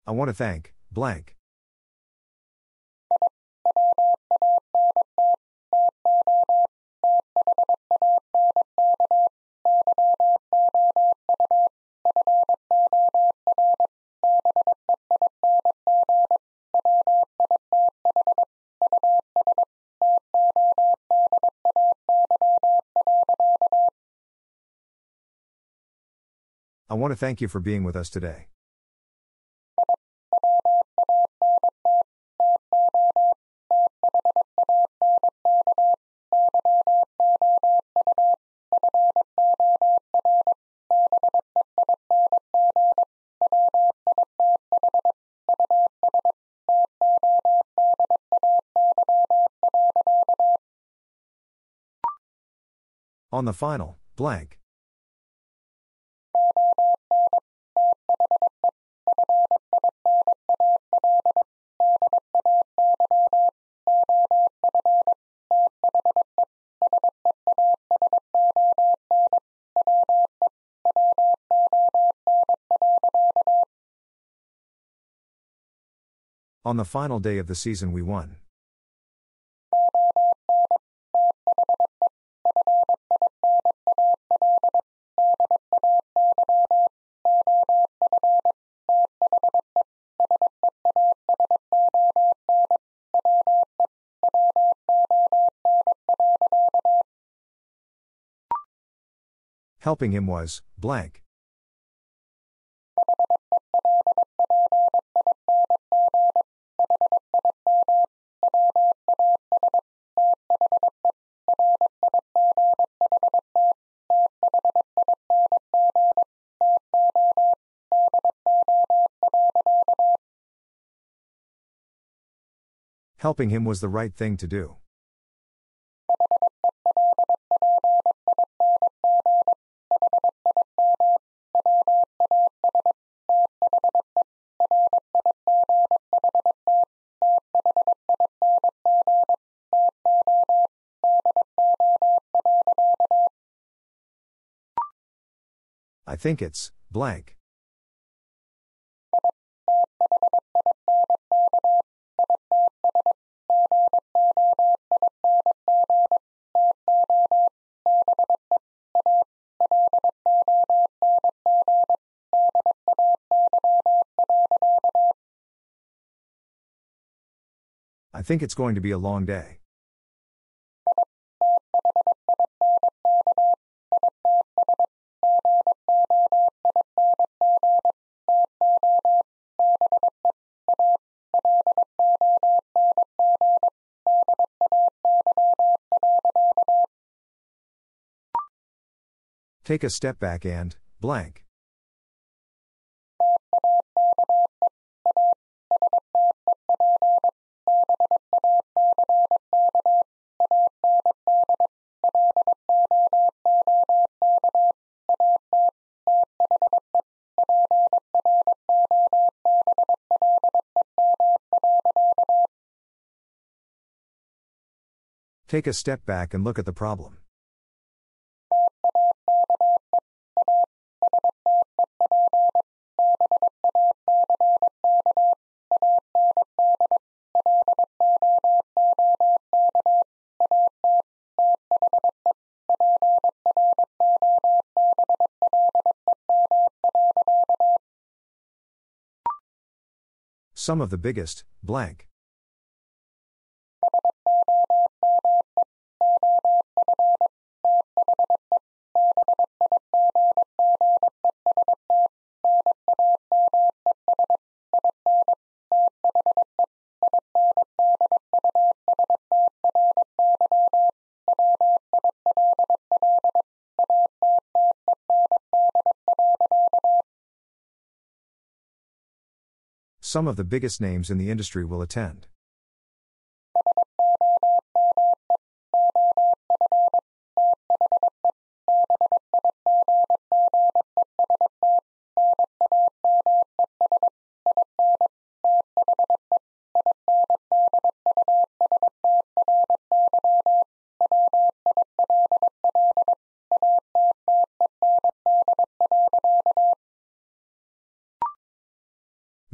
I want to thank, blank. I want to thank you for being with us today. On the final, blank. On the final day of the season we won. Helping him was, blank. Helping him was the right thing to do. I think it's, blank. I think it's going to be a long day. Take a step back and, blank. Take a step back and look at the problem. Some of the biggest, blank. Some of the biggest names in the industry will attend.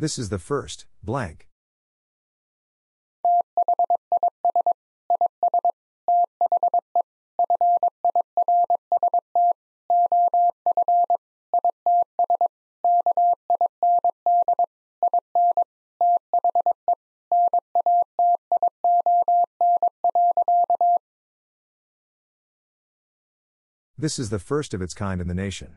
This is the first, blank. This is the first of its kind in the nation.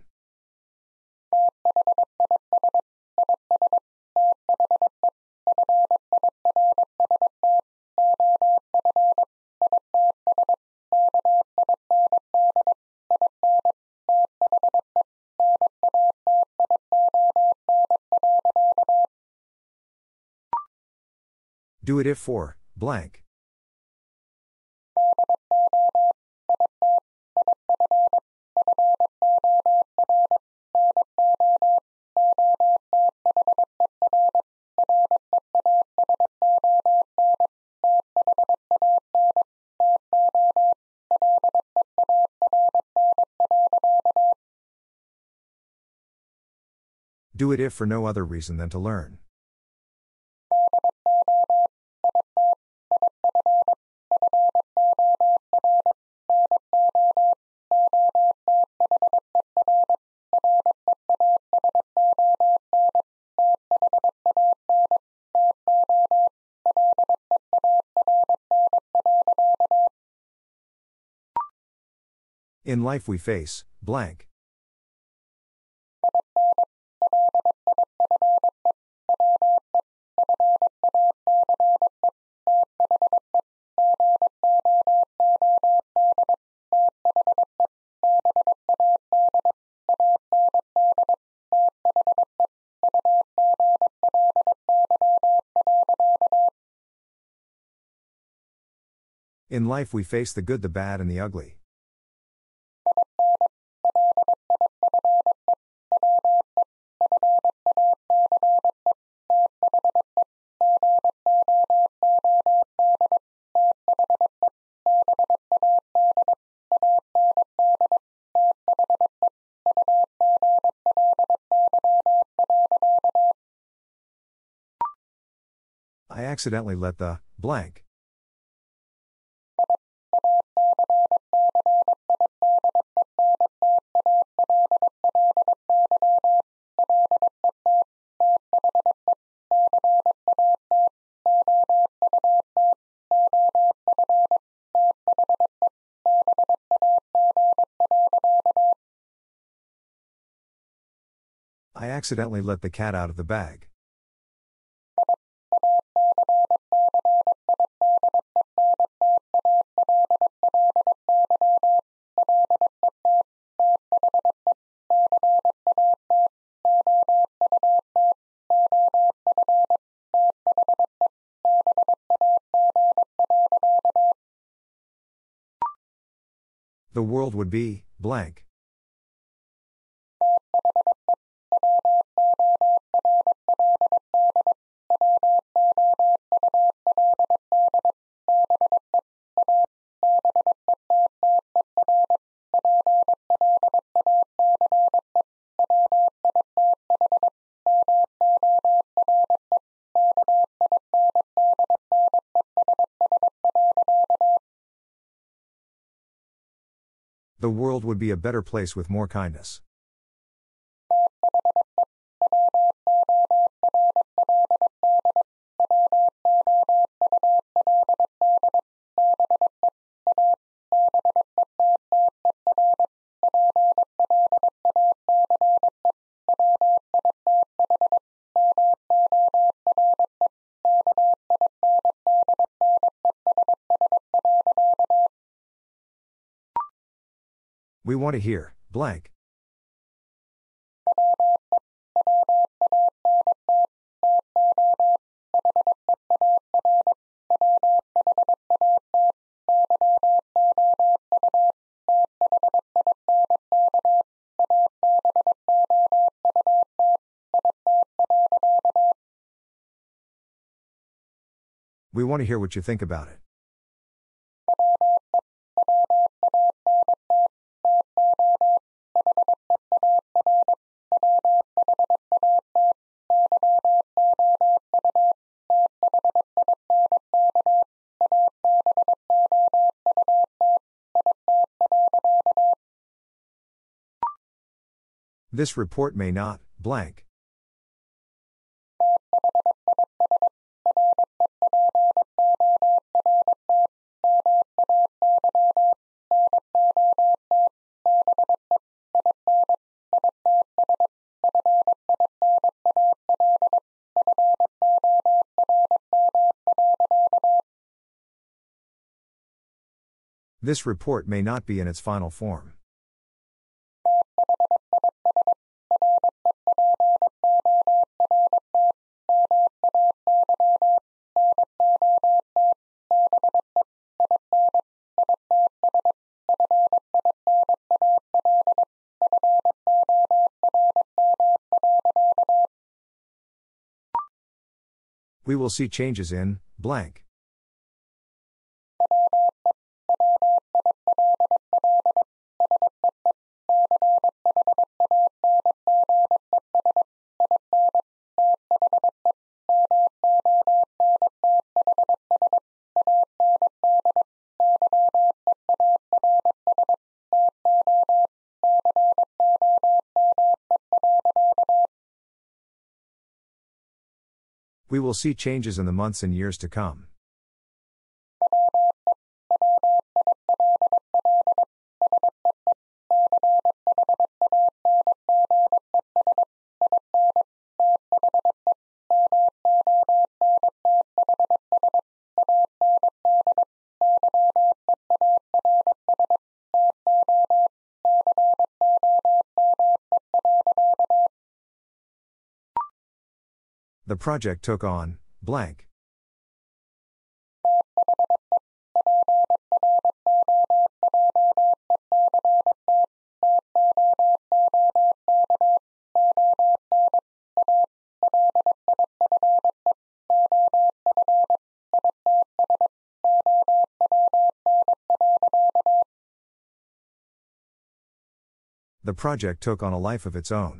Do it if for, blank. Do it if for no other reason than to learn. In life we face, blank. In life we face the good, the bad, and the ugly. I accidentally let the, blank. I accidentally let the cat out of the bag. The world would be, blank. The world would be a better place with more kindness. We want to hear, blank. We want to hear what you think about it. This report may not, blank. This report may not be in its final form. We will see changes in, blank. We will see changes in the months and years to come. The project took on, blank. The project took on a life of its own.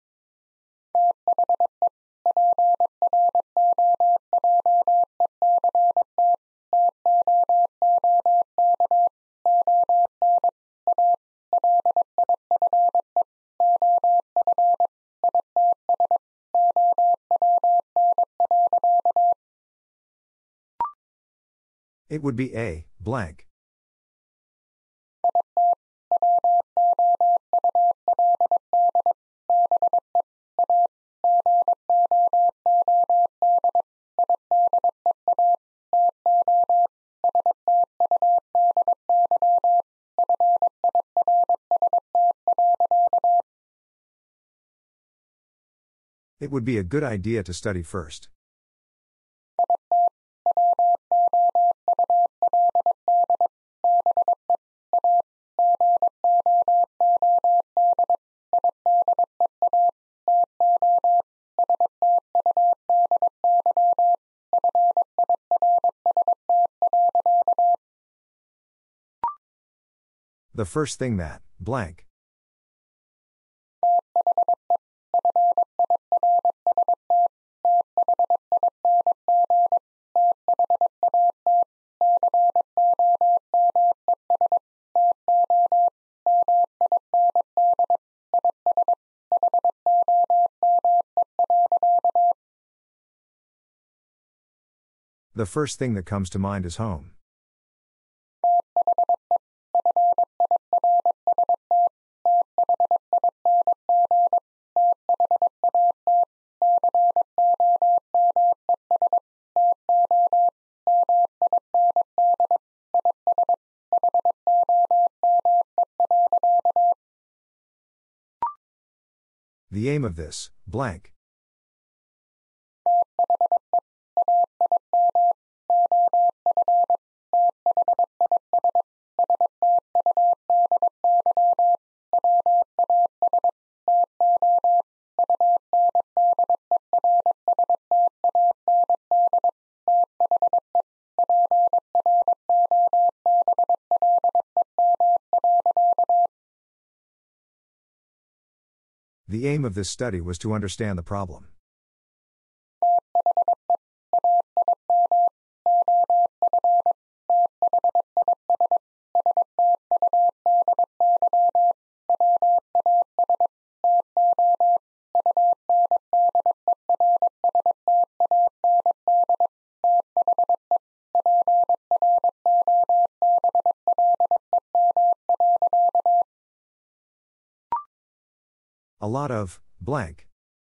It would be a, blank. It would be a good idea to study first. The first thing that, blank. The first thing that comes to mind is home. The aim of this, blank. The aim of this study was to understand the problem. lot of, blank.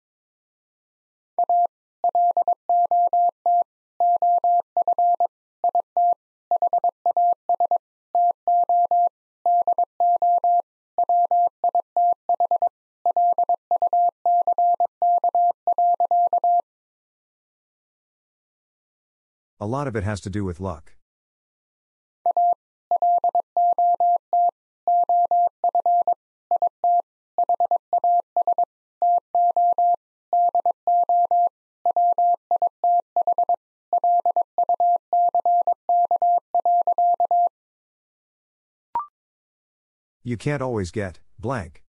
A lot of it has to do with luck. You can't always get, blank.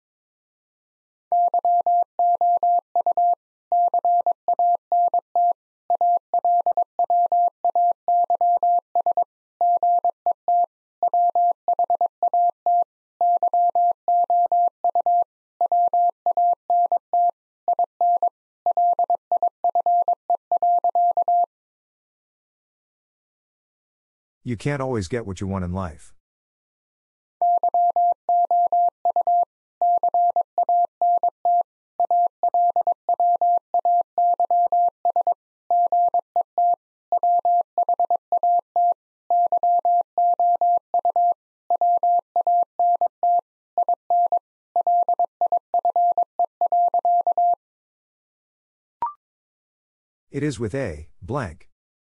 You can't always get what you want in life. It is with a, blank.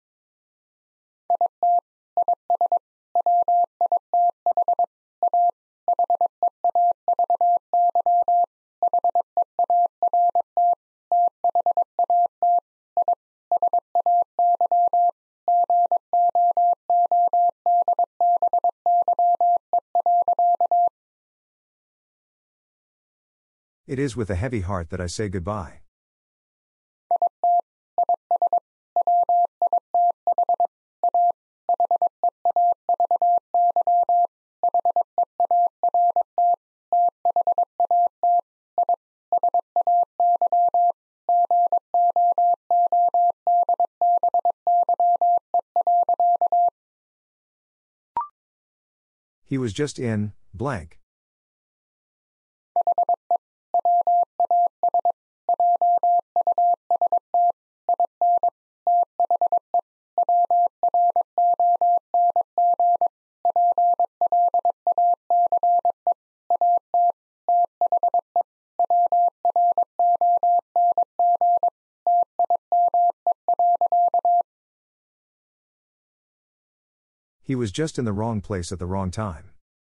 It is with a heavy heart that I say goodbye. He was just in, blank. He was just in the wrong place at the wrong time.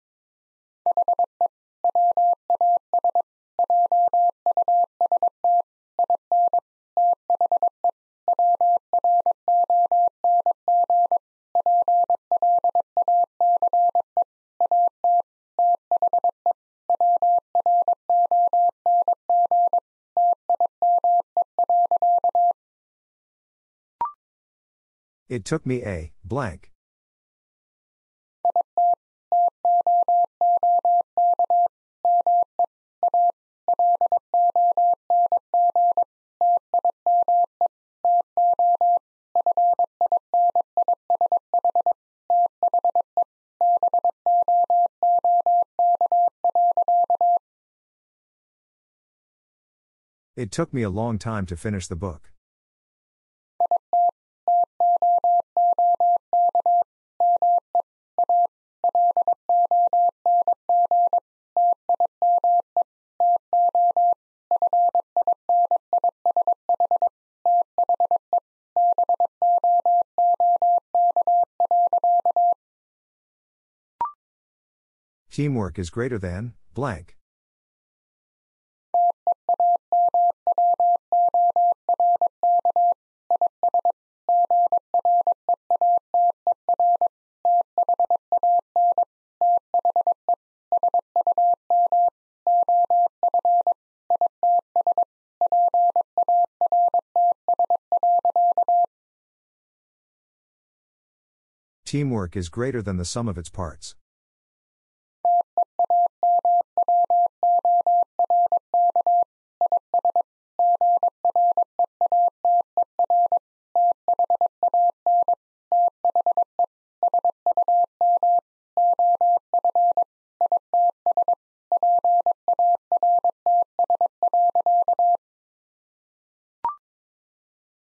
It took me a, blank. It took me a long time to finish the book. Teamwork is greater than, blank. Teamwork is greater than the sum of its parts.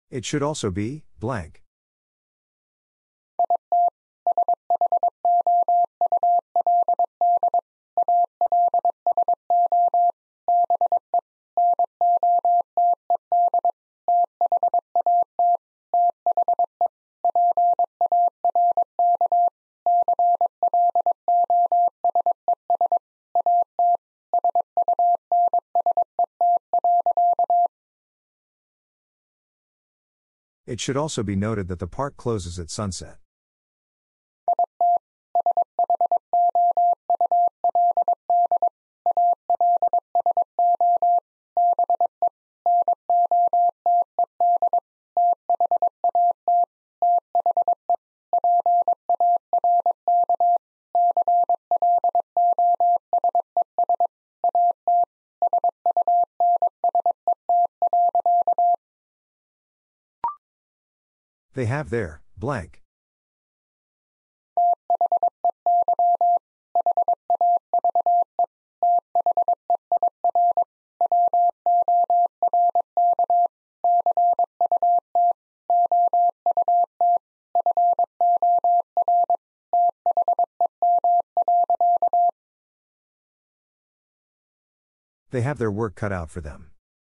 It should also be, blank. It should also be noted that the park closes at sunset. They have their, blank. They have their work cut out for them.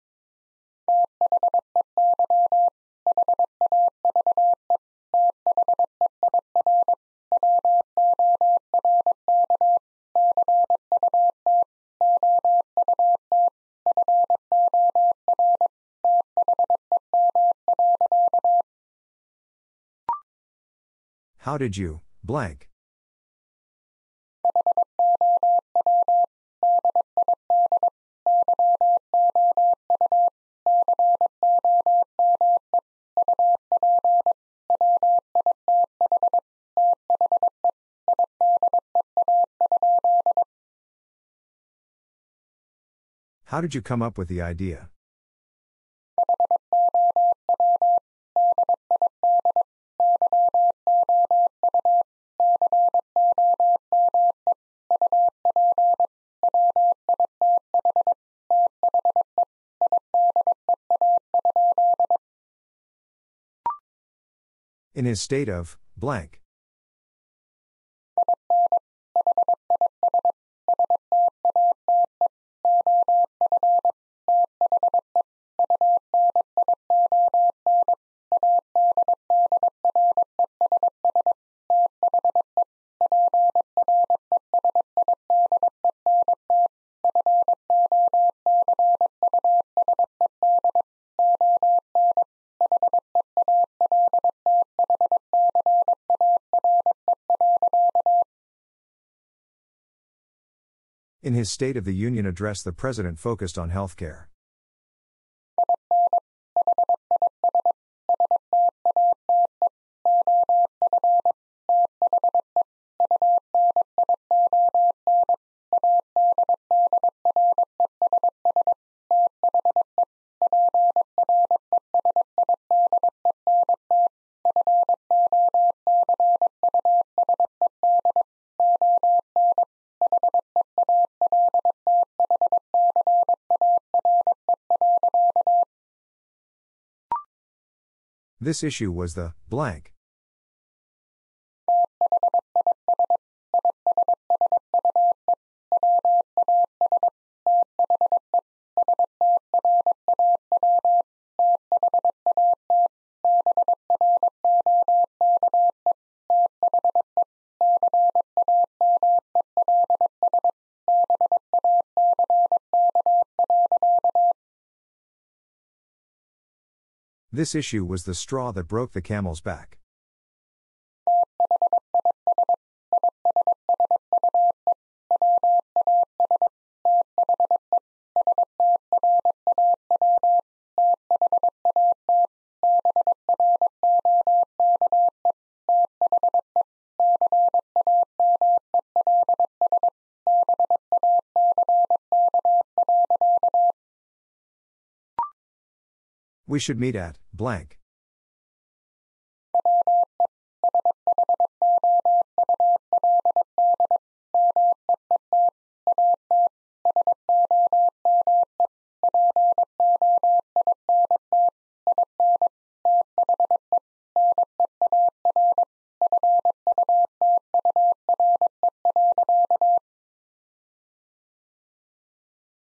How did you, blank? How did you come up with the idea? In his state of, blank. In his State of the Union address, the President focused on healthcare. This issue was the blank. This issue was the straw that broke the camel's back. We should meet at blank.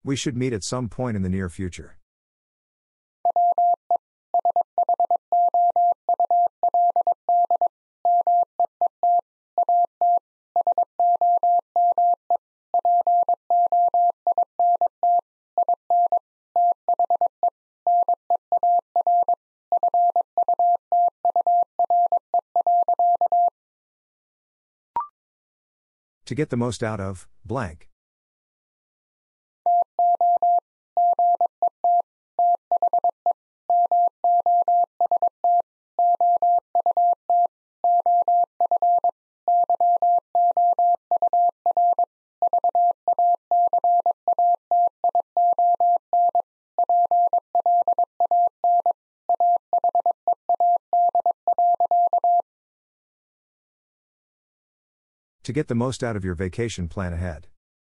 We should meet at some point in the near future. To get the most out of, blank. To get the most out of your vacation, plan ahead.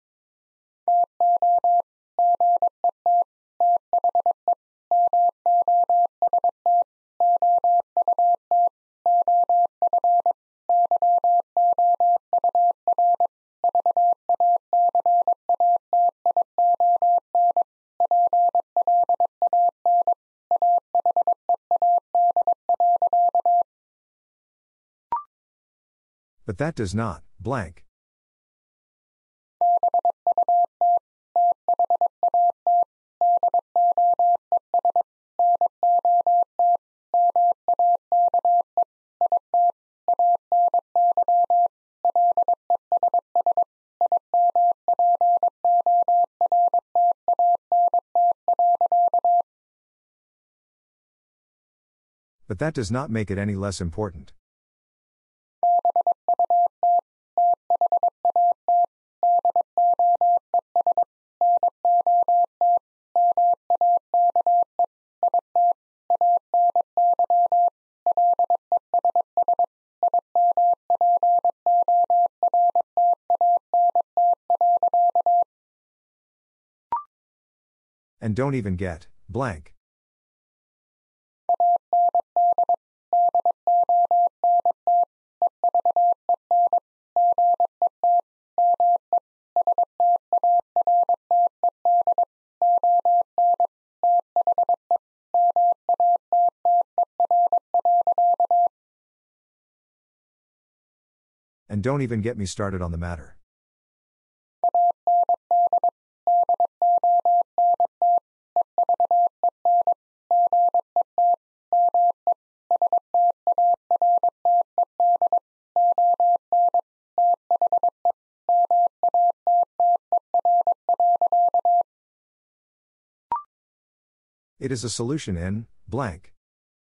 But that does not, blank. But that does not make it any less important. And don't even get, blank. And don't even get me started on the matter. It is a solution in, blank.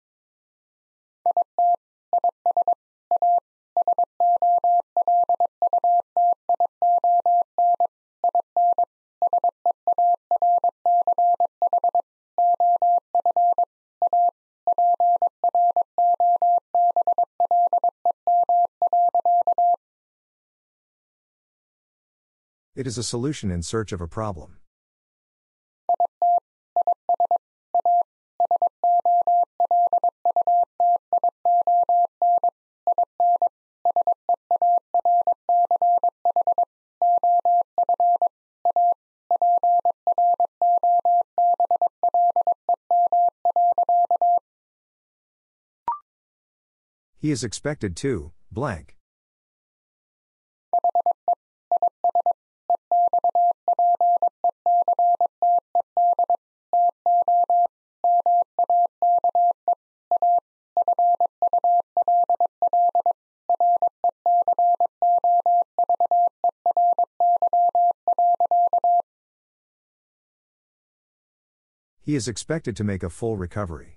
It is a solution in search of a problem. He is expected to, blank. He is expected to make a full recovery.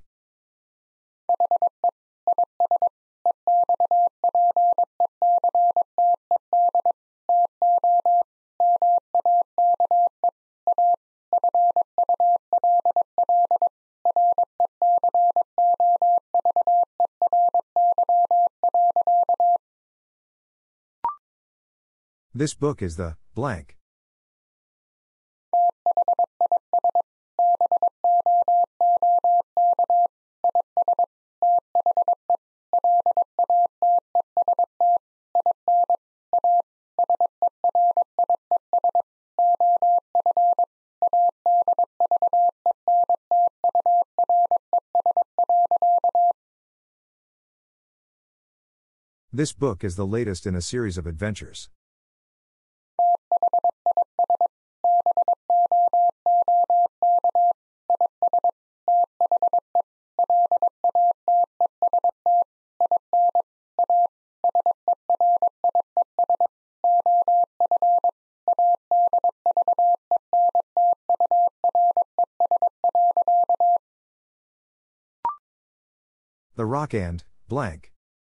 This book is the, blank. This book is the latest in a series of adventures. The Rock and blank.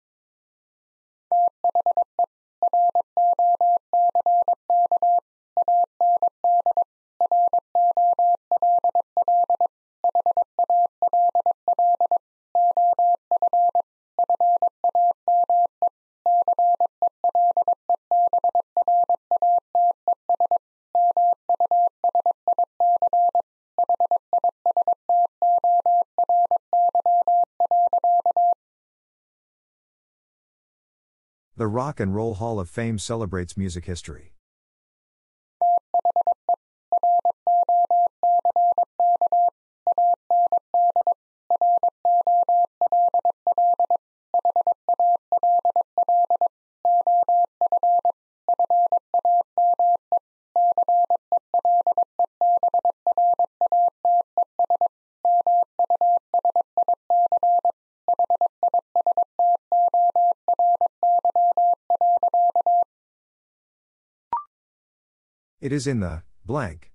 The Rock and Roll Hall of Fame celebrates music history. It is in the blank.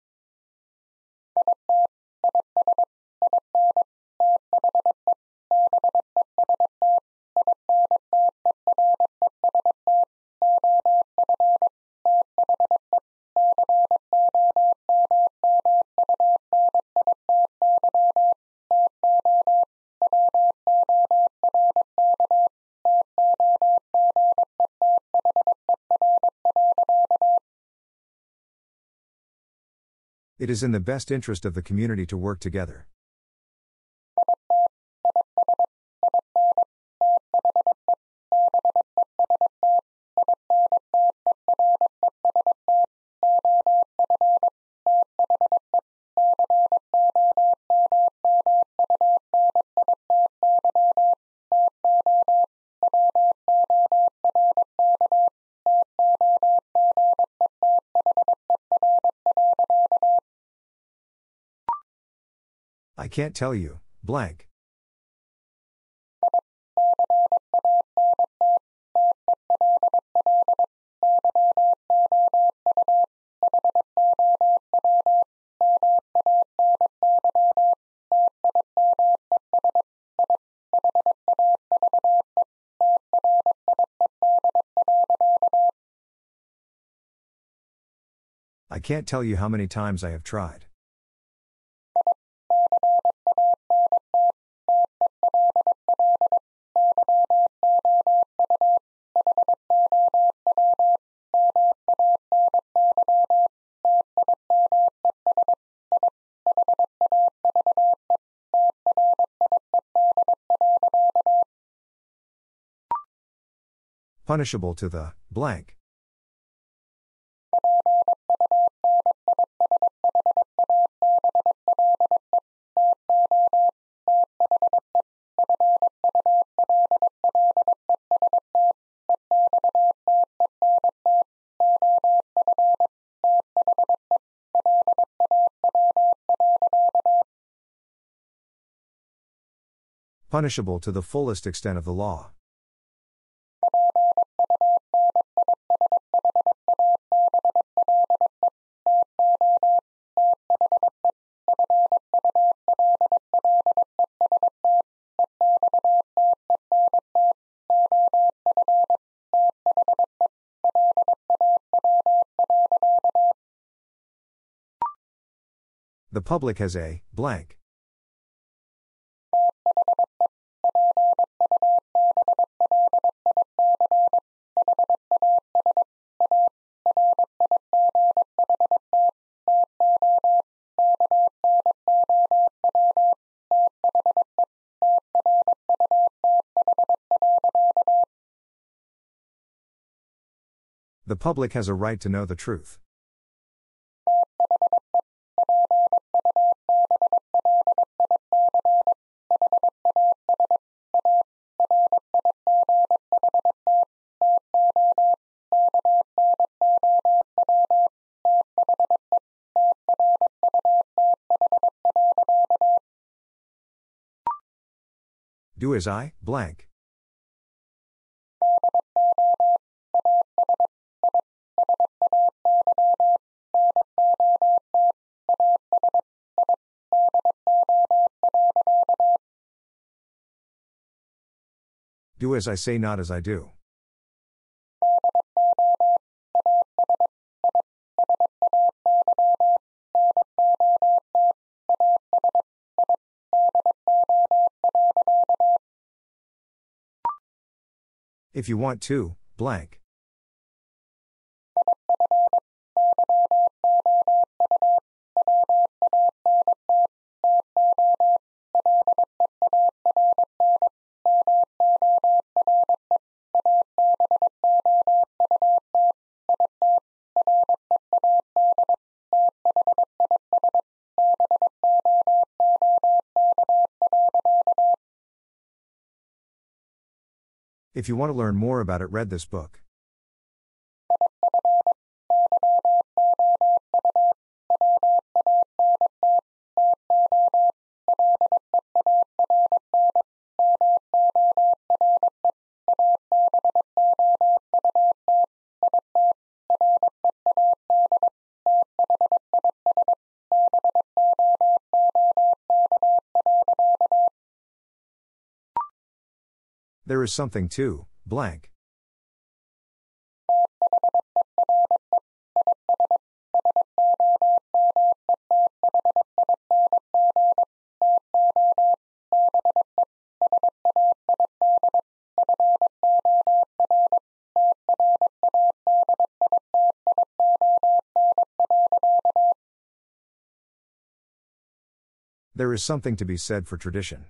It is in the best interest of the community to work together. I can't tell you, blank. I can't tell you how many times I have tried. Punishable to the blank. Punishable to the fullest extent of the law. The public has a blank. The public has a right to know the truth. Do as I, blank. Do as I say, not as I do. If you want to, blank. If you want to learn more about it, read this book. There is something to, blank. There is something to be said for tradition.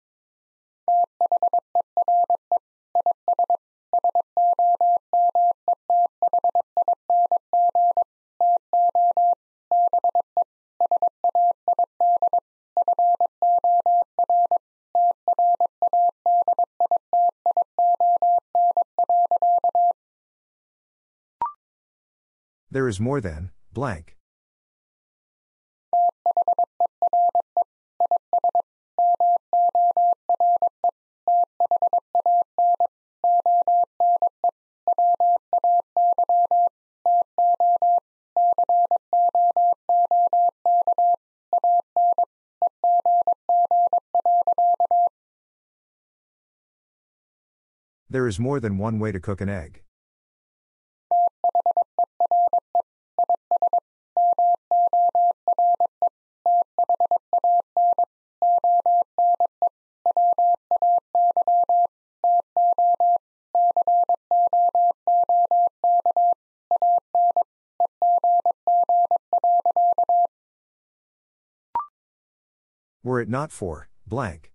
There is more than, blank. There is more than one way to cook an egg. Were it not for, blank.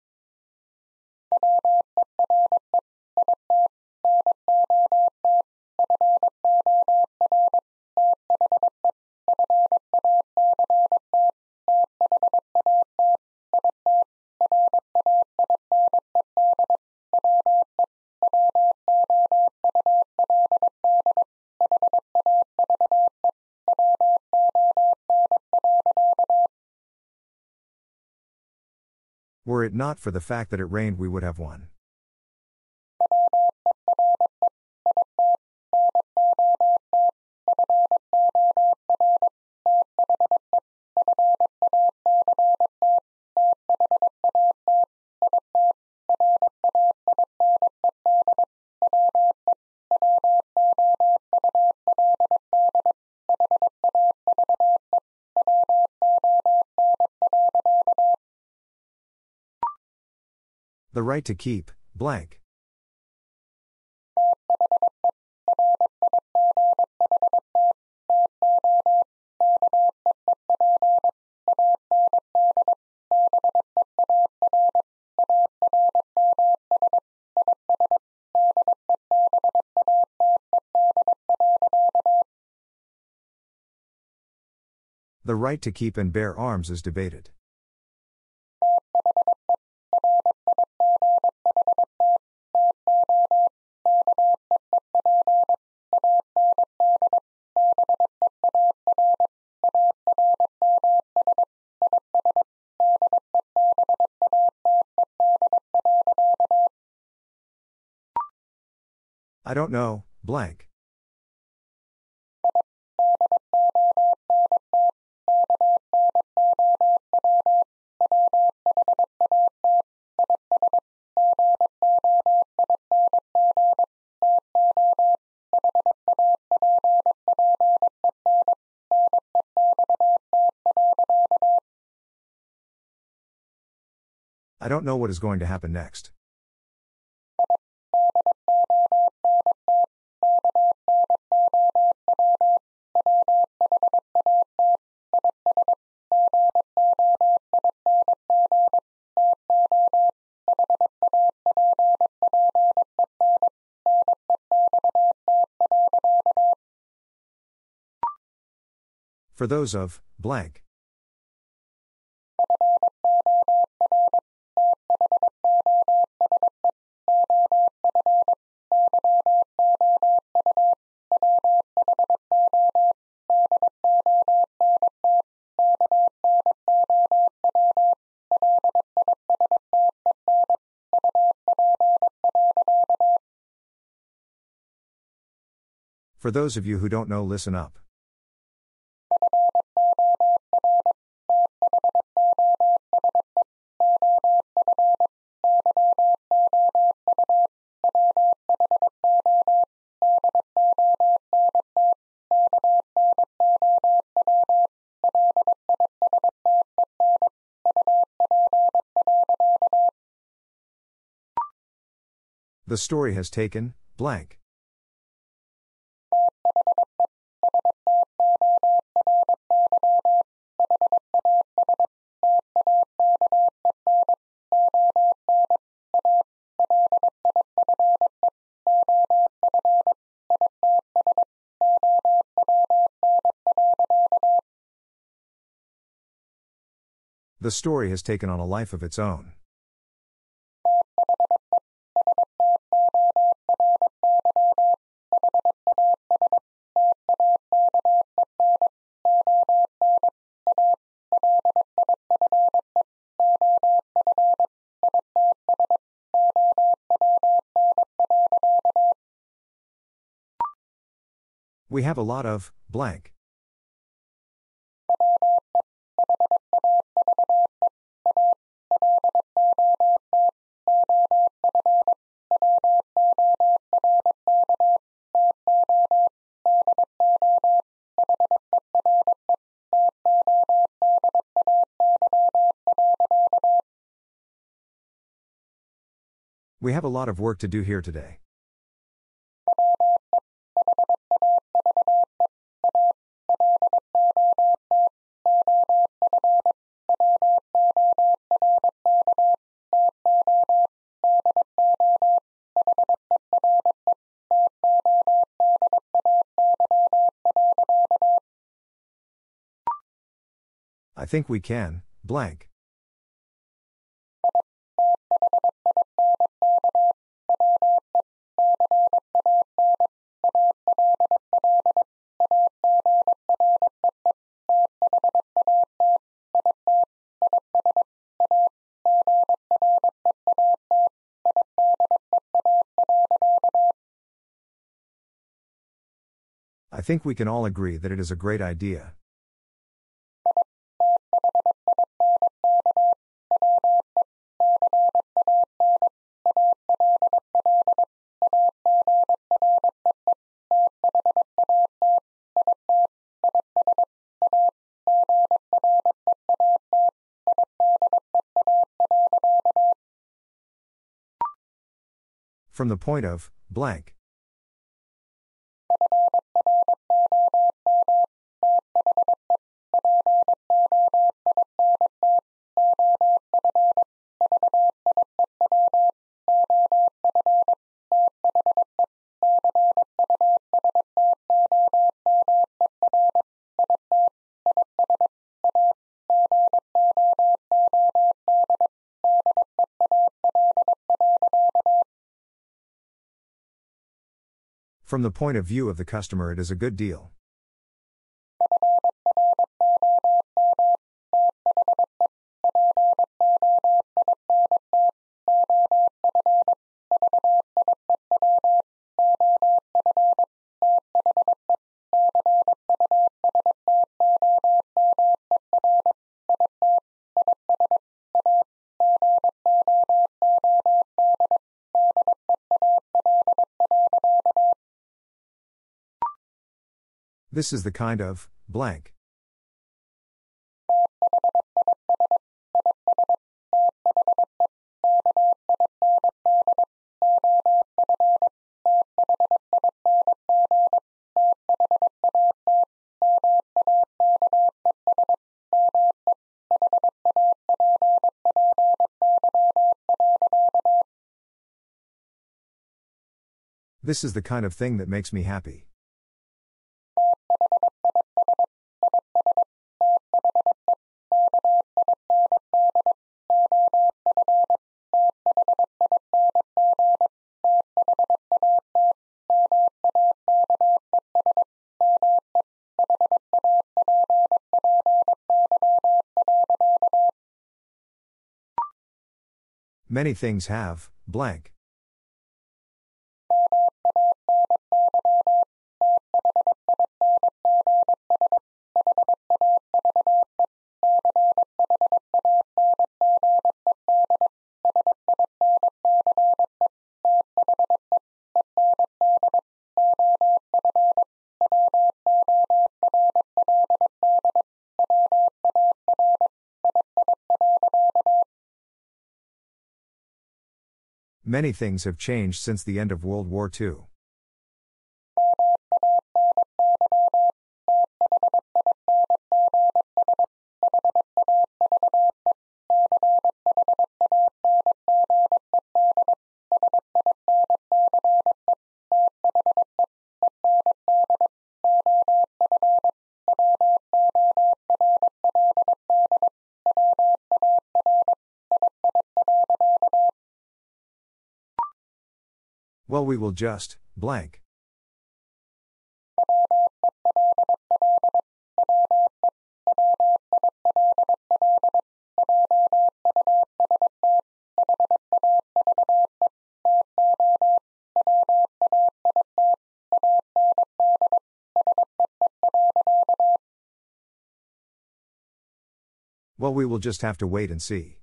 Were it not for the fact that it rained, we would have won. The right to keep, blank. The right to keep and bear arms is debated. I don't know, blank. I don't know what is going to happen next. For those of, blank. For those of you who don't know, listen up. The story has taken, blank. The story has taken on a life of its own. We have a lot of, blank. We have a lot of work to do here today. I think we can, blank. I think we can all agree that it is a great idea. From the point of, blank. From the point of view of the customer, it is a good deal. This is the kind of, blank. This is the kind of thing that makes me happy. Many things have, blank. Many things have changed since the end of World War II. Well, we will just, blank. Well, we will just have to wait and see.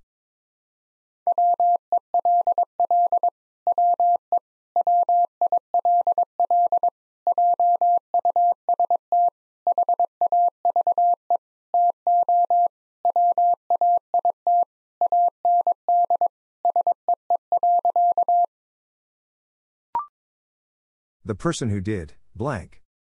The person who did, blank.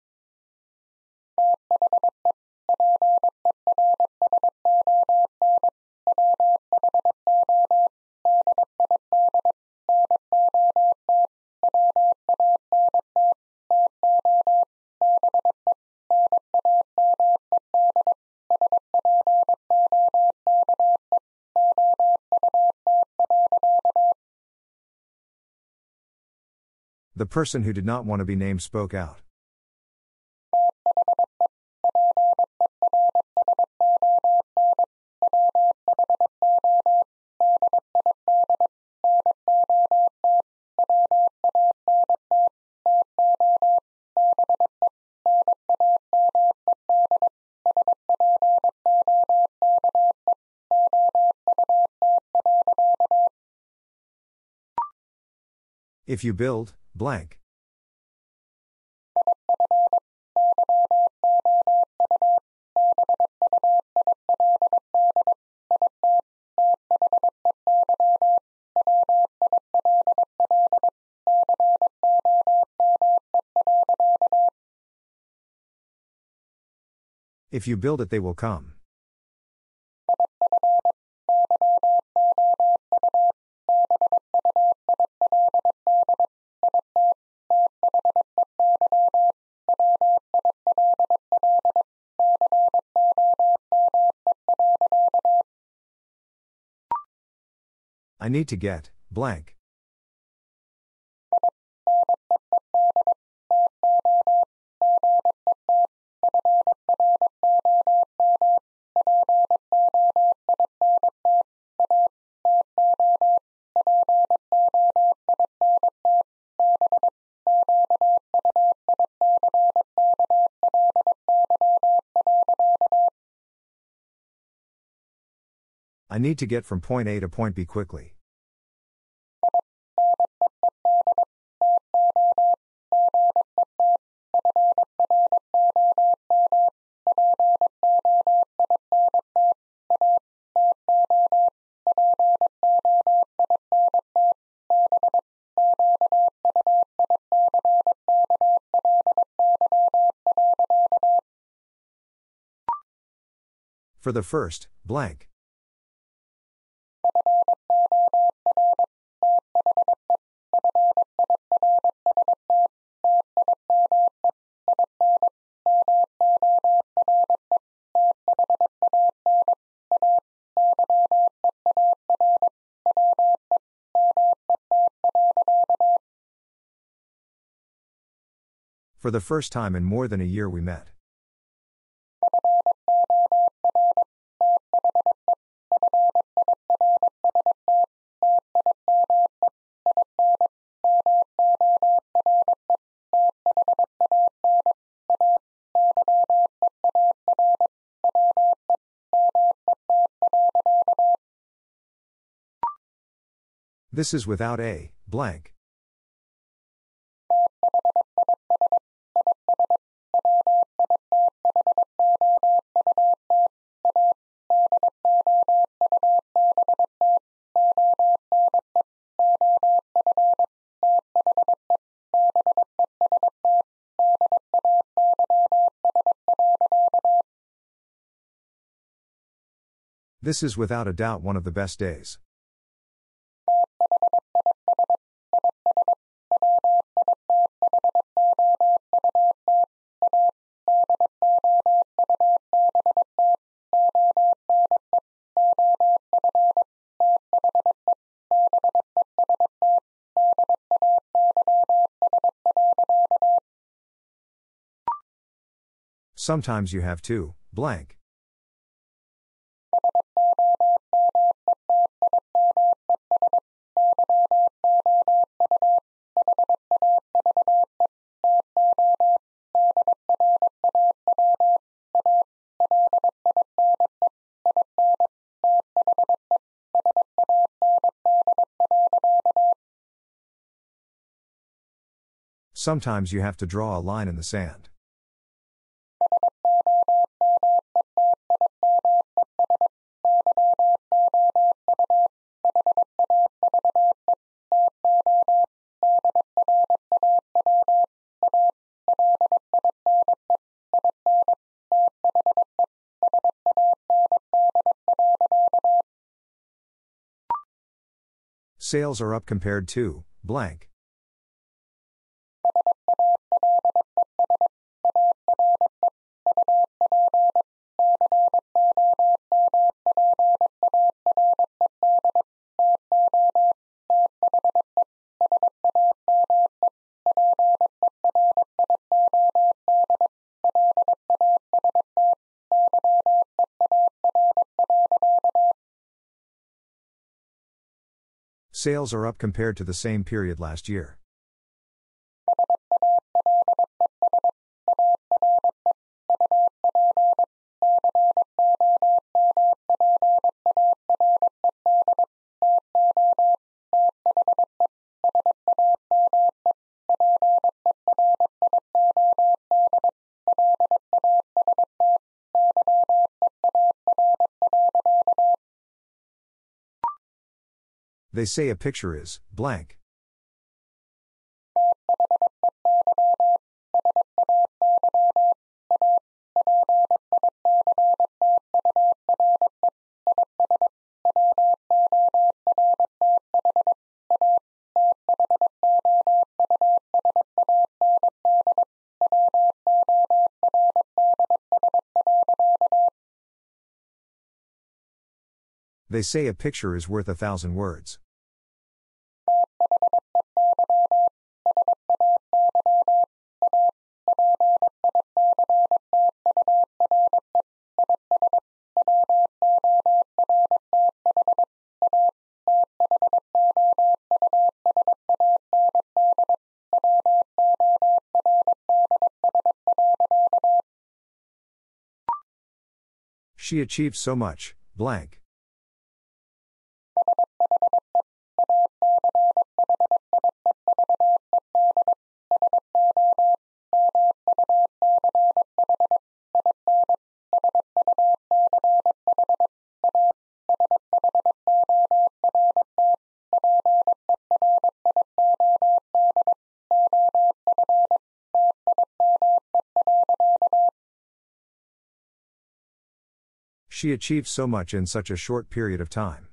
The person who did not want to be named spoke out. If you build, blank. If you build it, they will come. I need to get, blank. I need to get from point A to point B quickly. For the first, blank. For the first time in more than a year we met. This is without a, blank. This is without a doubt one of the best days. Sometimes you have to, blank. Sometimes you have to draw a line in the sand. Sales are up compared to, blank. Sales are up compared to the same period last year. They say a picture is, blank. They say a picture is worth 1,000 words. She achieved so much, blank. She achieved so much in such a short period of time.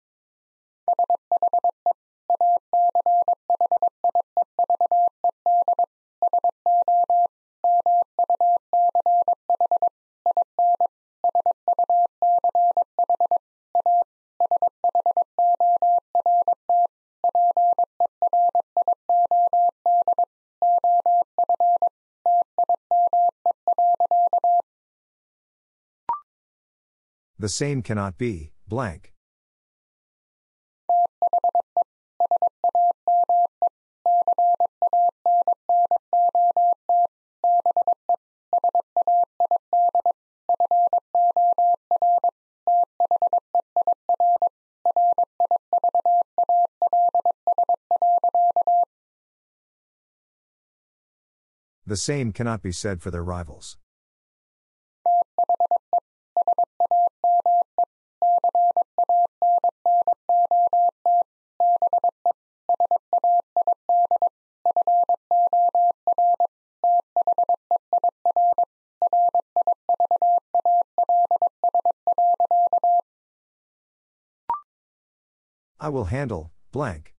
The same cannot be, blank. The same cannot be said for their rivals. I will handle, blank.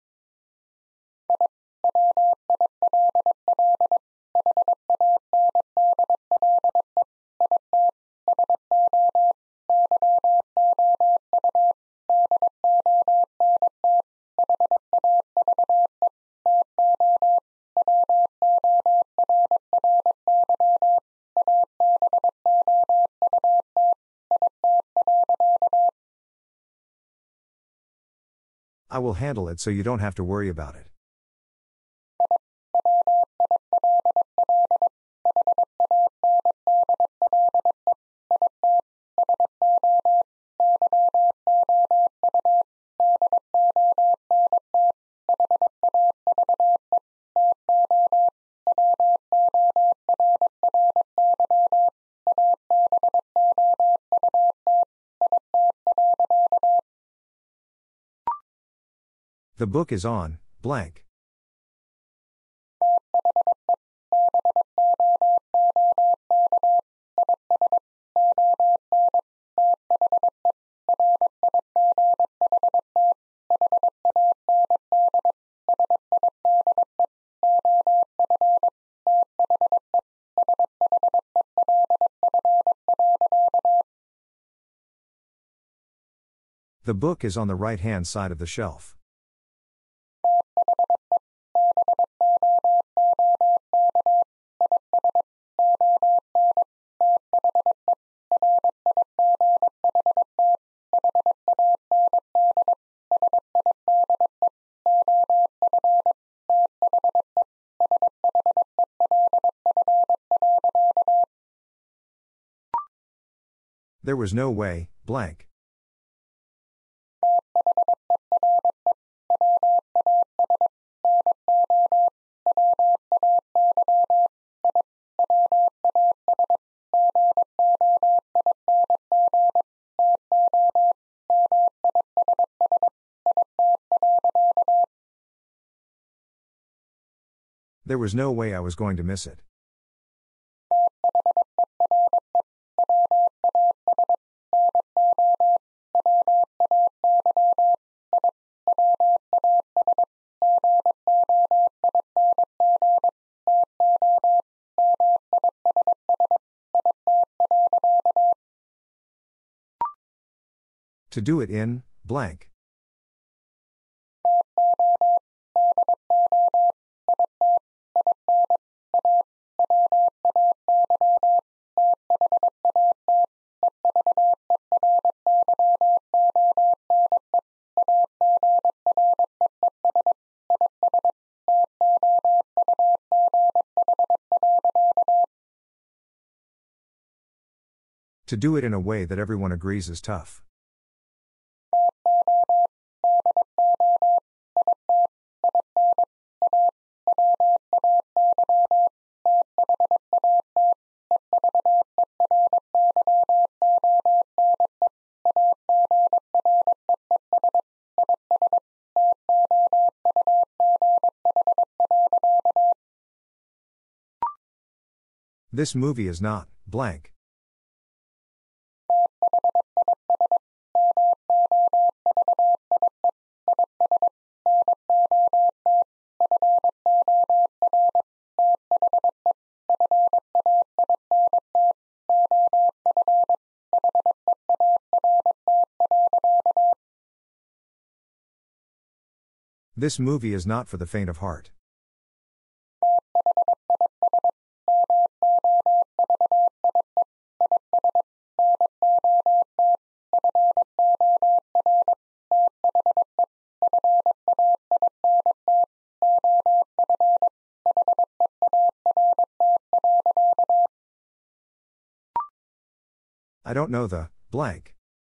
I will handle it so you don't have to worry about it. The book is on, blank. The book is on the right-hand side of the shelf. There was no way, blank. There was no way I was going to miss it. To do it in, blank. To do it in a way that everyone agrees is tough. This movie is not, blank. This movie is not for the faint of heart. I don't know the blank.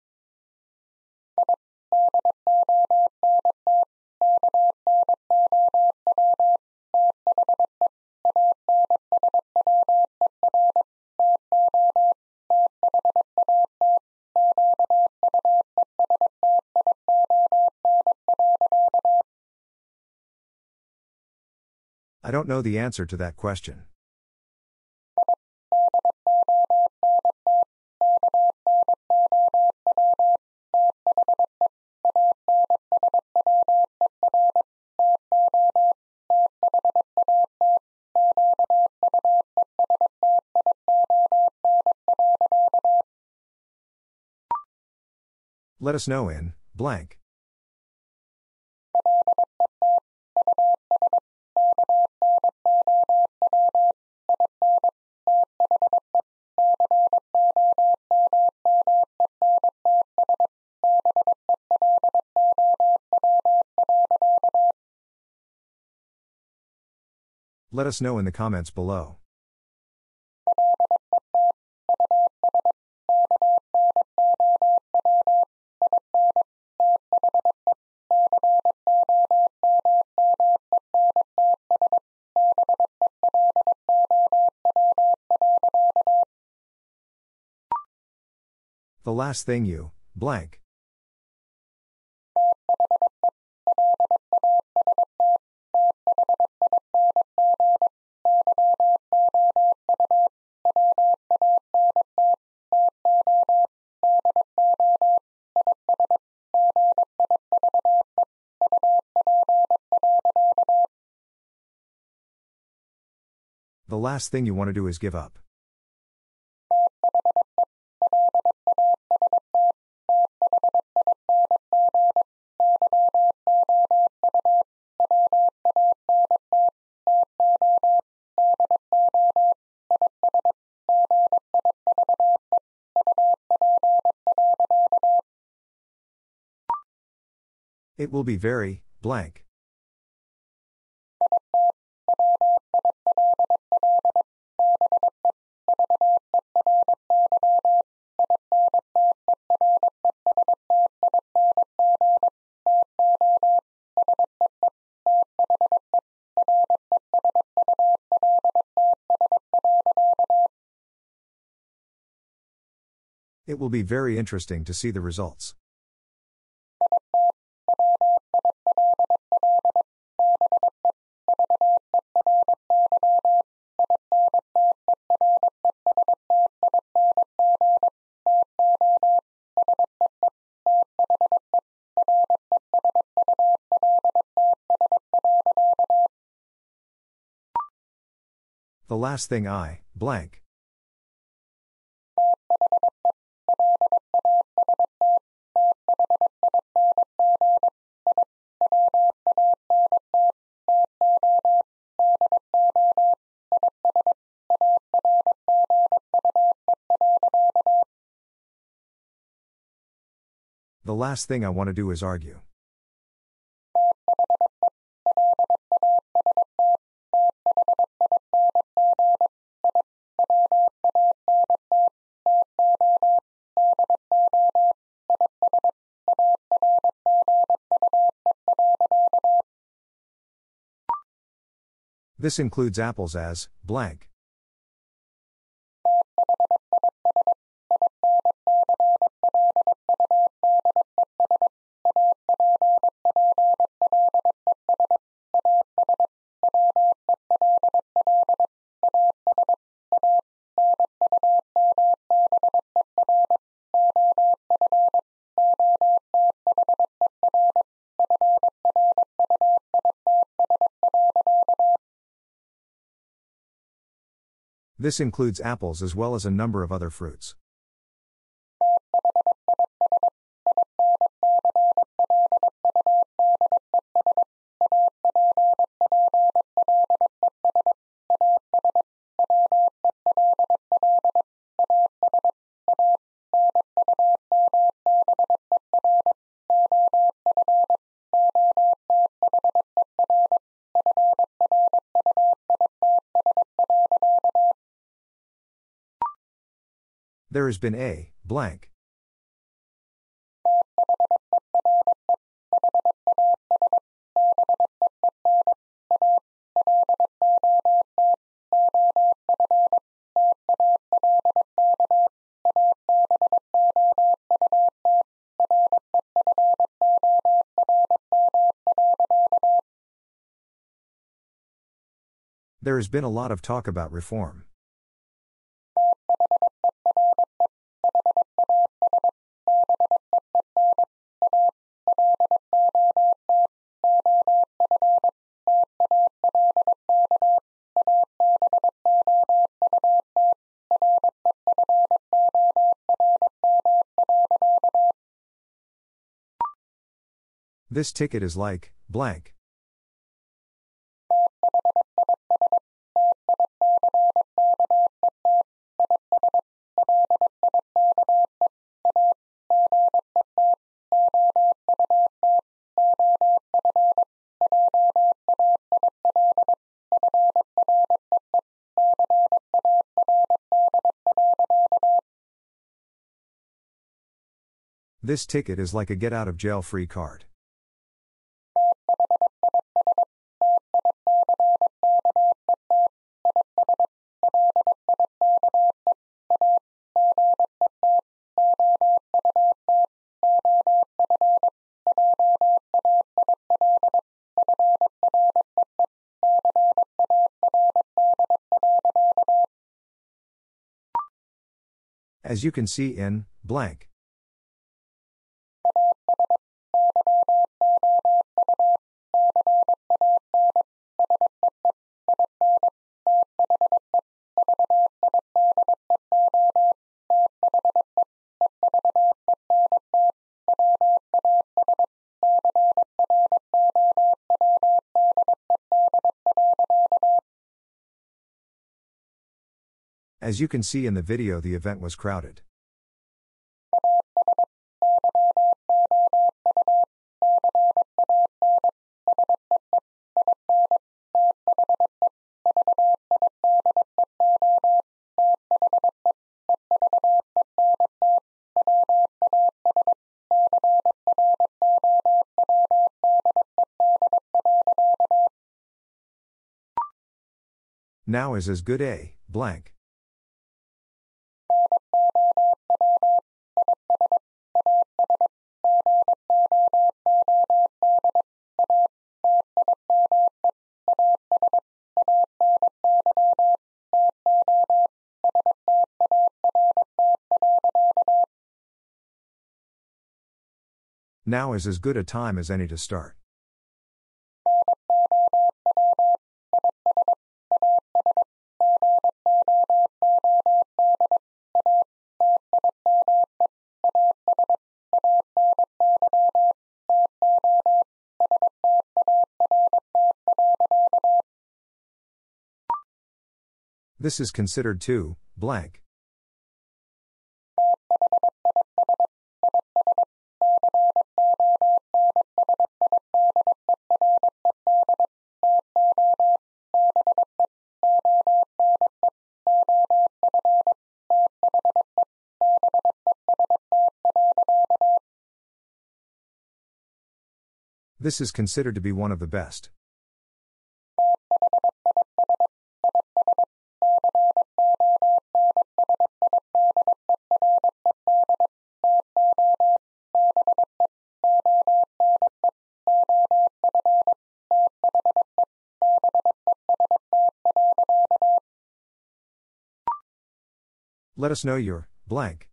I don't know the answer to that question. Let us know in blank. Let us know in the comments below. The last thing you blank. The last thing you want to do is give up. It will be very blank. It will be very interesting to see the results. The last thing I blank. The last thing I want to do is argue. This includes apples as blank. This includes apples as well as a number of other fruits. There has been a blank. There has been a lot of talk about reform. This ticket is like blank. This ticket is like a get out of jail free card. As you can see in blank. As you can see in the video, the event was crowded. Now is as good a blank. Now is as good a time as any to start. This is considered to blank. This is considered to be one of the best. Let us know your blank.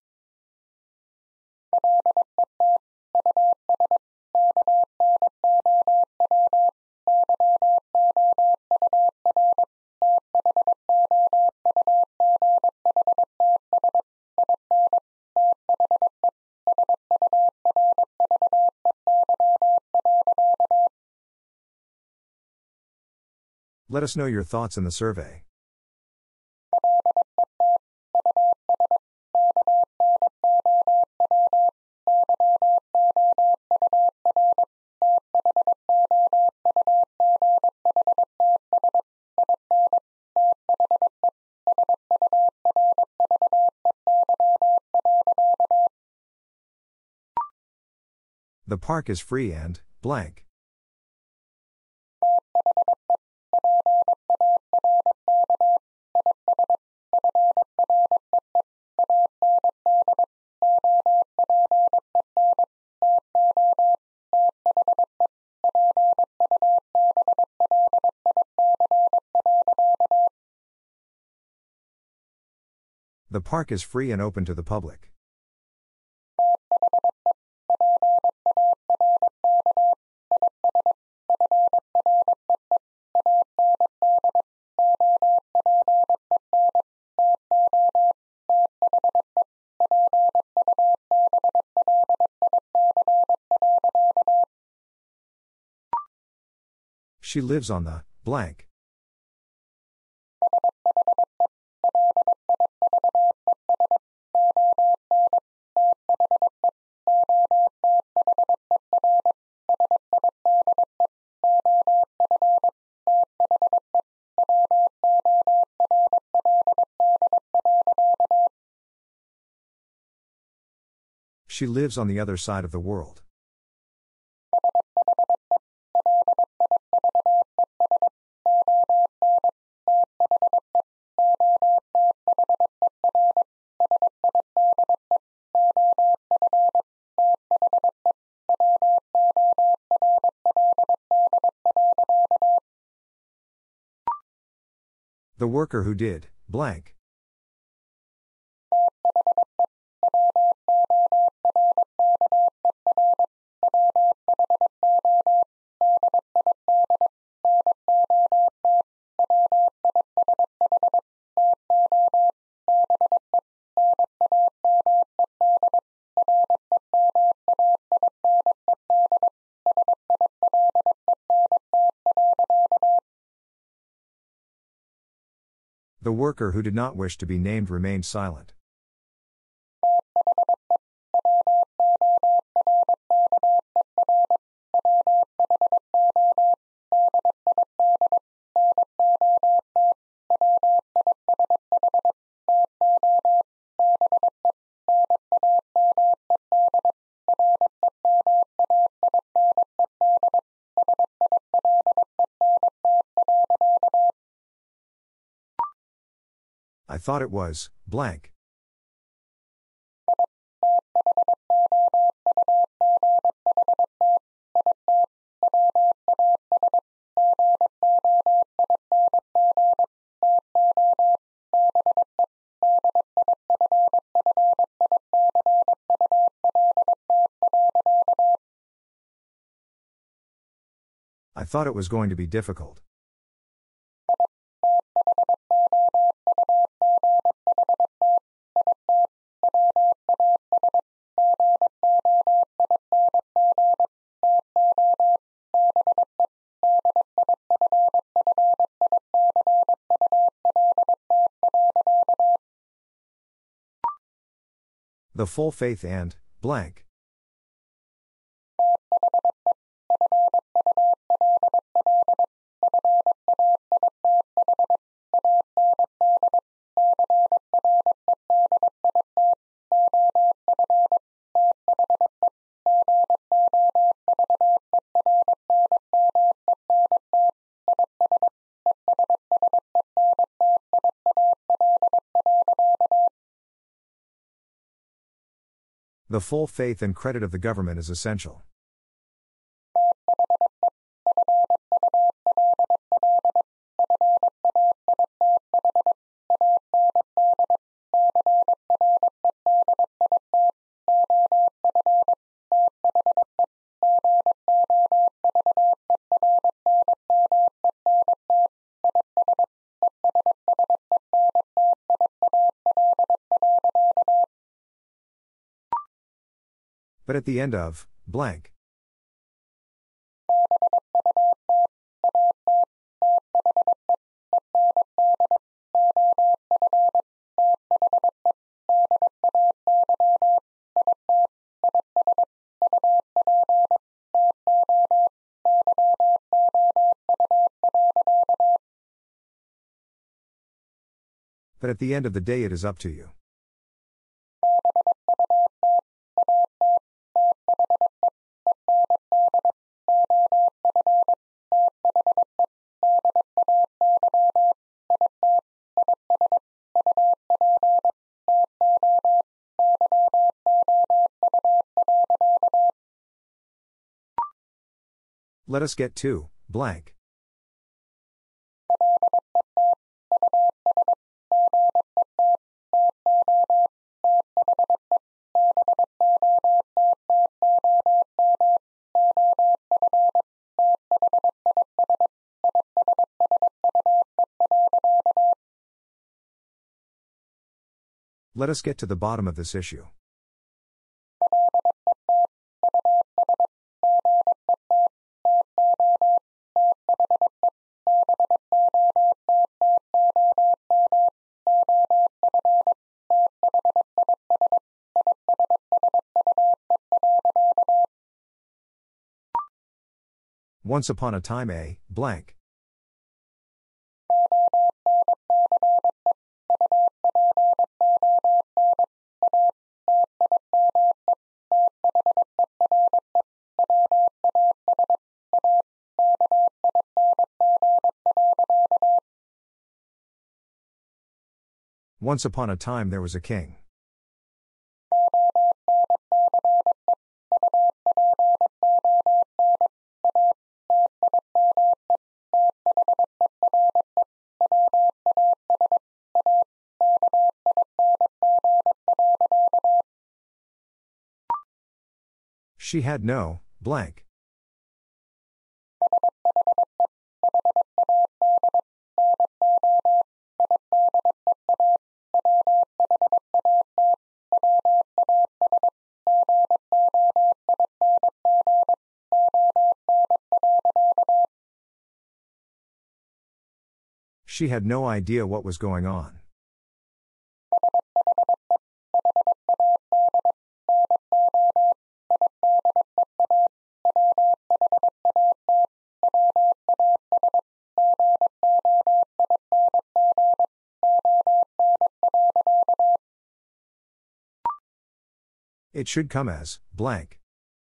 Let us know your thoughts in the survey. The park is free and, blank. The park is free and open to the public. She lives on the, blank. She lives on the other side of the world. The worker who did, blank. The worker who did not wish to be named remained silent. I thought it was, blank. I thought it was going to be difficult. The full faith and, blank. The full faith and credit of the government is essential. But at the end of, blank. But at the end of the day, it is up to you. Let us get to, blank. Let us get to the bottom of this issue. Once upon a time a, blank. Once upon a time there was a king. She had no, blank. She had no idea what was going on. It should come as, blank.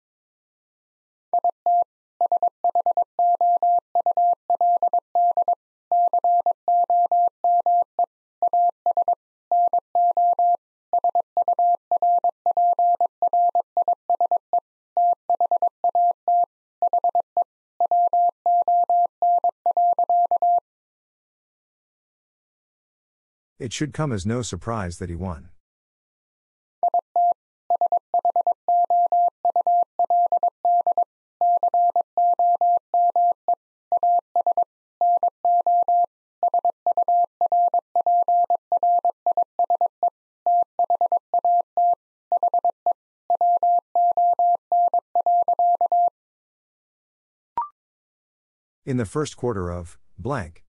It should come as no surprise that he won. In the first quarter of, blank.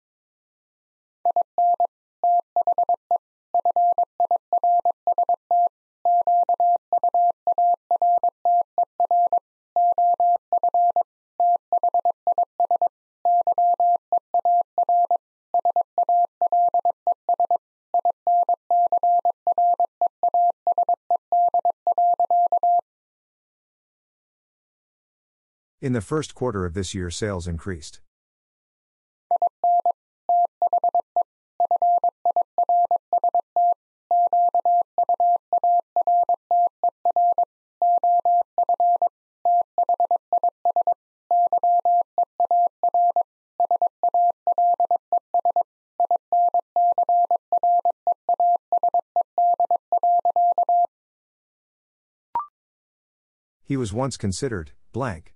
In the first quarter of this year sales increased. He was once considered, blank.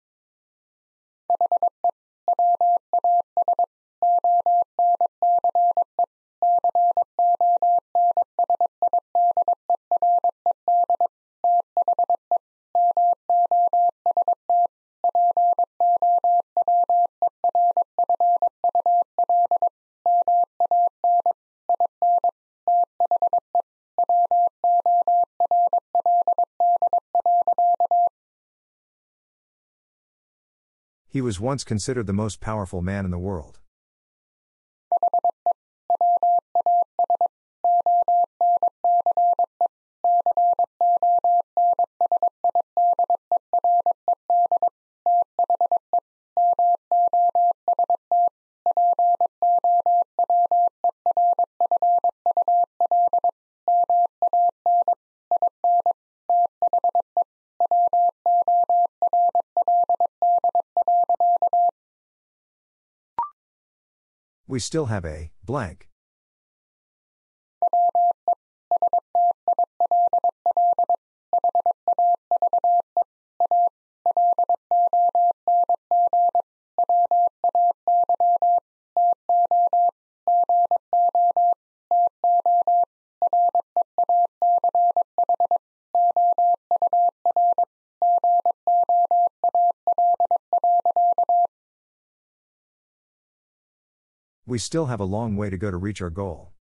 He was once considered the most powerful man in the world. We still have a blank. We still have a long way to go to reach our goal.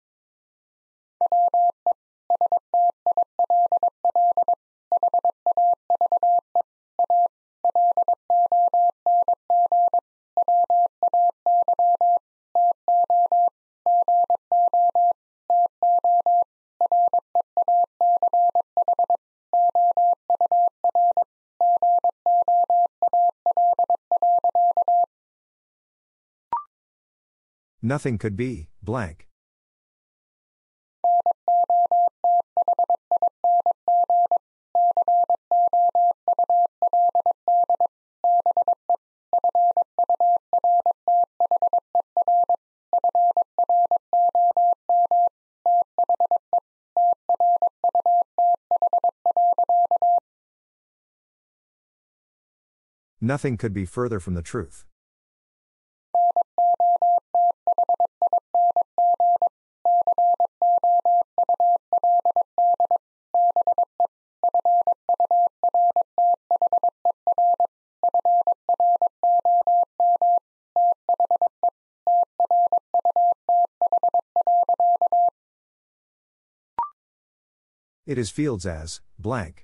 Nothing could be blank. Nothing could be further from the truth. It is fields as blank.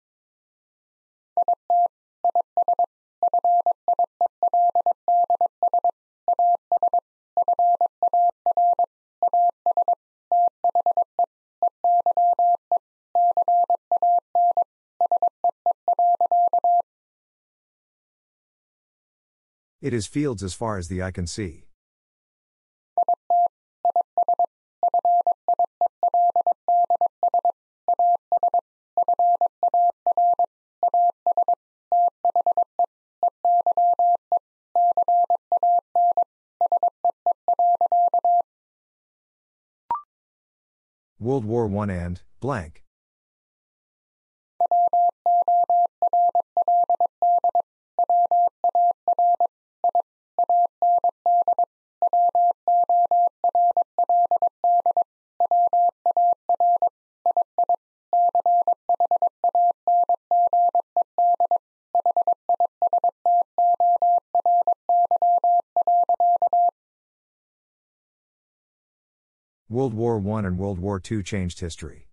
It is fields as far as the eye can see. World War I and blank. World War I and World War II changed history.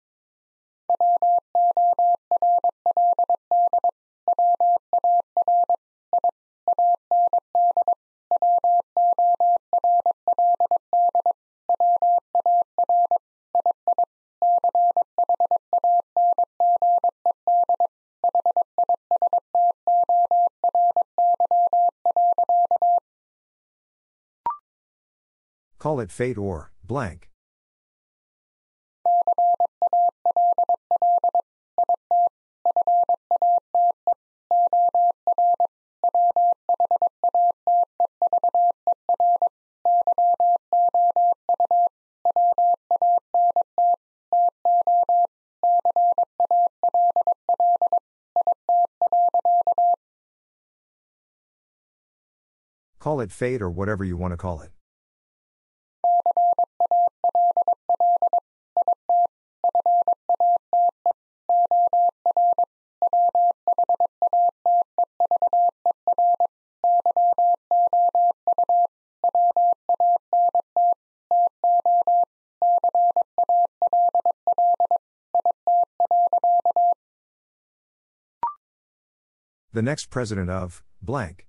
Call it fate or blank. Call it fate or whatever you want to call it. The next president of blank.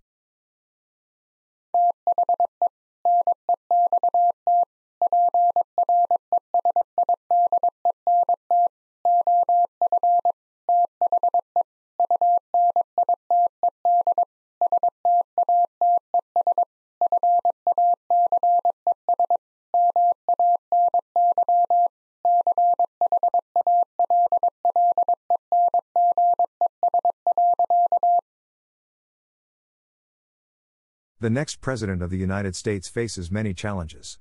The next President of the United States faces many challenges.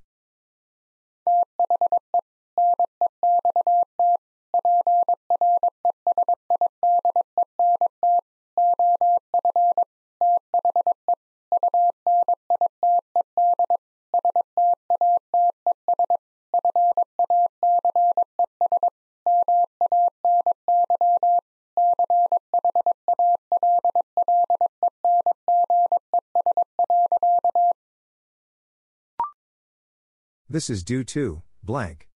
This is due to blank.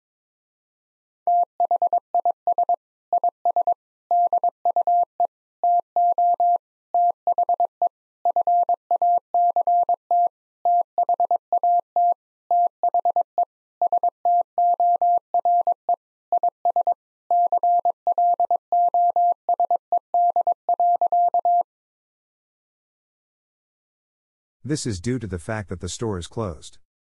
This is due to the fact that the store is closed.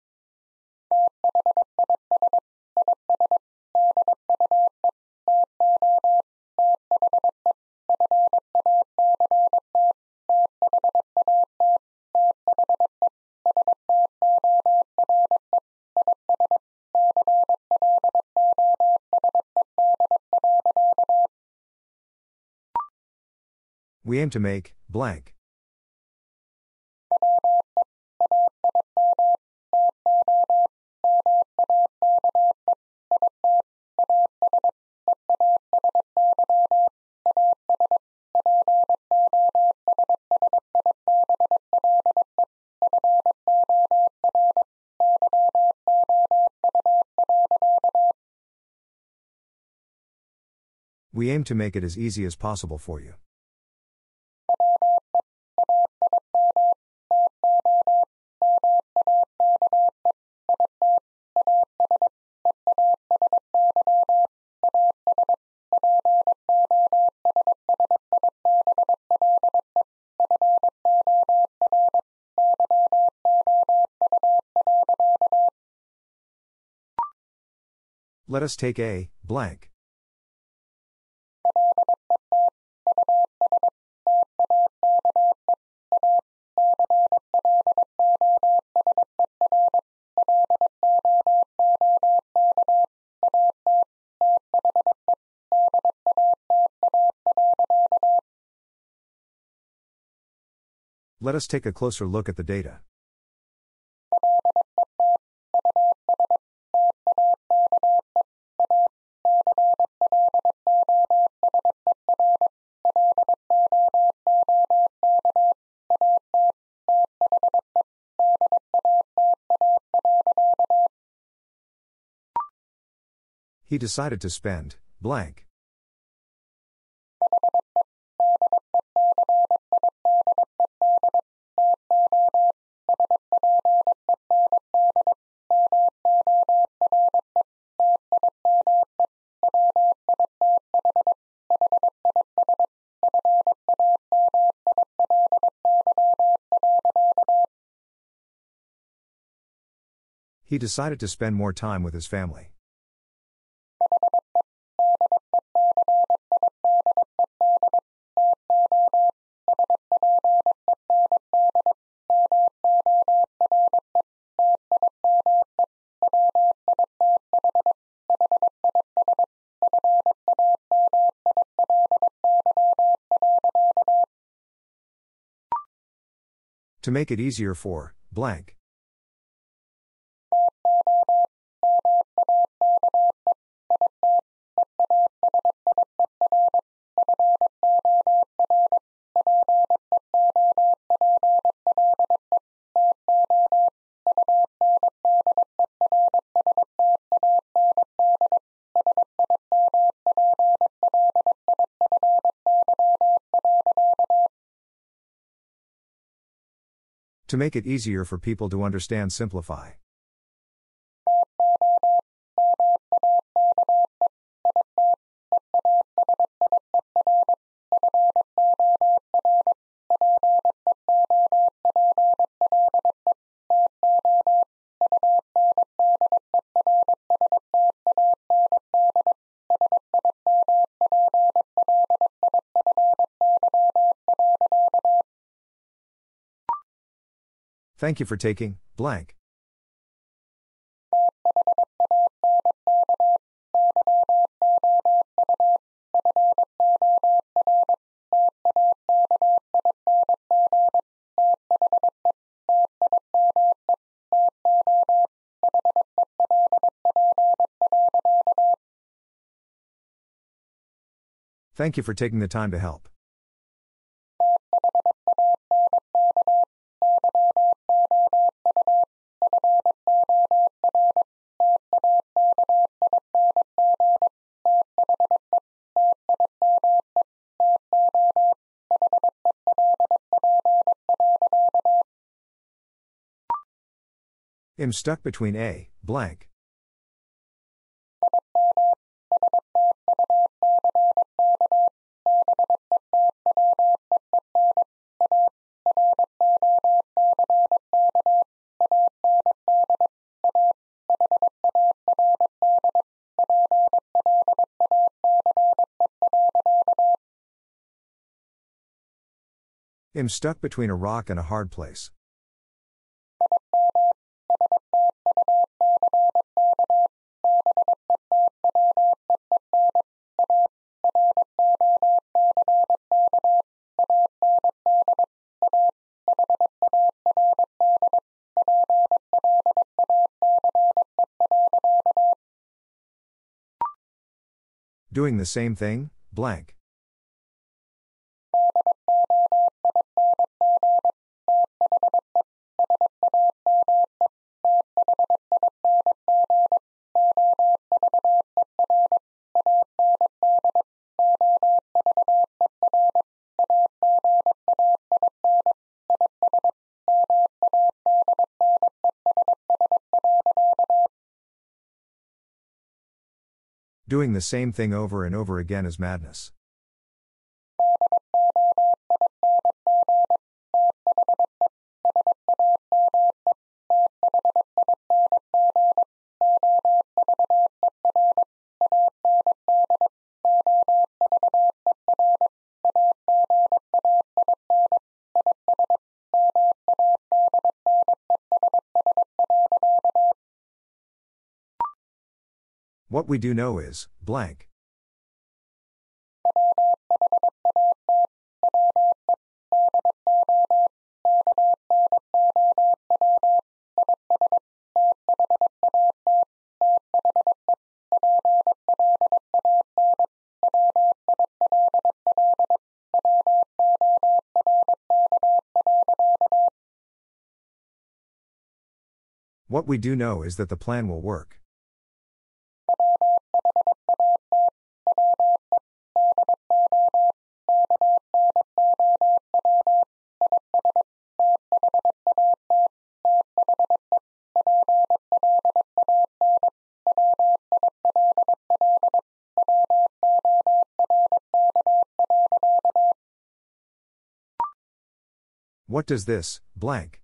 We aim to make blank. We aim to make it as easy as possible for you. Let us take a blank. Let us take a closer look at the data. He decided to spend blank. He decided to spend more time with his family. To make it easier for blank. To make it easier for people to understand, simplify. Thank you for taking, blank. Thank you for taking the time to help. I'm stuck between a, blank. I'm stuck between a rock and a hard place. Doing the same thing, blank. Doing the same thing over and over again is madness. What we do know is, blank. What we do know is that the plan will work. What does this, blank?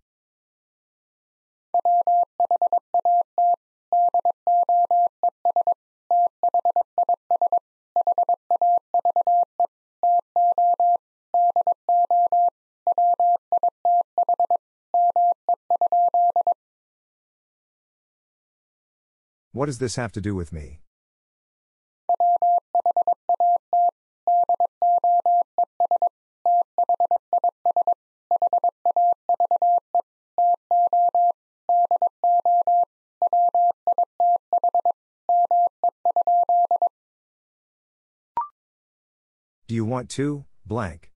What does this have to do with me? Do you want to, blank?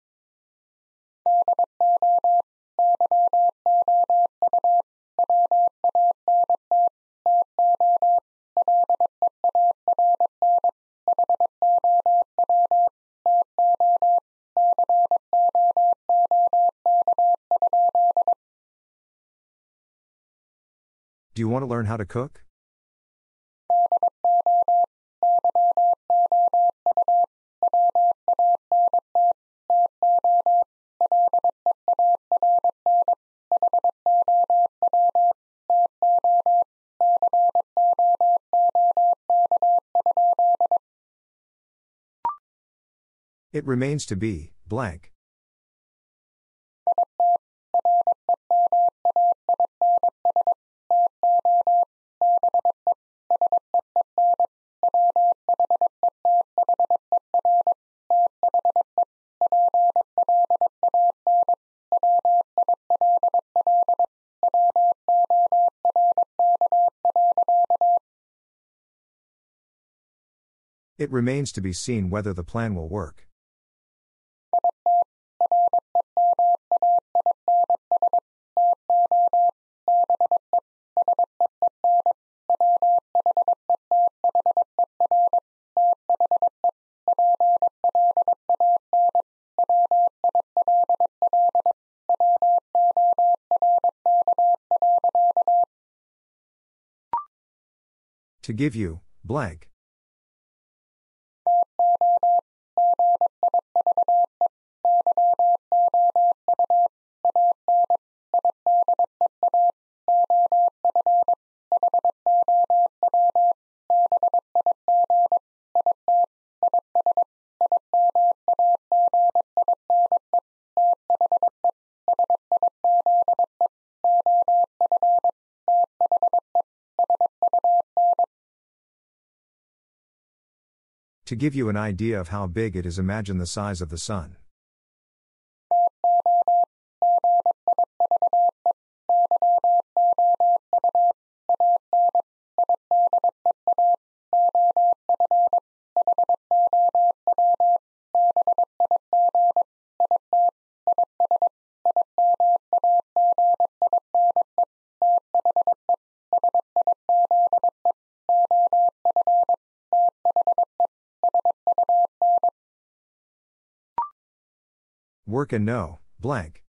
Do you want to learn how to cook? It remains to be, blank. It remains to be seen whether the plan will work. To give you, blank. To give you an idea of how big it is, imagine the size of the sun. Work and know, blank.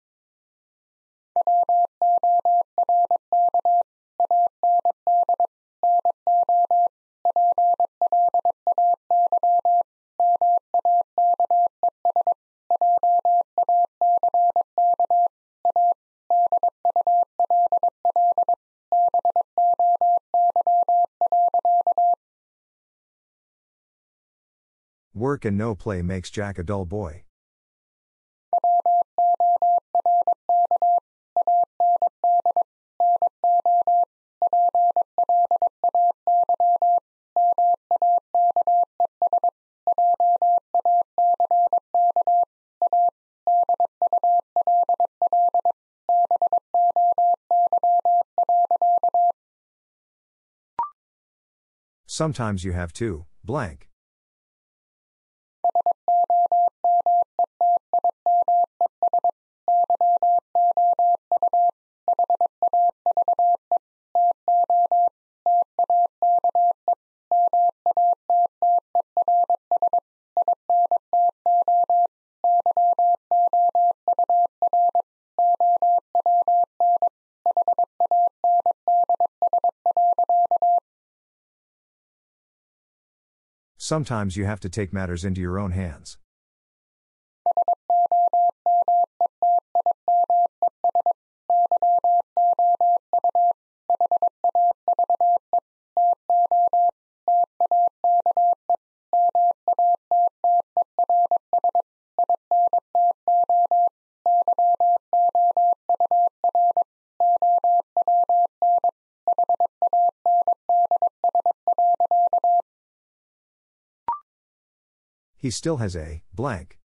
Work and no play makes Jack a dull boy. Sometimes you have to, blank. Sometimes you have to take matters into your own hands. He still has a blank.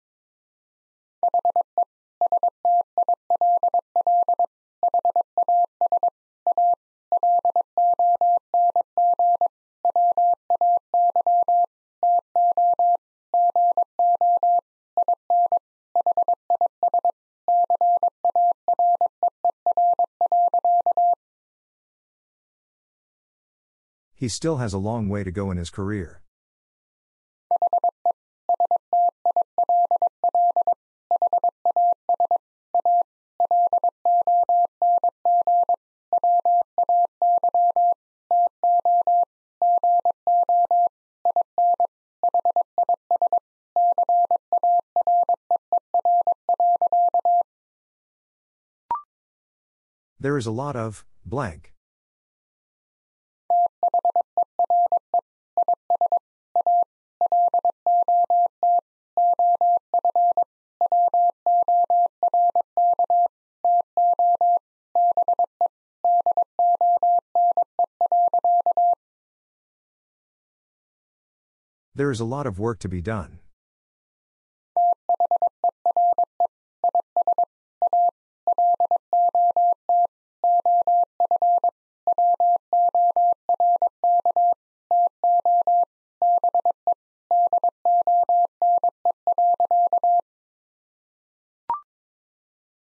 He still has a long way to go in his career. There is a lot of blank. There is a lot of work to be done.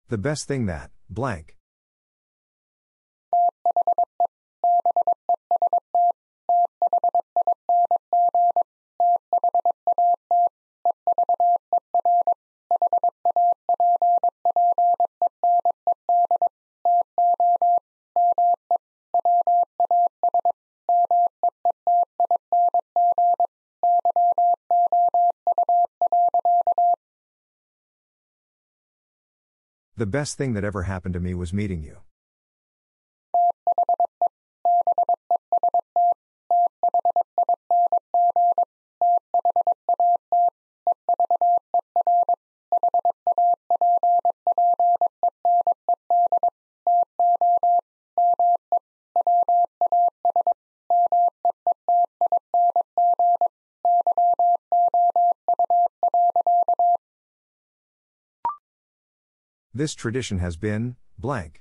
The best thing that, blank. The best thing that ever happened to me was meeting you. This tradition has been, blank.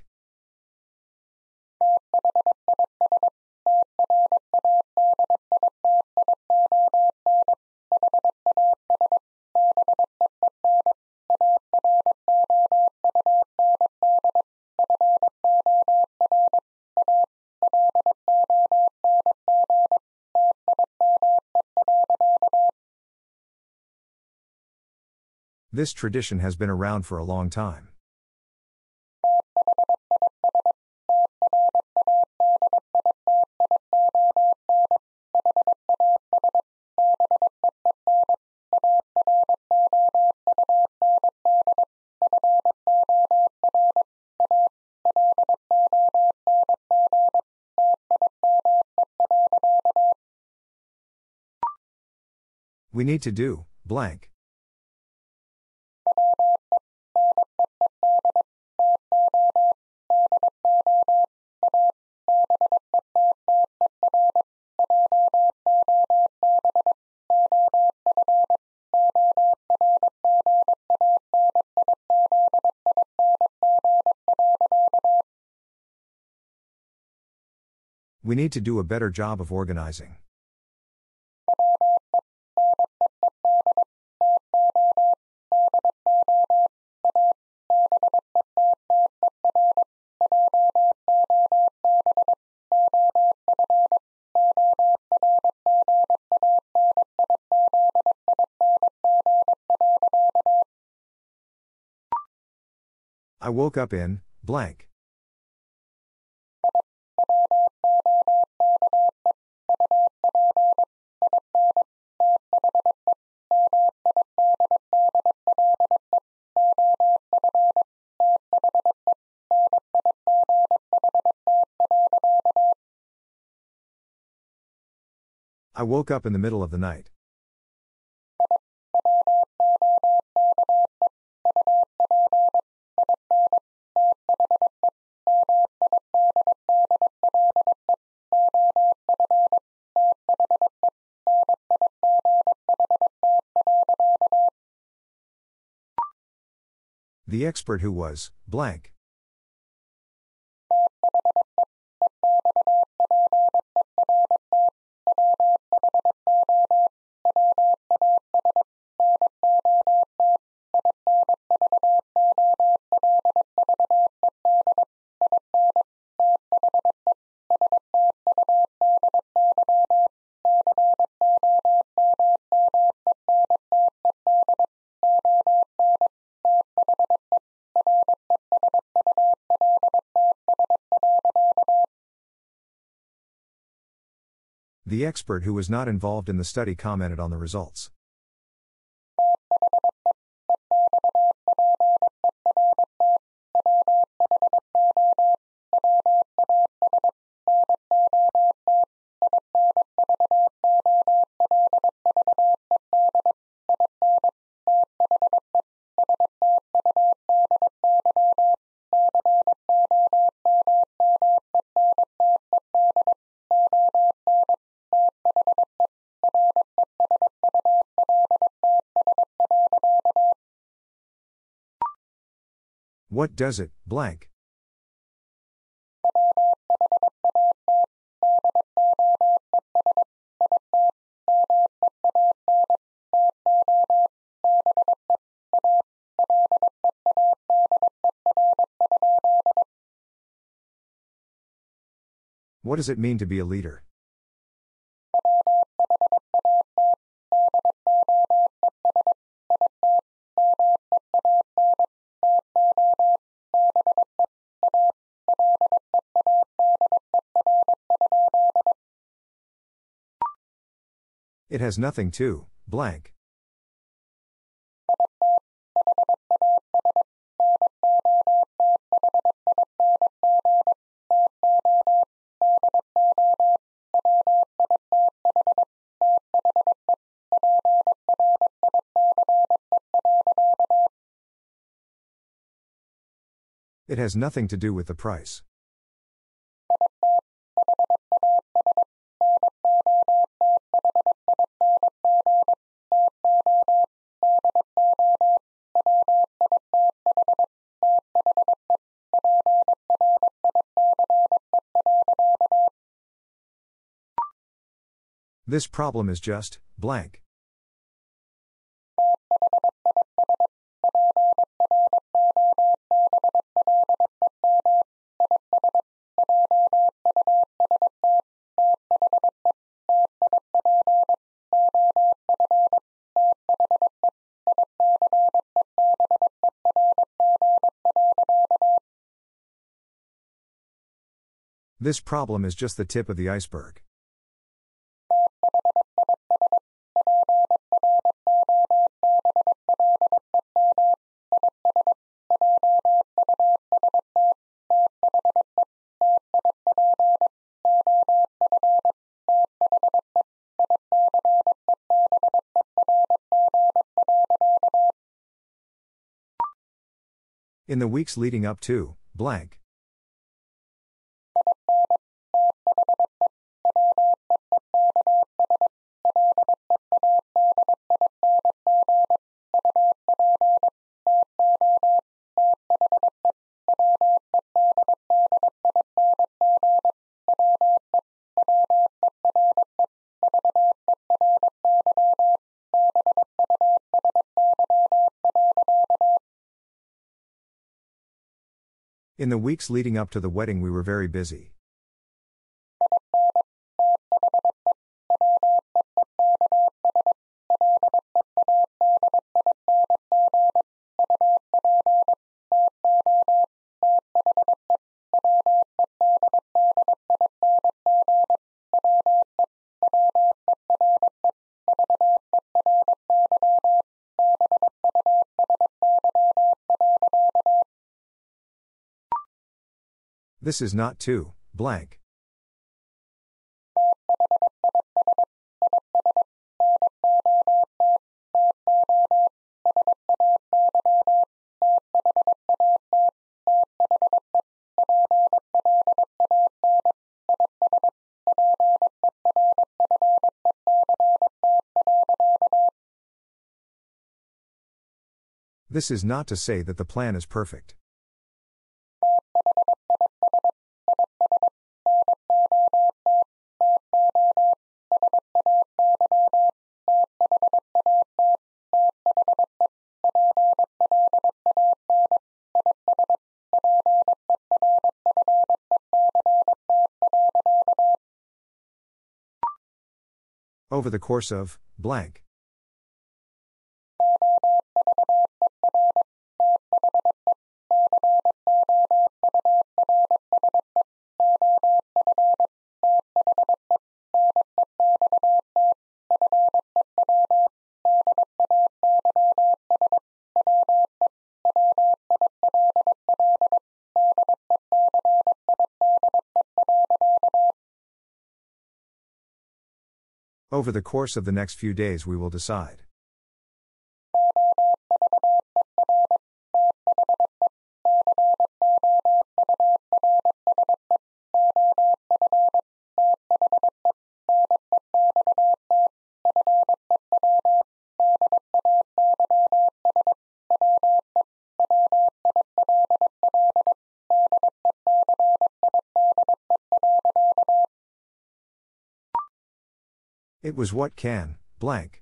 This tradition has been around for a long time. We need to do, blank. We need to do a better job of organizing. I woke up in, blank. I woke up in the middle of the night. The expert who was, blank. The expert who was not involved in the study commented on the results. What does it, blank? What does it mean to be a leader? It has nothing to, blank. It has nothing to do with the price. This problem is just, blank. This problem is just the tip of the iceberg. In the weeks leading up to, blank. In the weeks leading up to the wedding we were very busy. This is not to, blank. This is not to say that the plan is perfect. Over the course of, blank. Over the course of the next few days we will decide. It was what can, blank.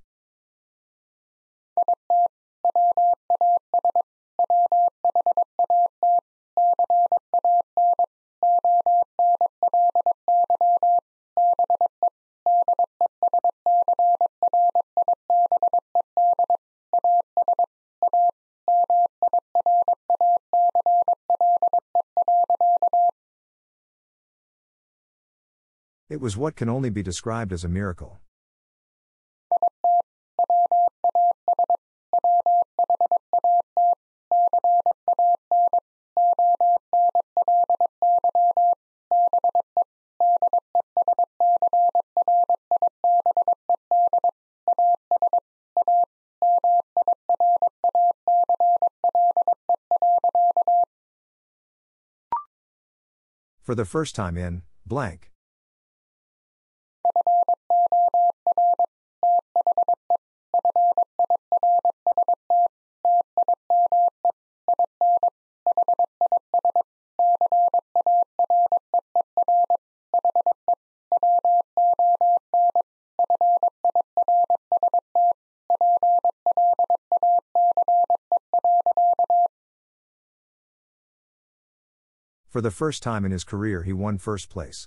It was what can only be described as a miracle. For the first time in, blank. For the first time in his career, he won first place.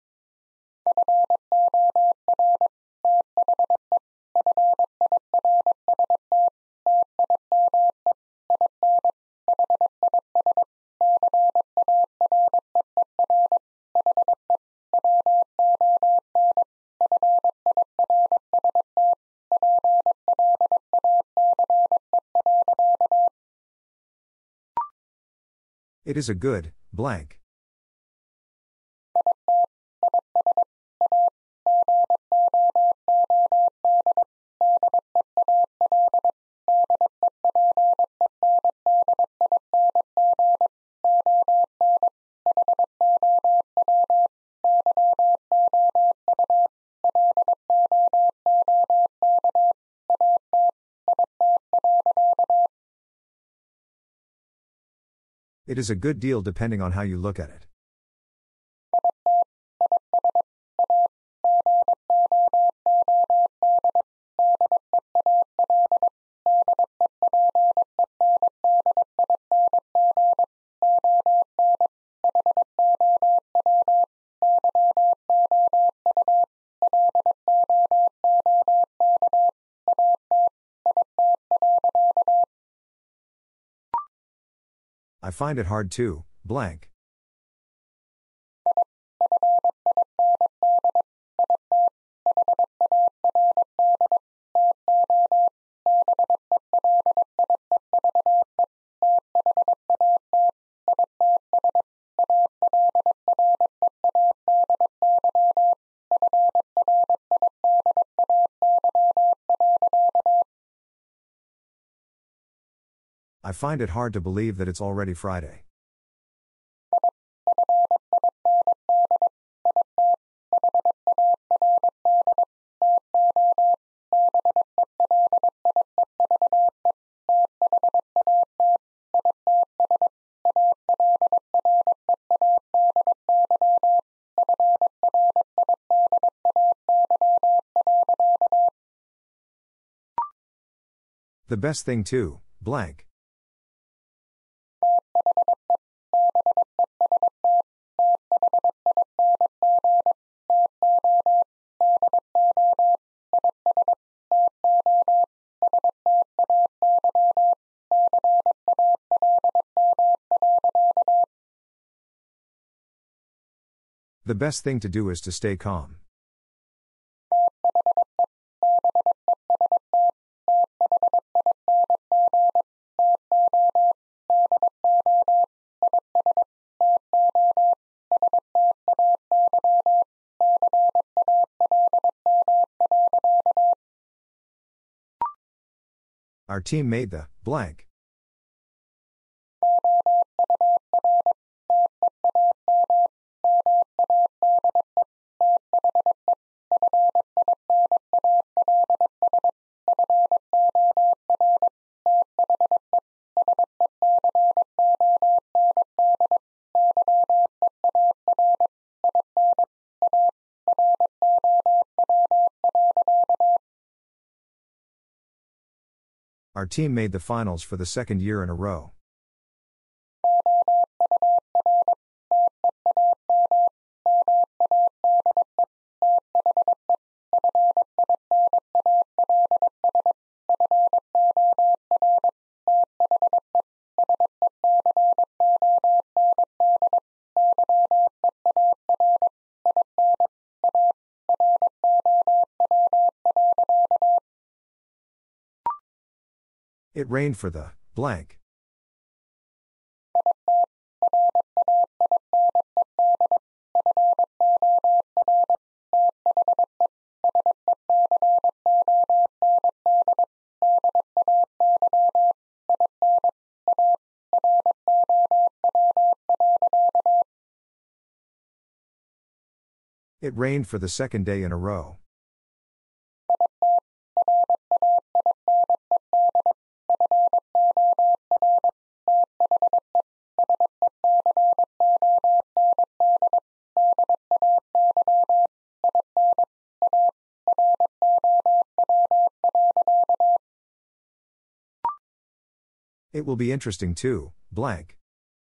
It is a good, blank. It is a good deal depending on how you look at it. I find it hard to, blank. I find it hard to believe that it's already Friday. The best thing to, blank. The best thing to do is to stay calm. Our team made the, blank. Our team made the finals for the second year in a row. It rained for the blank. It rained for the second day in a row. It will be interesting too, blank.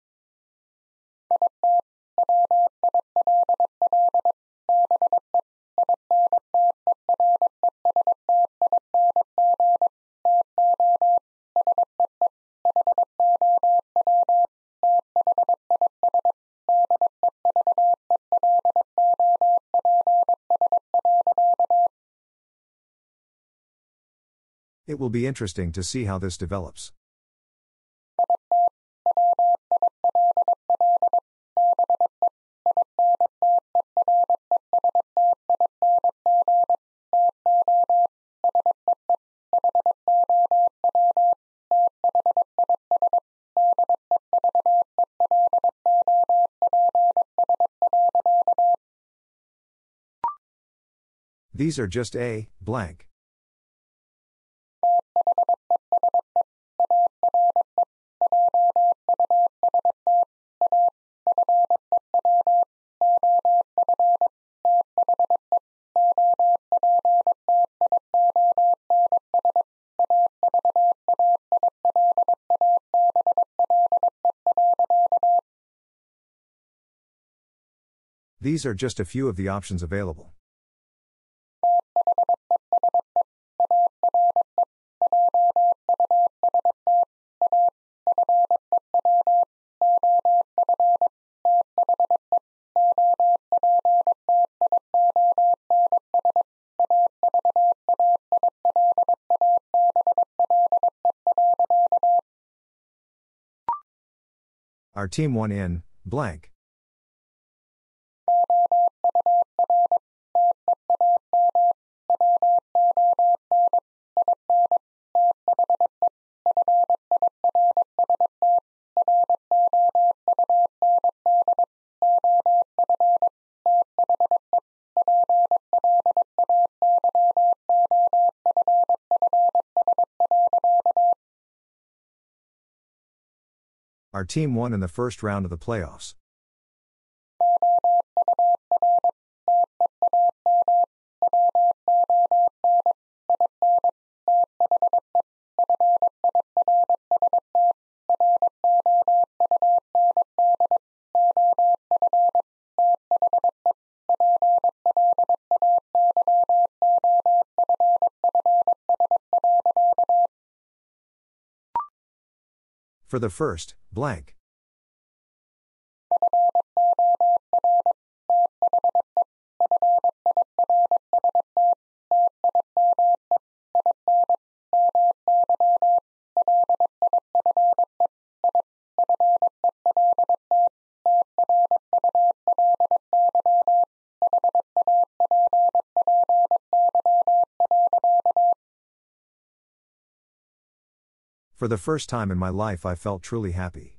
It will be interesting to see how this develops. These are just a blank. These are just a few of the options available. Our team won in blank. Our team won in the first round of the playoffs. For the first blank. For the first time in my life, I felt truly happy.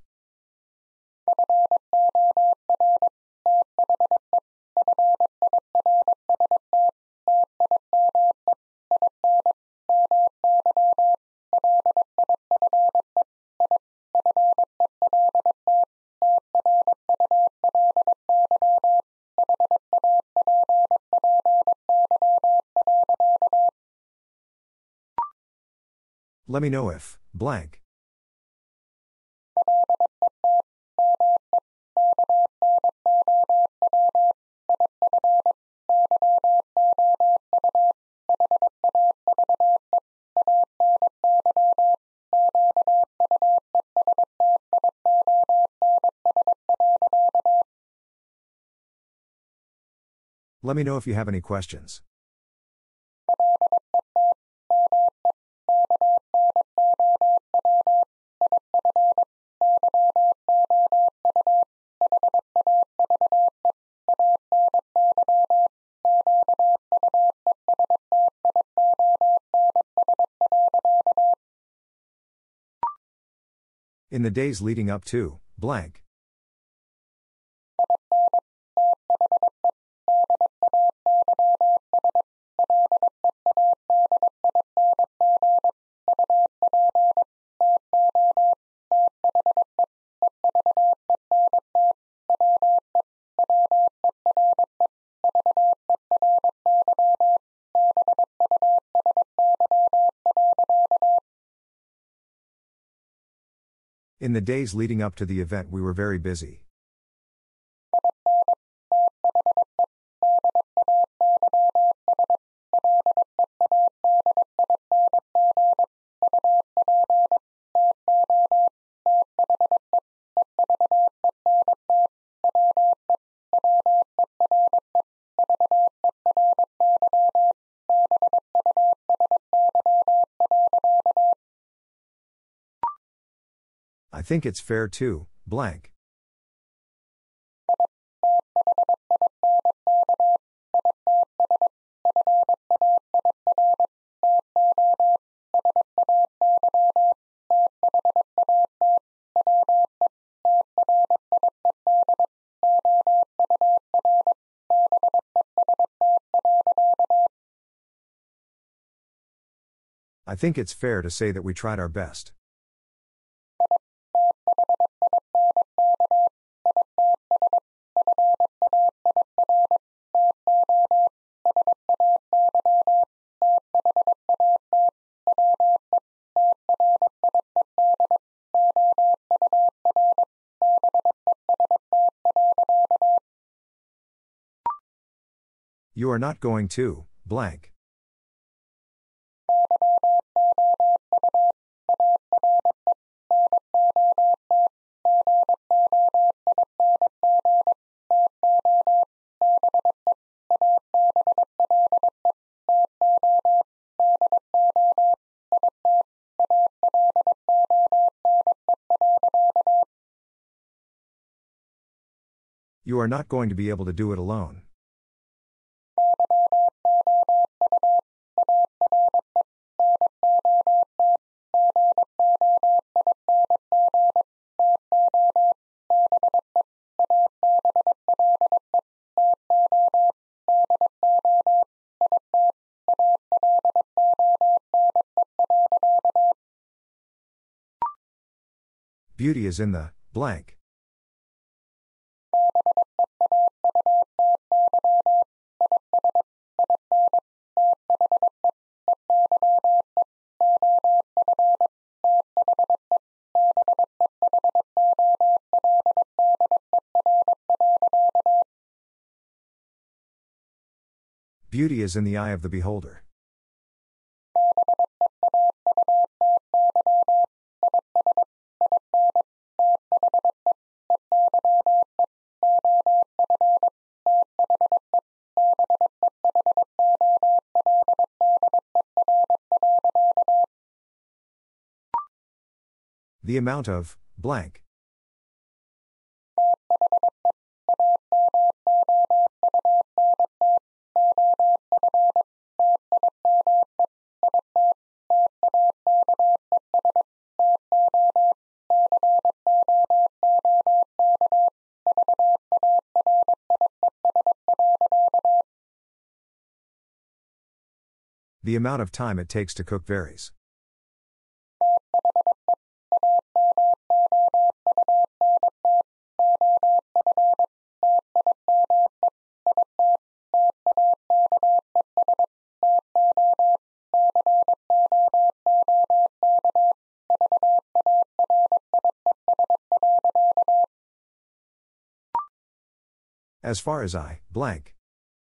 Let me know if blank. Let me know if you have any questions. In the days leading up to, blank. In the days leading up to the event, we were very busy. I think it's fair to, blank. I think it's fair to say that we tried our best. You are not going to, blank. You are not going to be able to do it alone. Beauty is in the, blank. Beauty is in the eye of the beholder. The amount of, blank. The amount of time it takes to cook varies. As far as I, blank.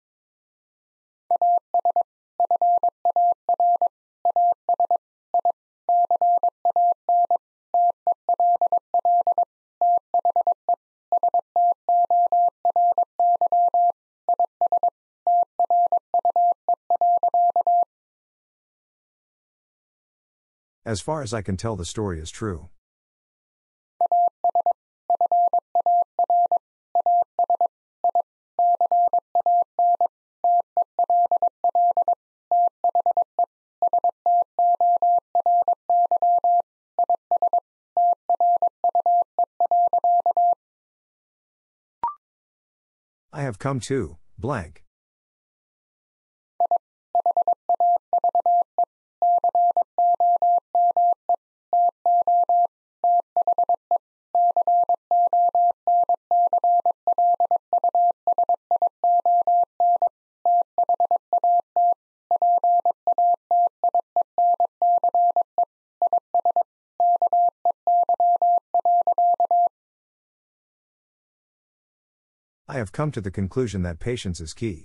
As far as I can tell, the story is true. I have come to, blank. I have come to the conclusion that patience is key.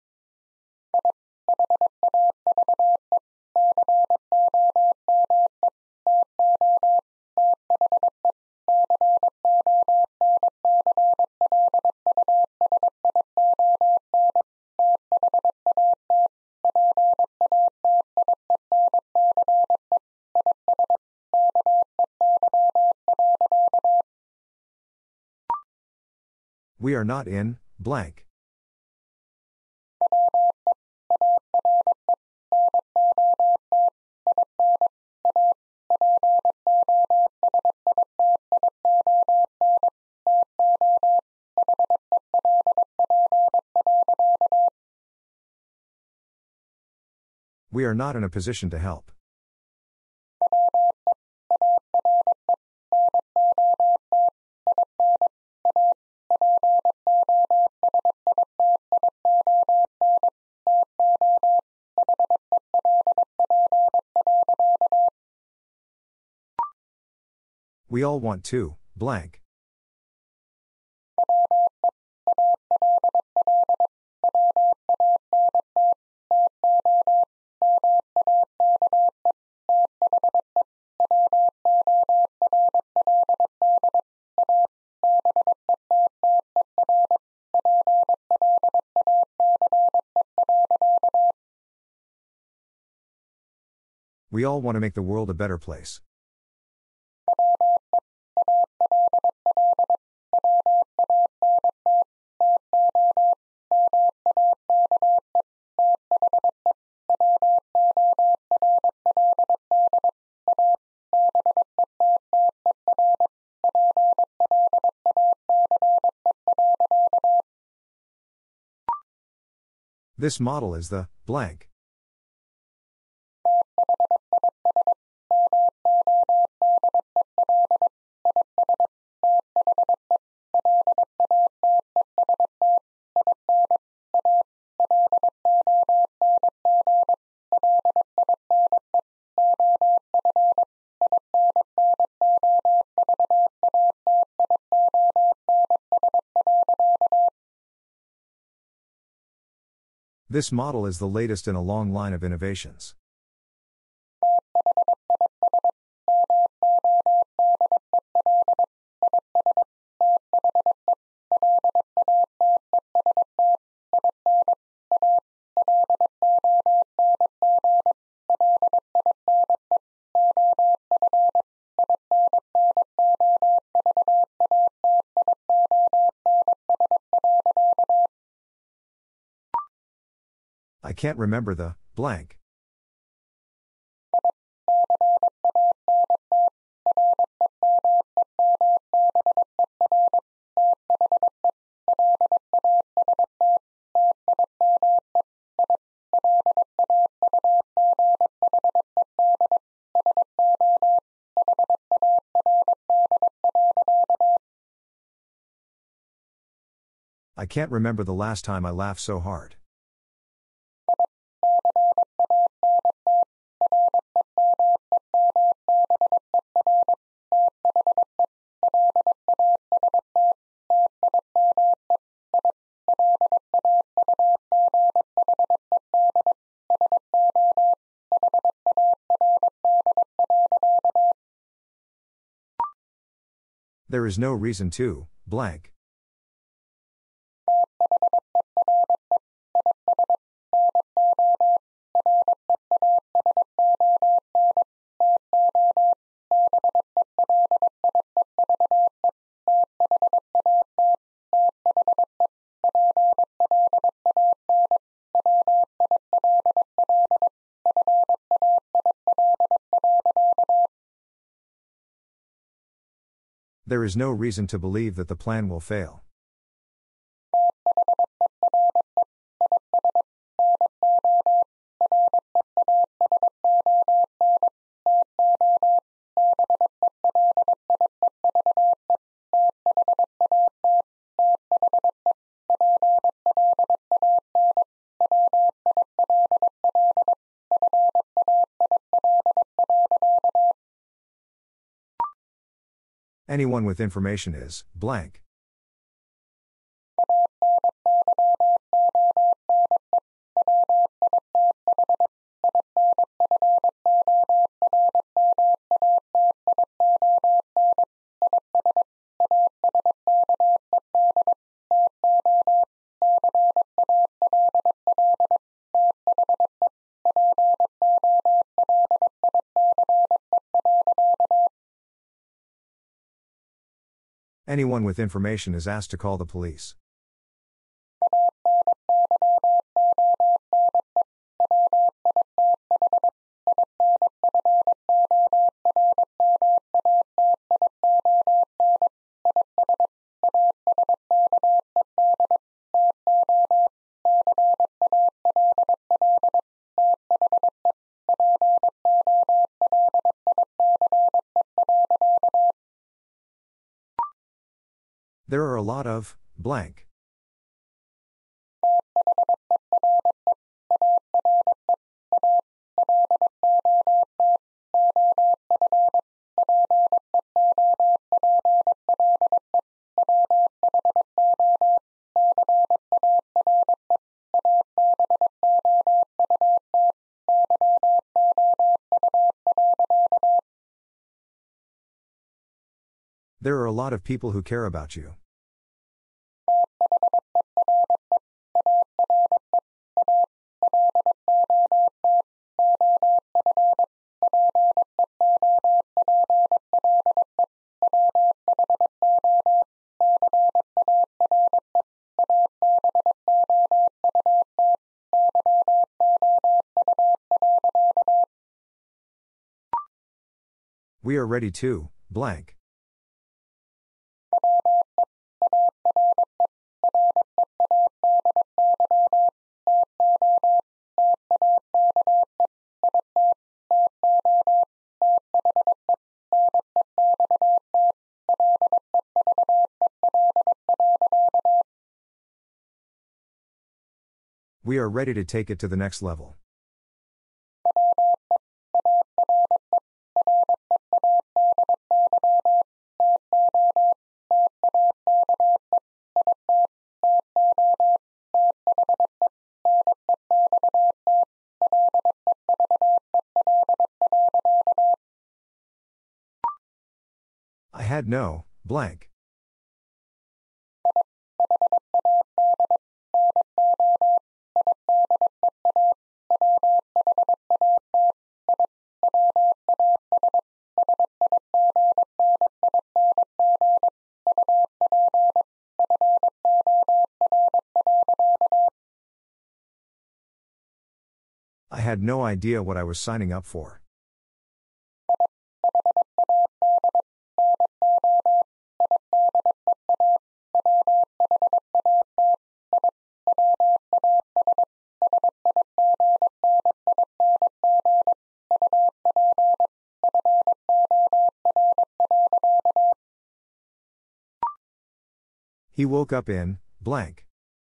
We are not in, blank. We are not in a position to help. We all want to, blank. We all want to make the world a better place. This model is the, blank. This model is the latest in a long line of innovations. I can't remember the, blank. I can't remember the last time I laughed so hard. There is no reason to, blank. There is no reason to believe that the plan will fail. Anyone with information is, blank. Anyone with information is asked to call the police. There are a lot of, blank. There are a lot of people who care about you. We are ready to, blank. We are ready to take it to the next level. I had no, blank. I had no idea what I was signing up for. He woke up in, blank.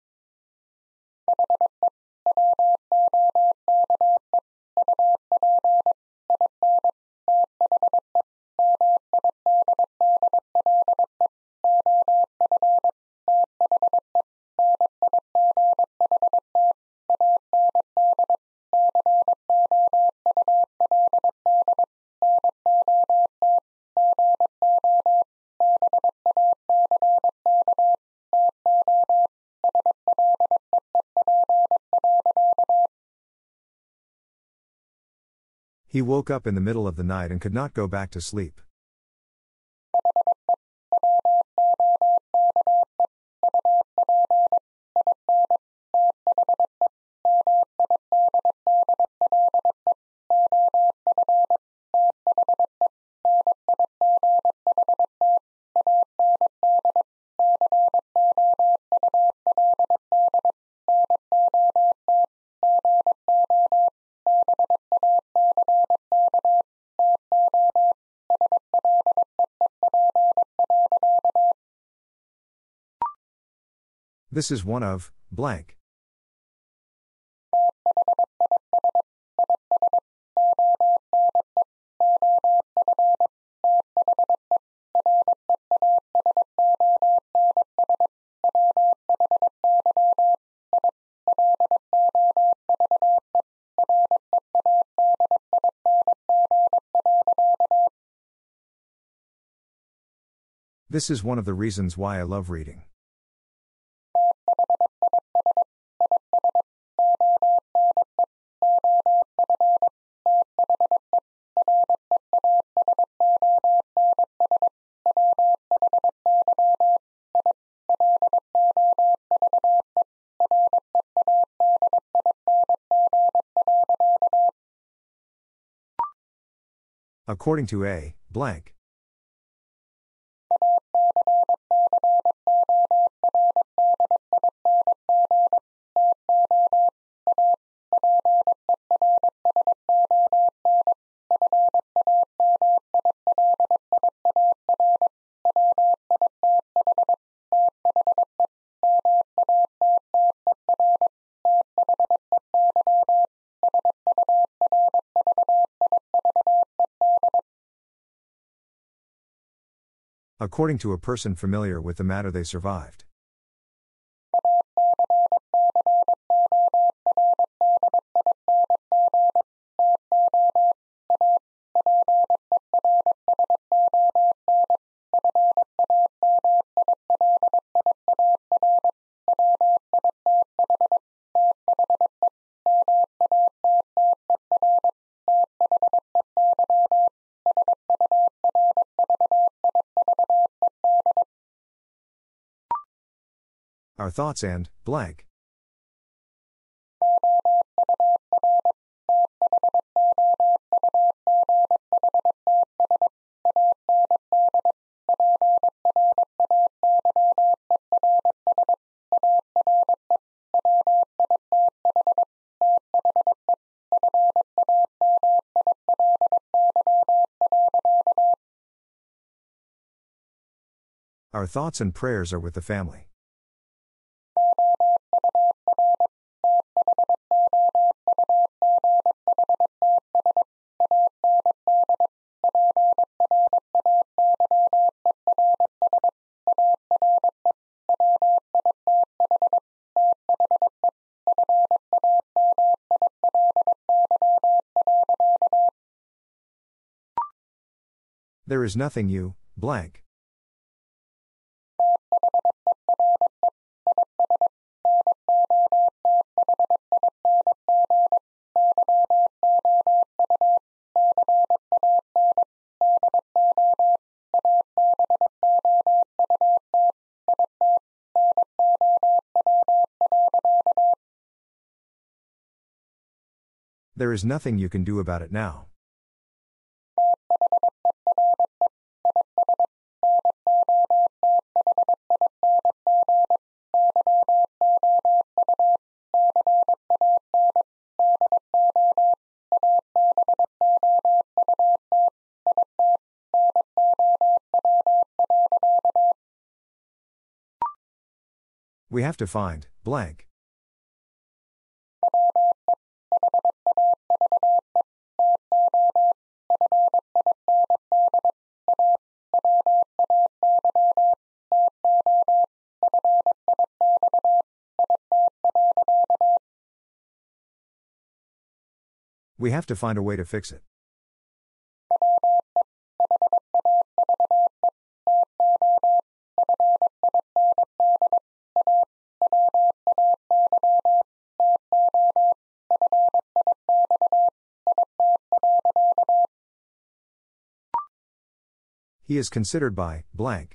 He woke up in the middle of the night and could not go back to sleep. This is one of, blank. This is one of the reasons why I love reading. According to a blank. According to a person familiar with the matter they survived. Our thoughts and blank. Our thoughts and prayers are with the family. There is nothing you, blank. There is nothing you can do about it now. We have to find blank. We have to find a way to fix it. He is considered by blank.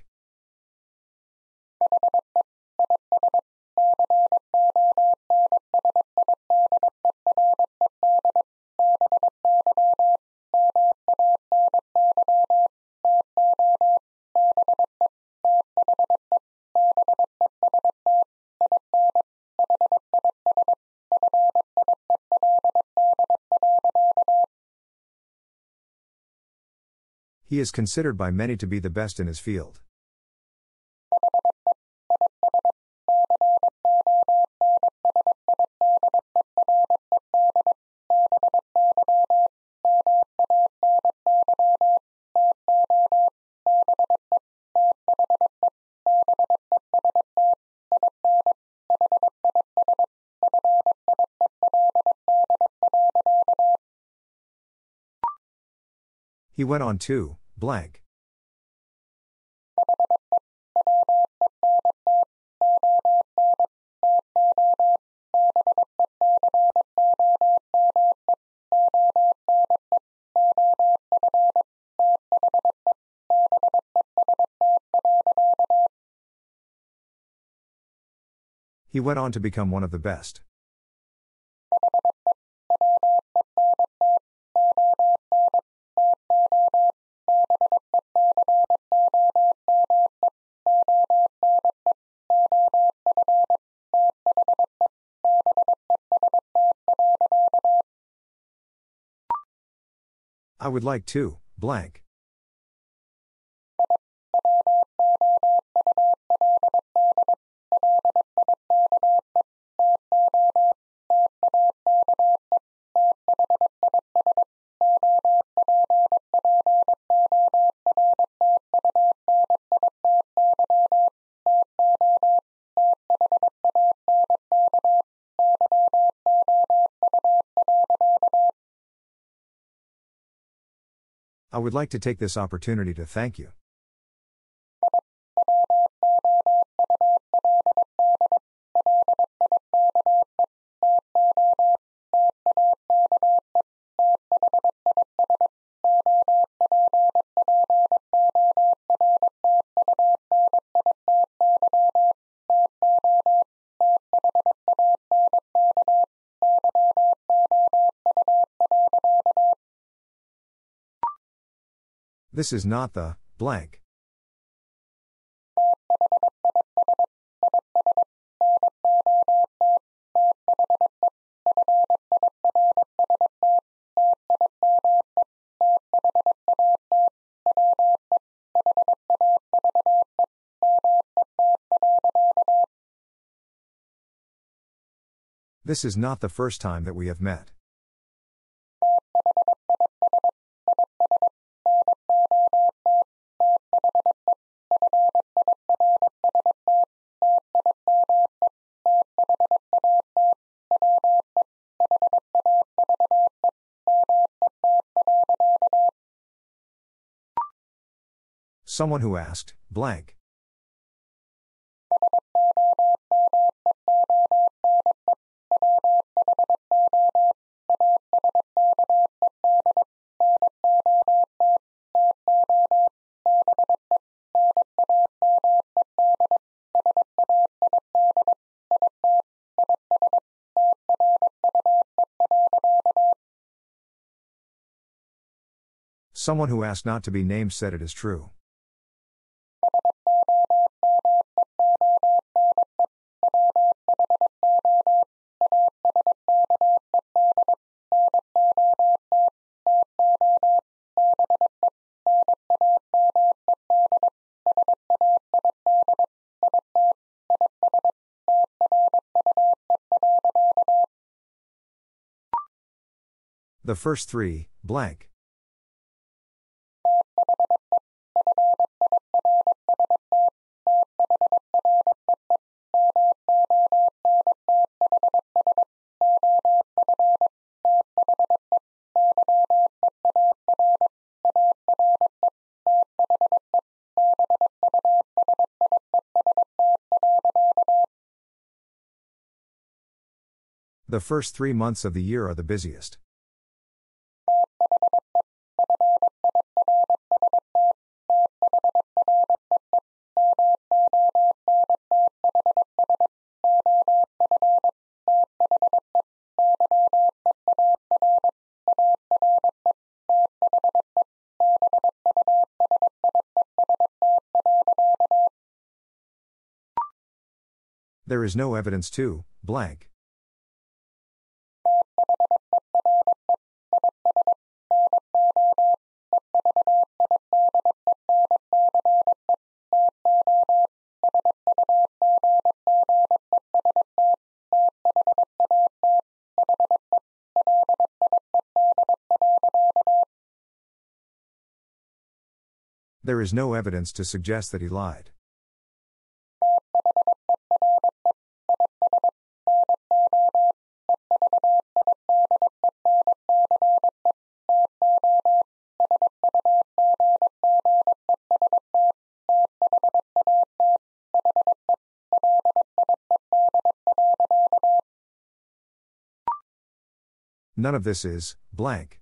He is considered by many to be the best in his field. He went on to blank. He went on to become one of the best. I would like to, blank. I would like to take this opportunity to thank you. This is not the, blank. This is not the first time that we have met. Someone who asked, blank. Someone who asked not to be named said it is true. The first three, blank. The first 3 months of the year are the busiest. There is no evidence to, blank. There is no evidence to suggest that he lied. None of this is, blank.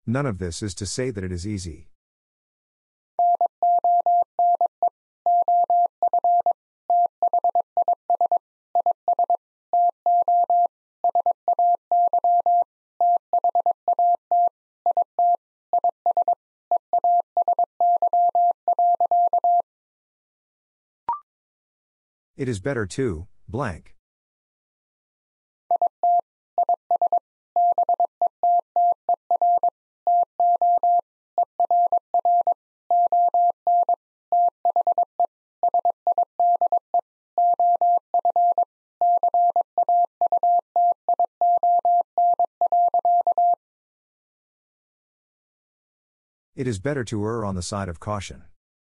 None of this is to say that it is easy. It is better to, blank. It is better to err on the side of caution.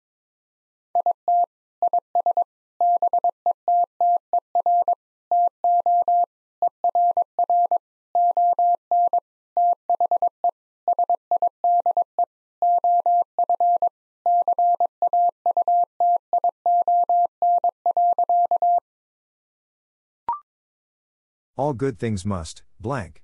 All good things must, blank.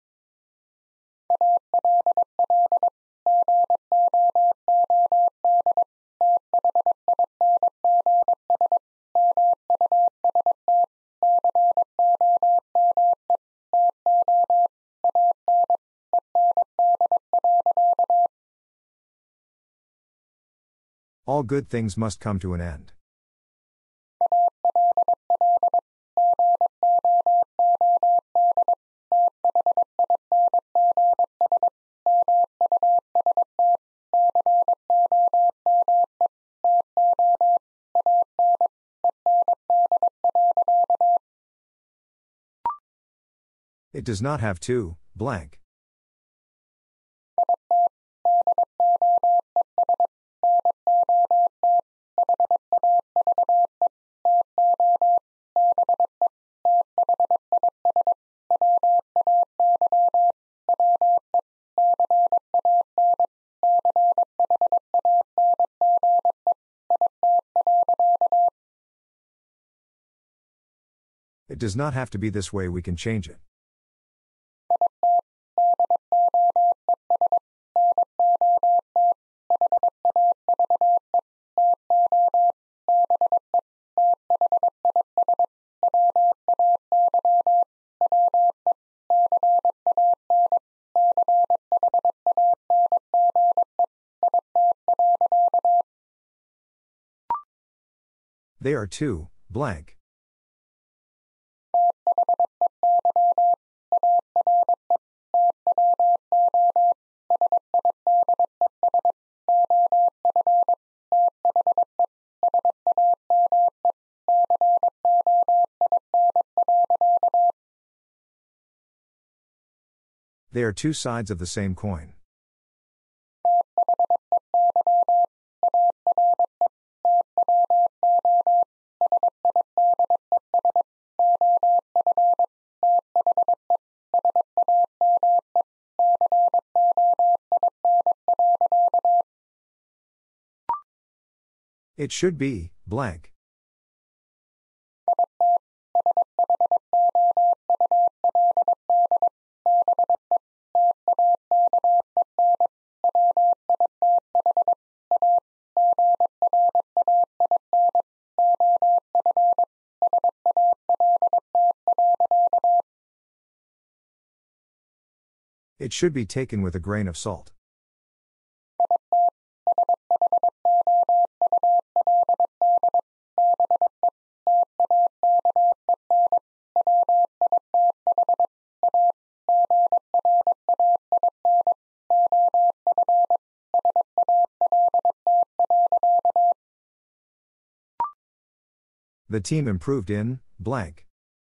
All good things must come to an end. It does not have to, blank. It does not have to be this way, we can change it. They are two, blank. They are two sides of the same coin. It should be, blank. It should be taken with a grain of salt. The team improved in, blank.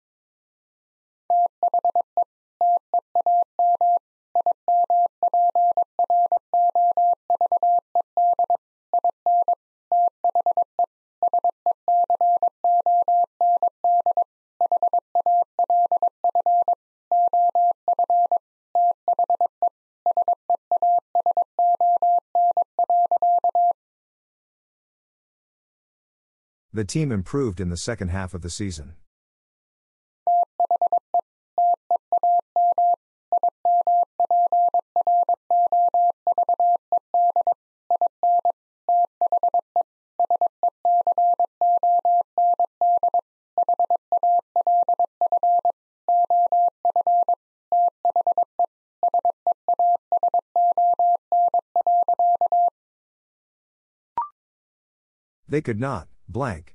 The team improved in the second half of the season. They could not, blank.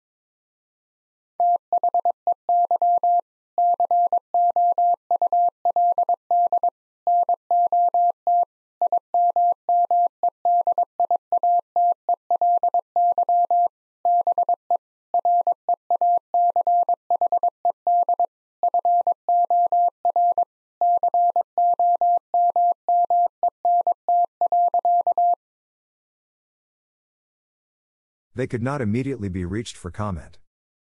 They could not immediately be reached for comment.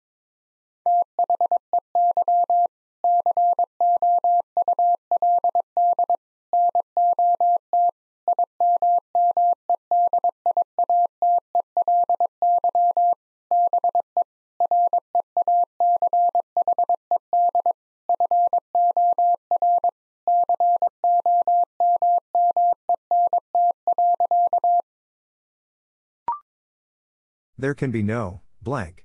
There can be no, blank.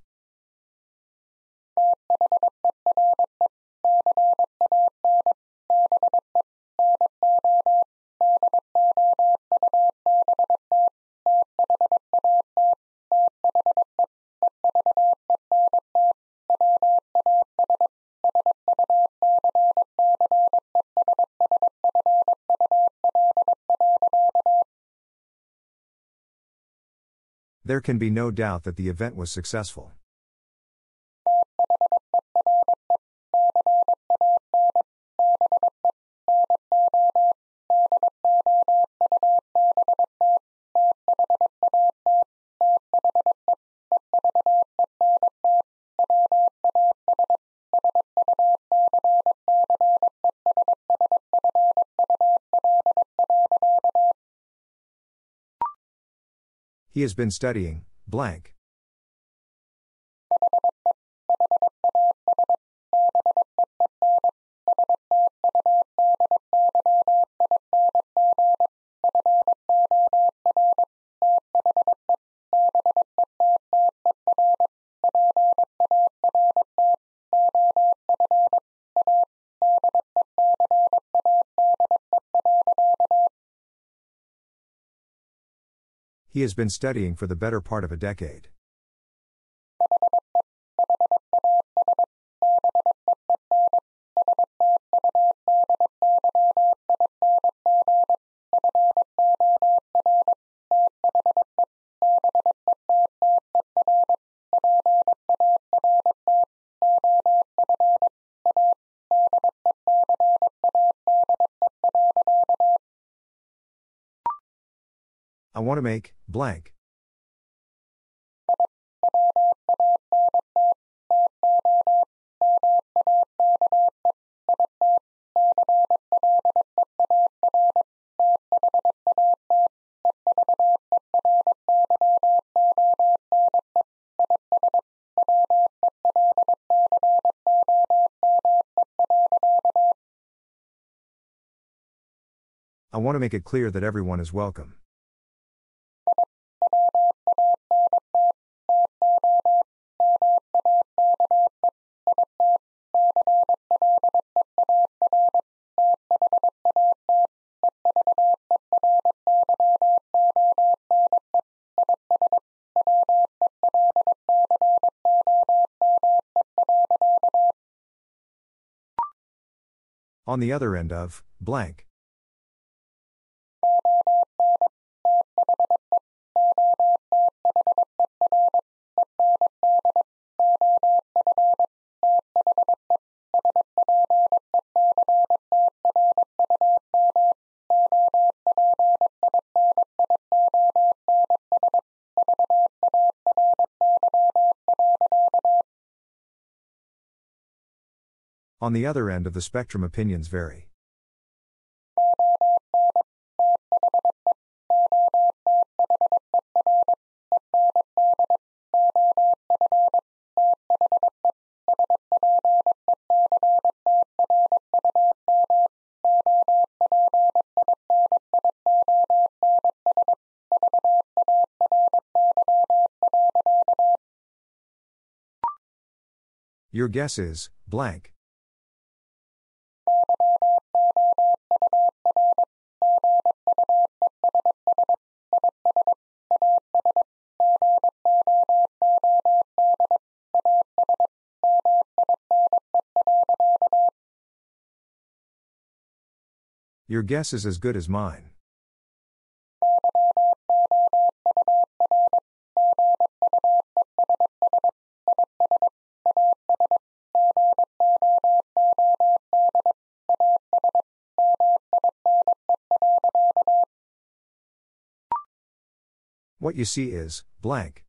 There can be no doubt that the event was successful. He has been studying, blank. He has been studying for the better part of a decade. I want to make, blank. I want to make it clear that everyone is welcome. On the other end of, blank. On the other end of the spectrum, opinions vary. Your guess is, blank. Your guess is as good as mine. What you see is, blank.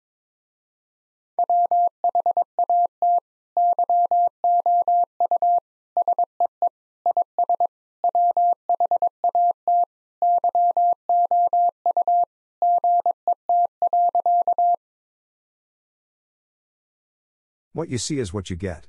What you see is what you get.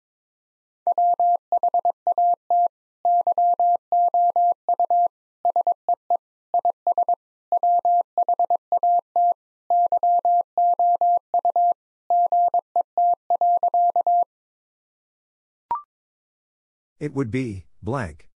It would be, blank.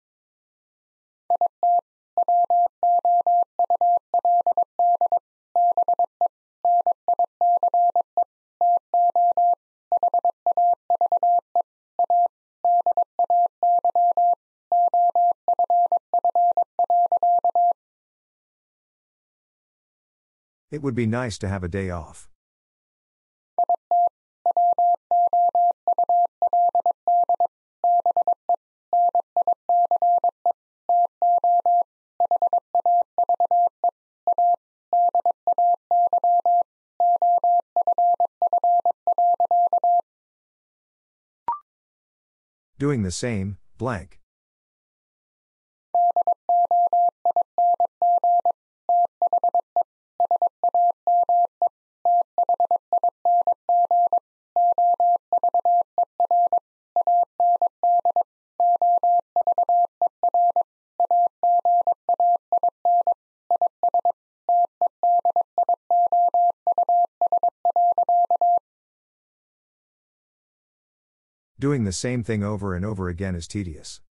It would be nice to have a day off. Doing the same, blank. Doing the same thing over and over again is tedious.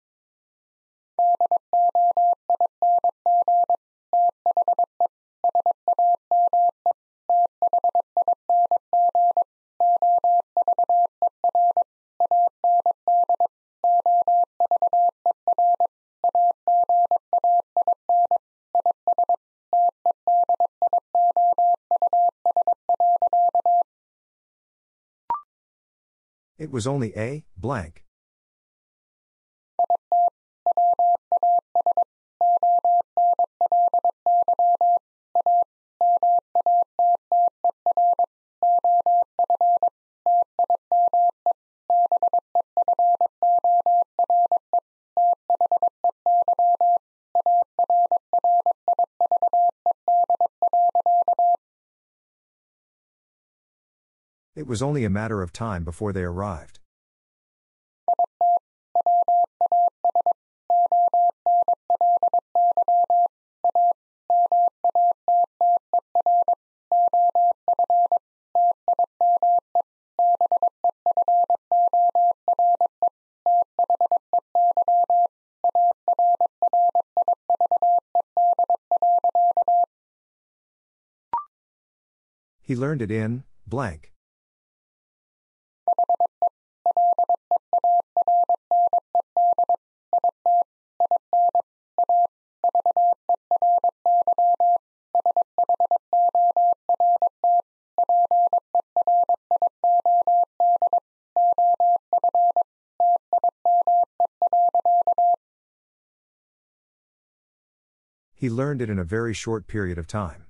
It was only a, blank. It was only a matter of time before they arrived. He learned it in, blank. He learned it in a very short period of time.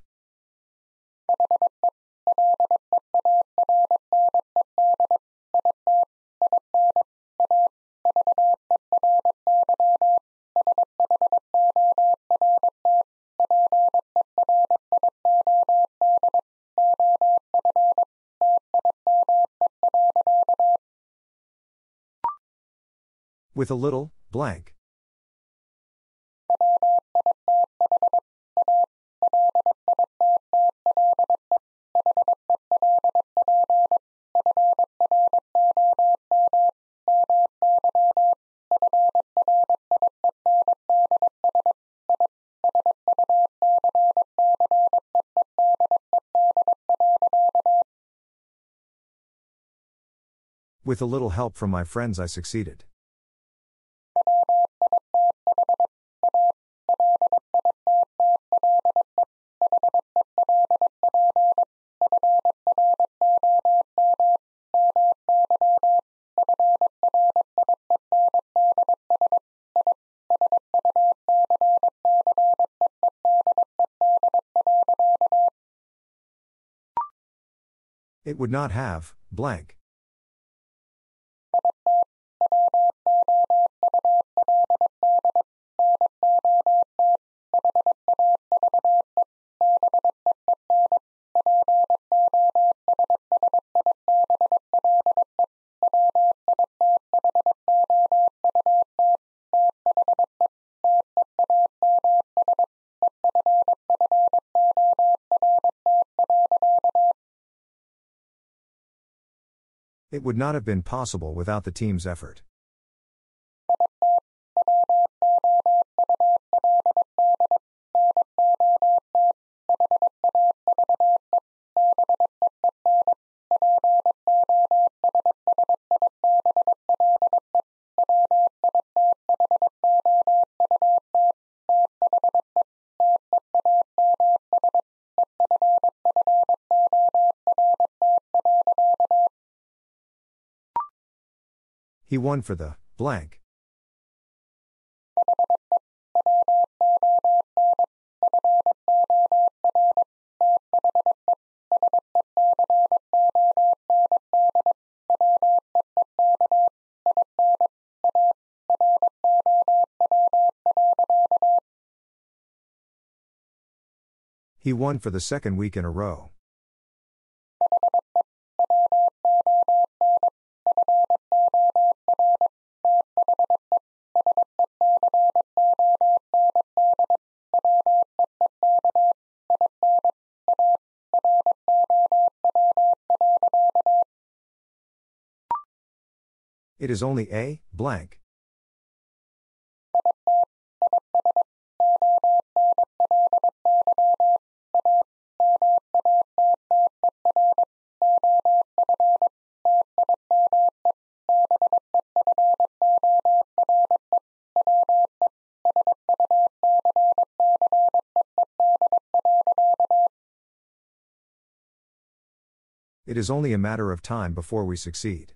With a little, blank. With a little help from my friends, I succeeded. It would not have, blank. It would not have been possible without the team's effort. He won for the blank. He won for the second week in a row. It is only a blank. It is only a matter of time before we succeed.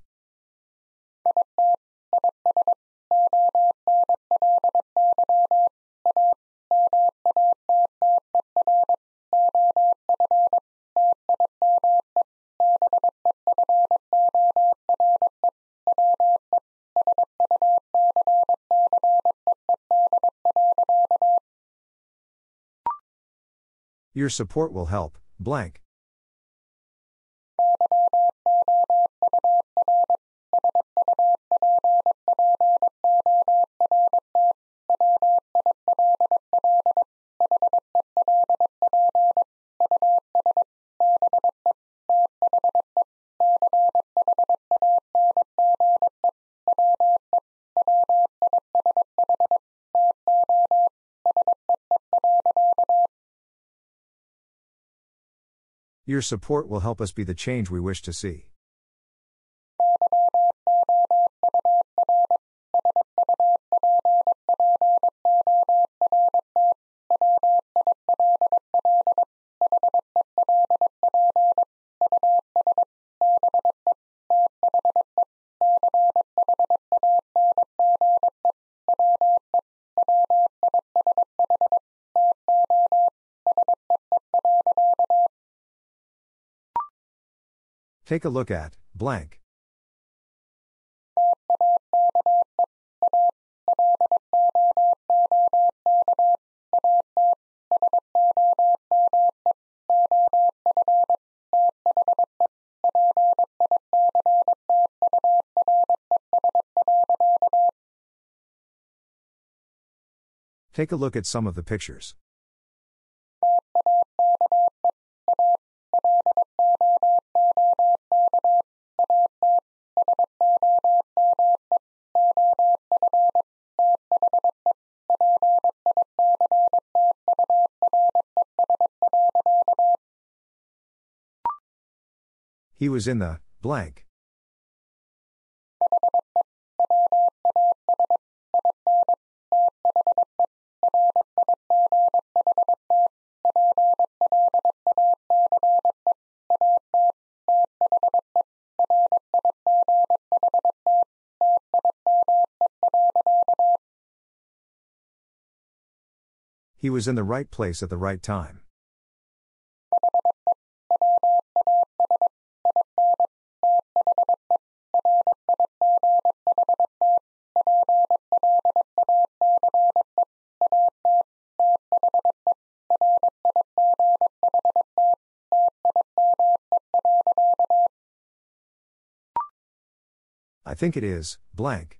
Your support will help, blank. Your support will help us be the change we wish to see. Take a look at blank. Take a look at some of the pictures. He was in the blank. He was in the right place at the right time. I think it is, blank.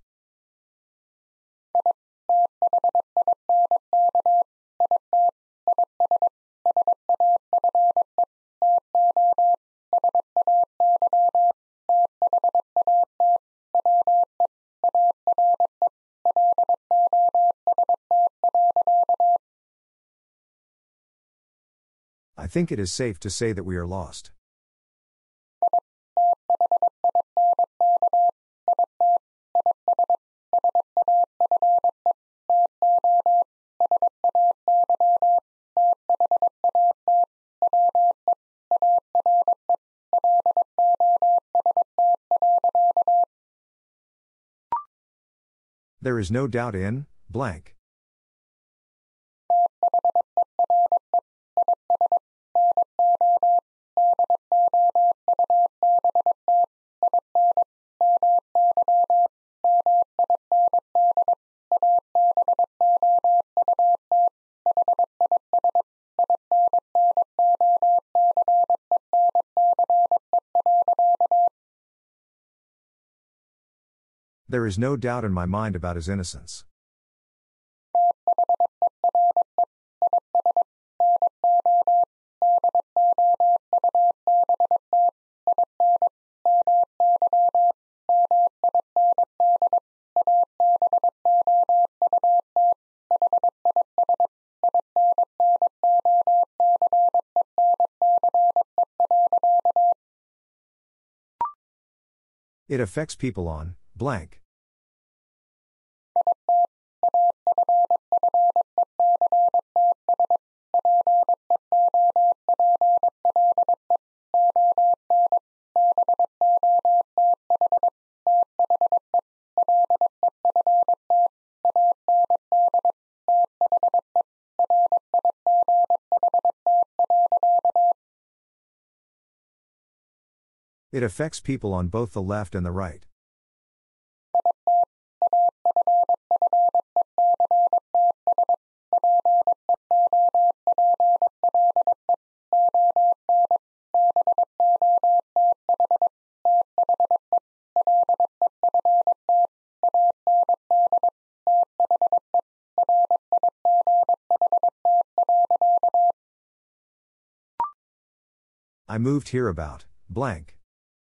I think it is safe to say that we are lost. There is no doubt in, blank. There is no doubt in my mind about his innocence. It affects people on, blank. It affects people on both the left and the right. I moved here about, blank.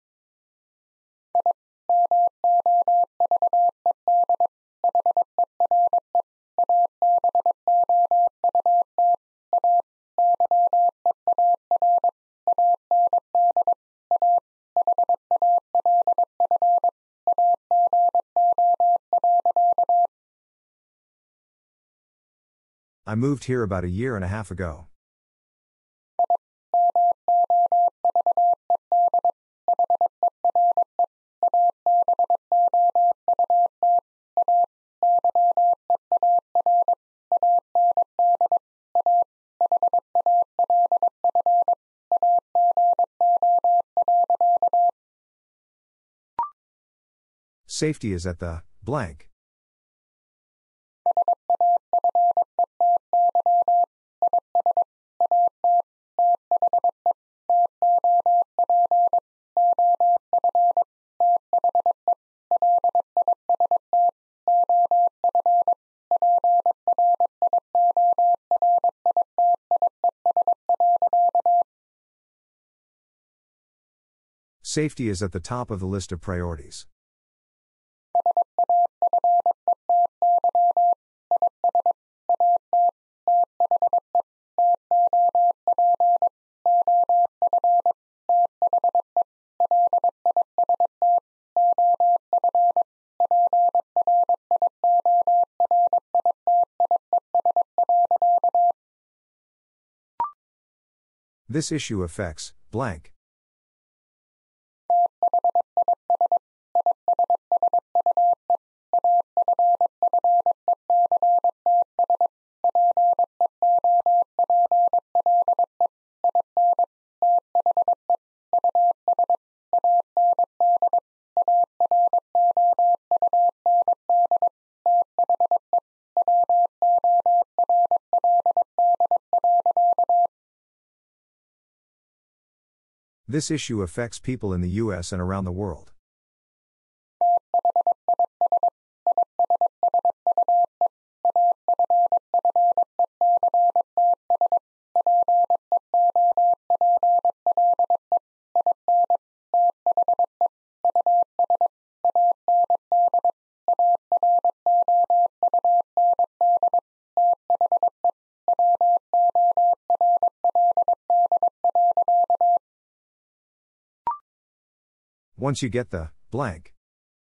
I moved here about a year and a half ago. Safety is at the, blank. Safety is at the top of the list of priorities. This issue affects, blank. This issue affects people in the US and around the world. Once you get the blank.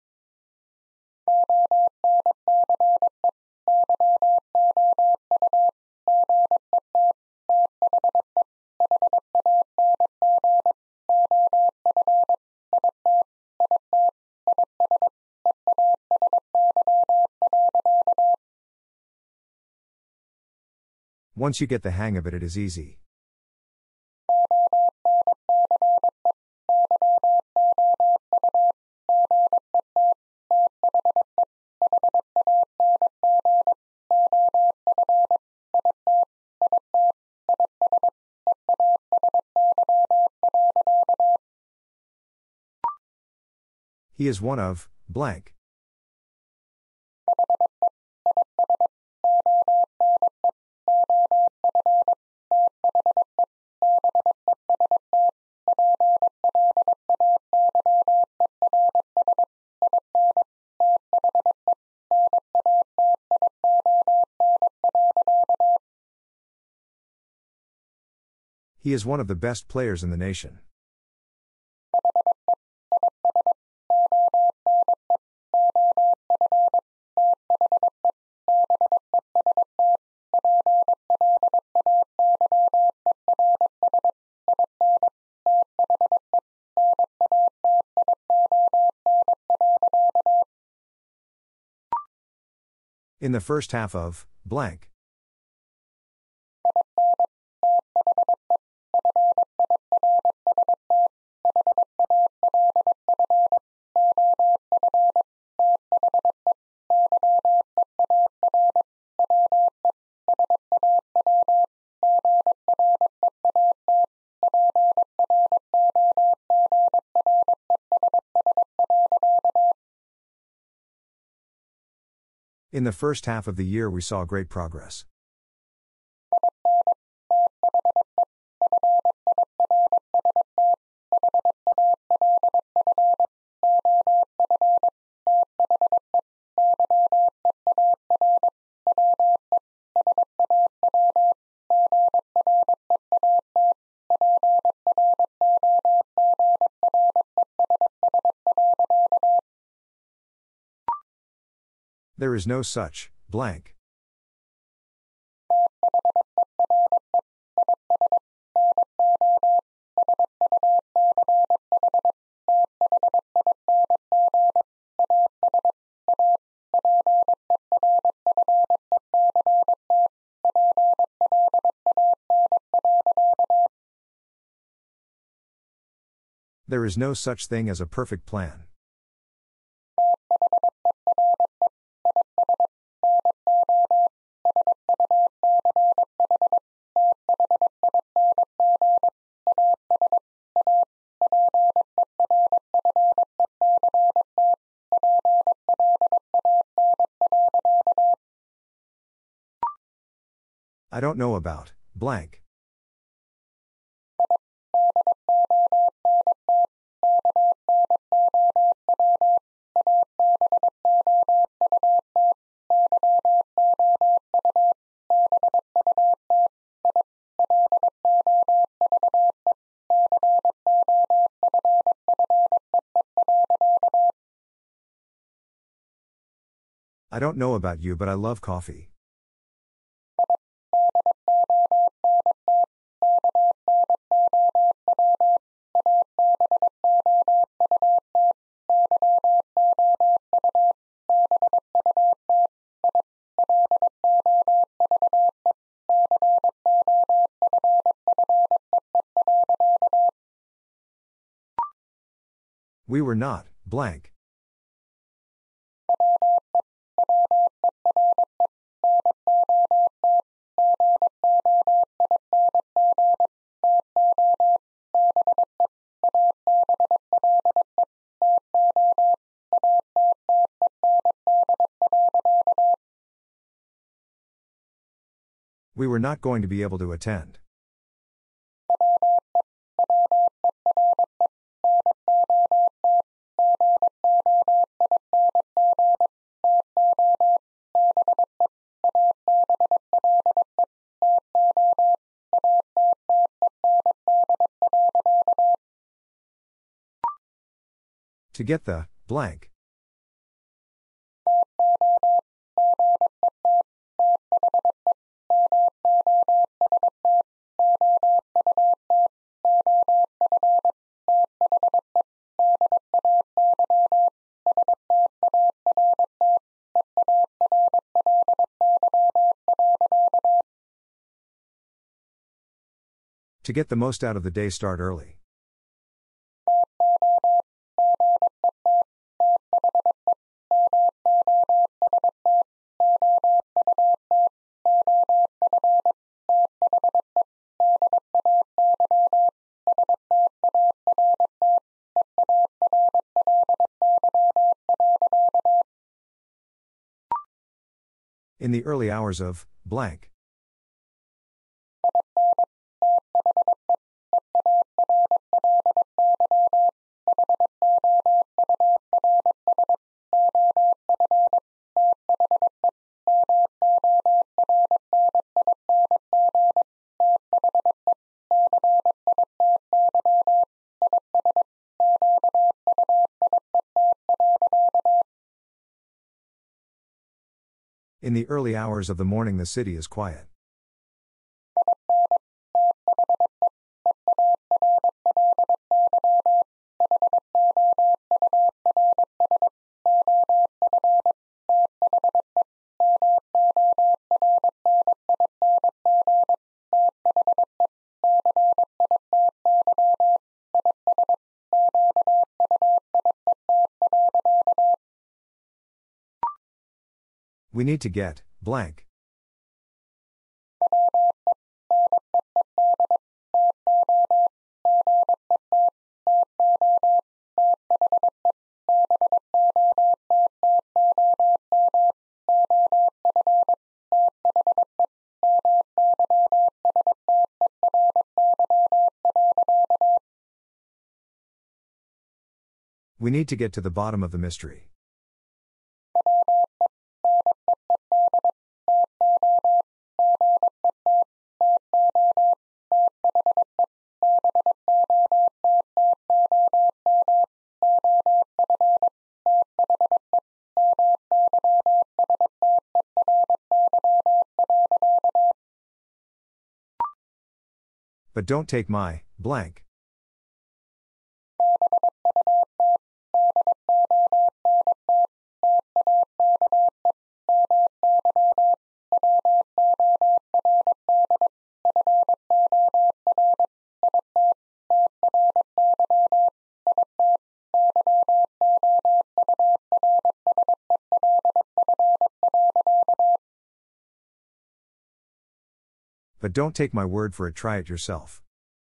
Once you get the hang of it, it is easy. He is one of blank. He is one of the best players in the nation. In the first half of blank. In the first half of the year, we saw great progress. There is no such blank. There is no such thing as a perfect plan. I don't know about blank. I don't know about you, but I love coffee. We were not blank. We were not going to be able to attend. To get the blank. To get the most out of the day, start early. In the early hours of blank. In the early hours of the morning, the city is quiet. We need to get blank. We need to get to the bottom of the mystery. But don't take my blank. But don't take my word for it, try it yourself.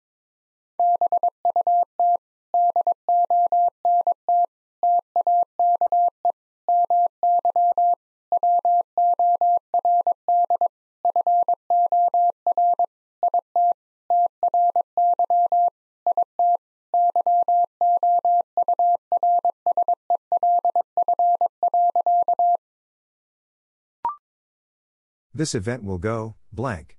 This event will go blank.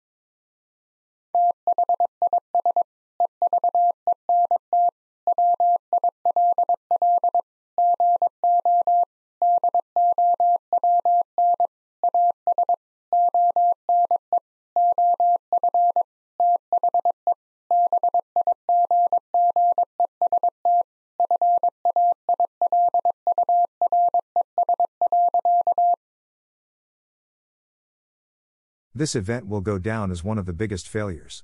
This event will go down as one of the biggest failures.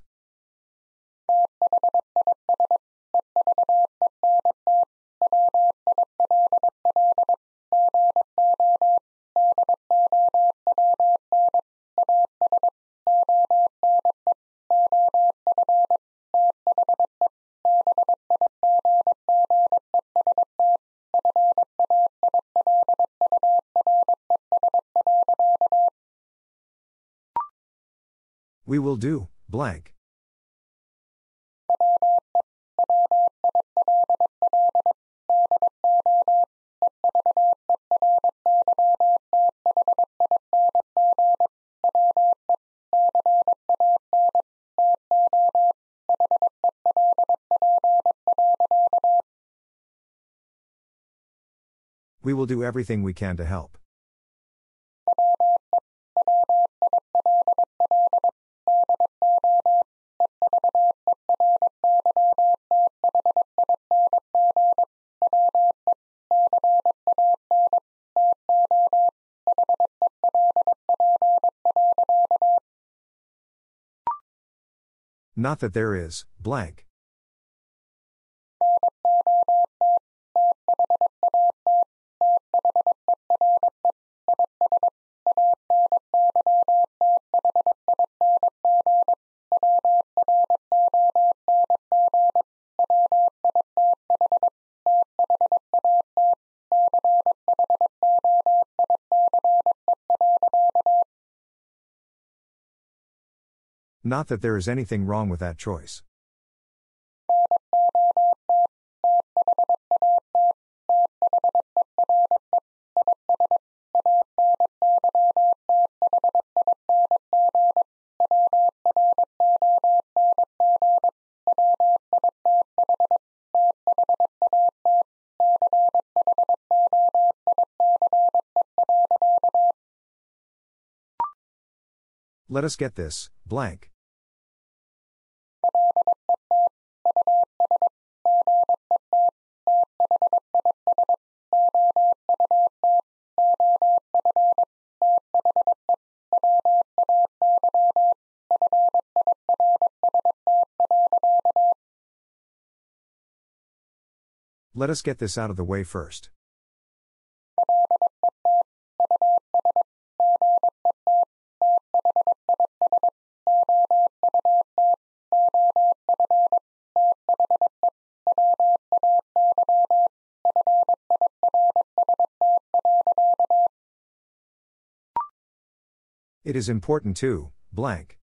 We will do blank. We will do everything we can to help. Not that there is, blank. Not that there is anything wrong with that choice. Let us get this, blank. Let us get this out of the way first. It is important too, blank.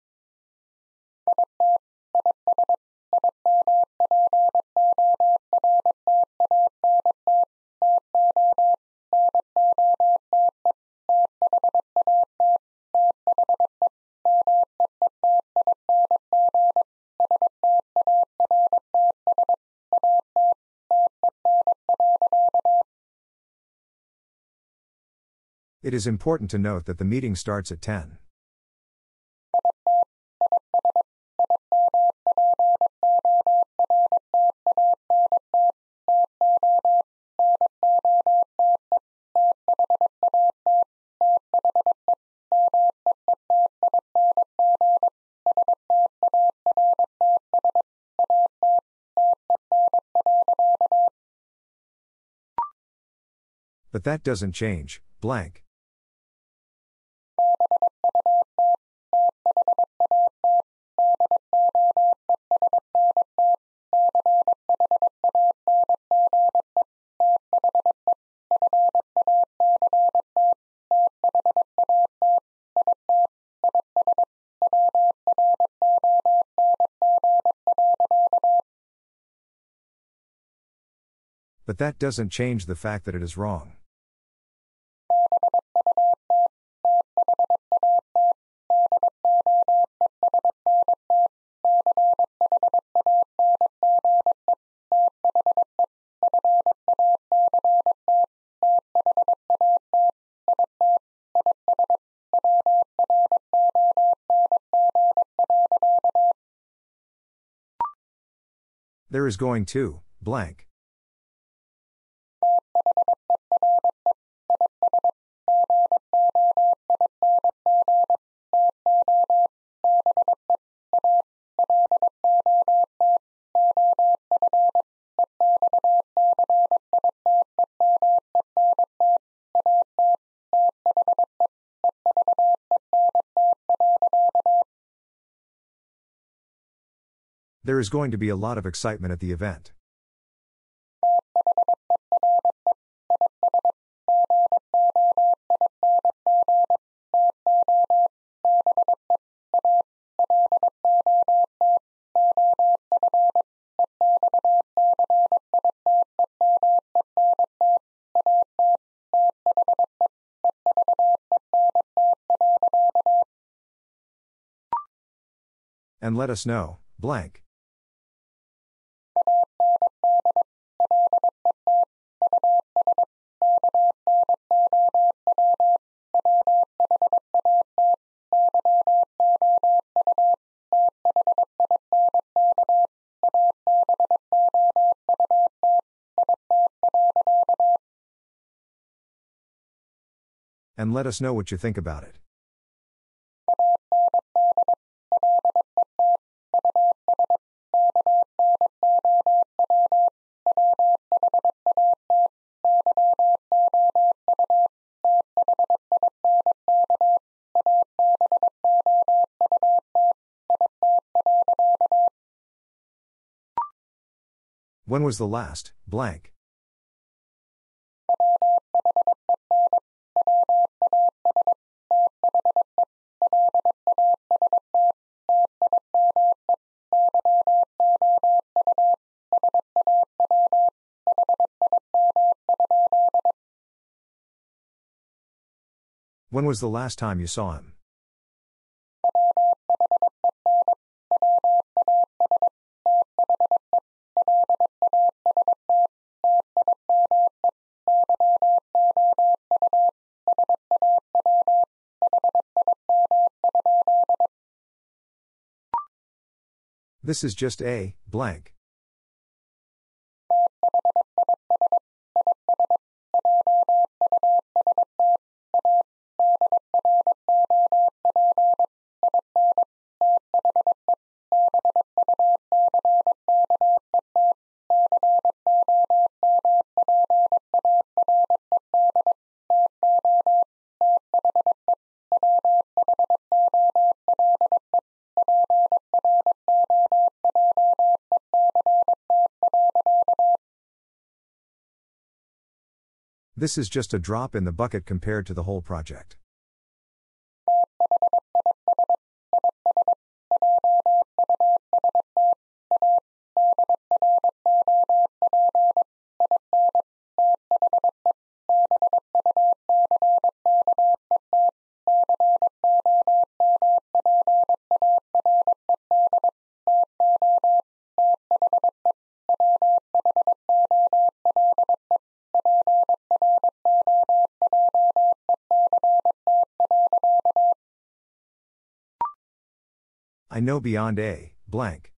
It is important to note that the meeting starts at 10. But that doesn't change, blank. But that doesn't change the fact that it is wrong. There is going to, blank. There is going to be a lot of excitement at the event. And let us know, blank. And let us know what you think about it. When was the last, blank? When was the last time you saw him? This is just a, blank. This is just a drop in the bucket compared to the whole project. I know beyond a, blank.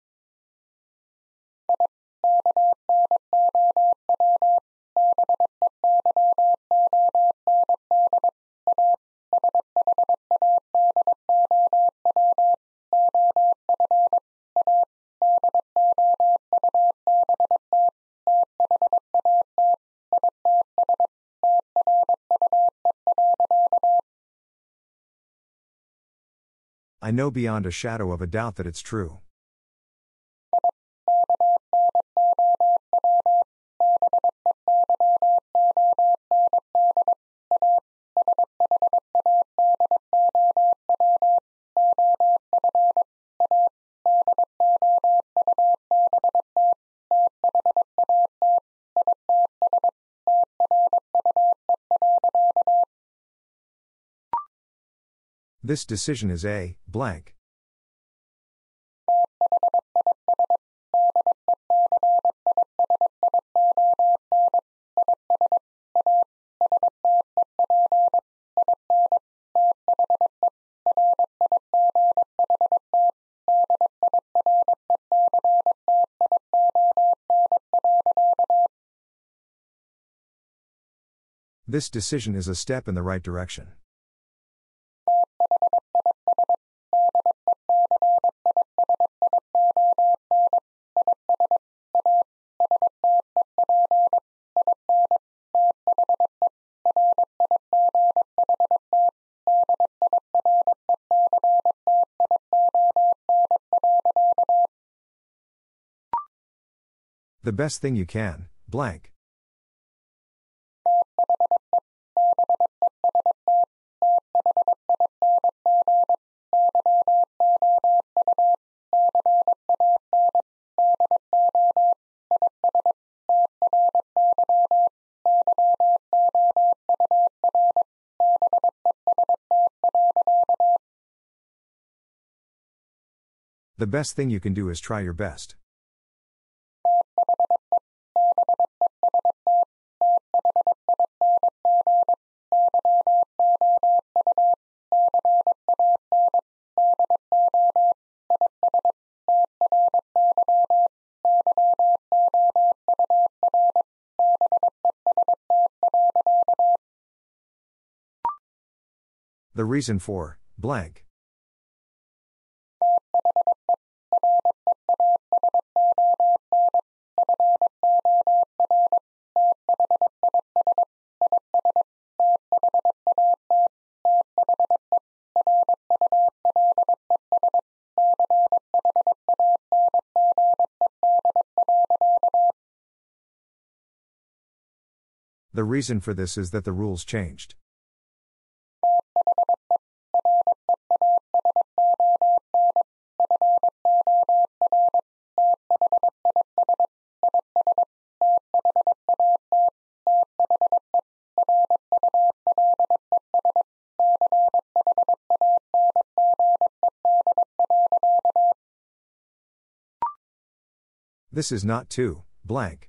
I know beyond a shadow of a doubt that it's true. This decision is a, blank. This decision is a step in the right direction. The best thing you can, blank. The best thing you can do is try your best. The reason for blank. The reason for this is that the rules changed. This is not too blank.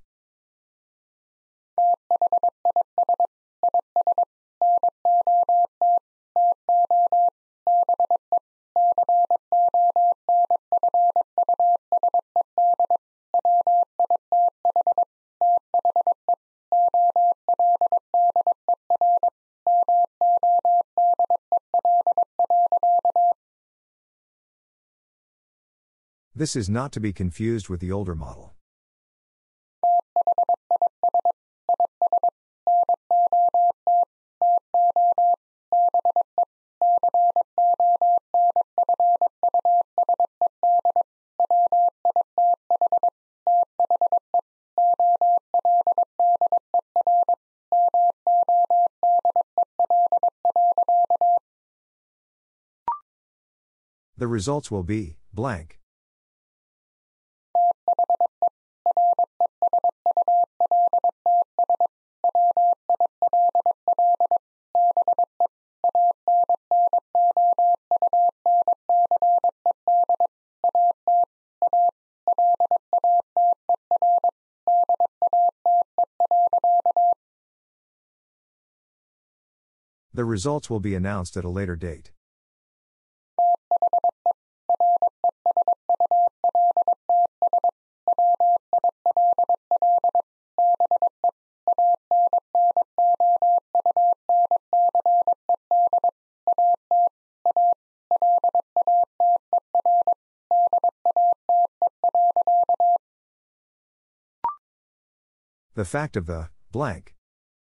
This is not to be confused with the older model. The results will be blank. The results will be announced at a later date. The fact of the blank.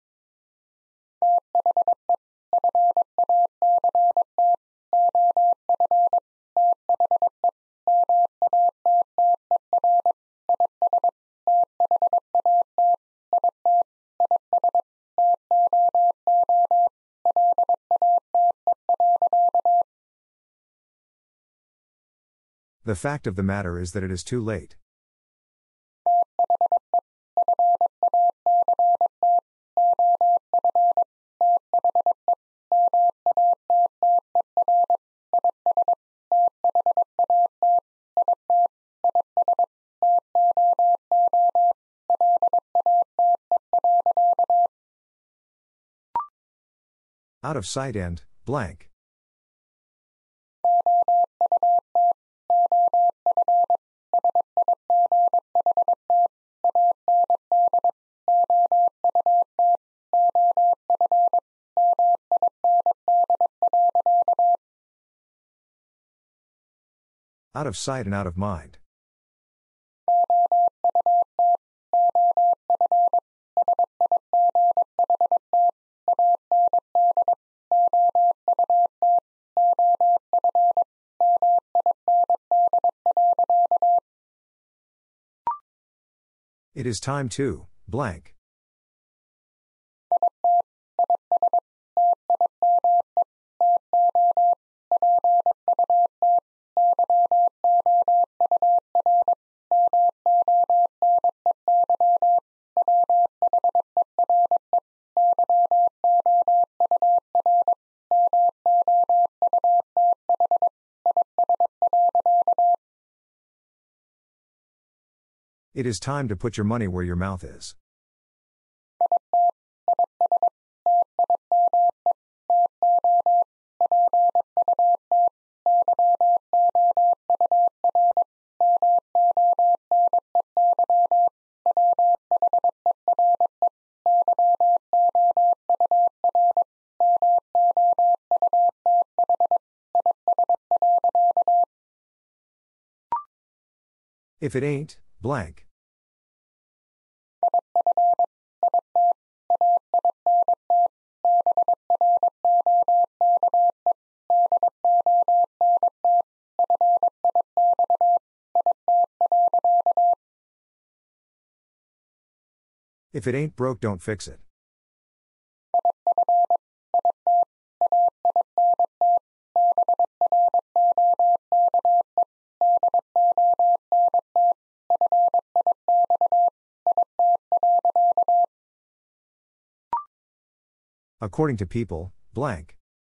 The fact of the matter is that it is too late. Out of sight and blank. Out of sight and out of mind. It is time to blank. It is time to put your money where your mouth is. If it ain't, blank. If it ain't broke, don't fix it. According to people, blank.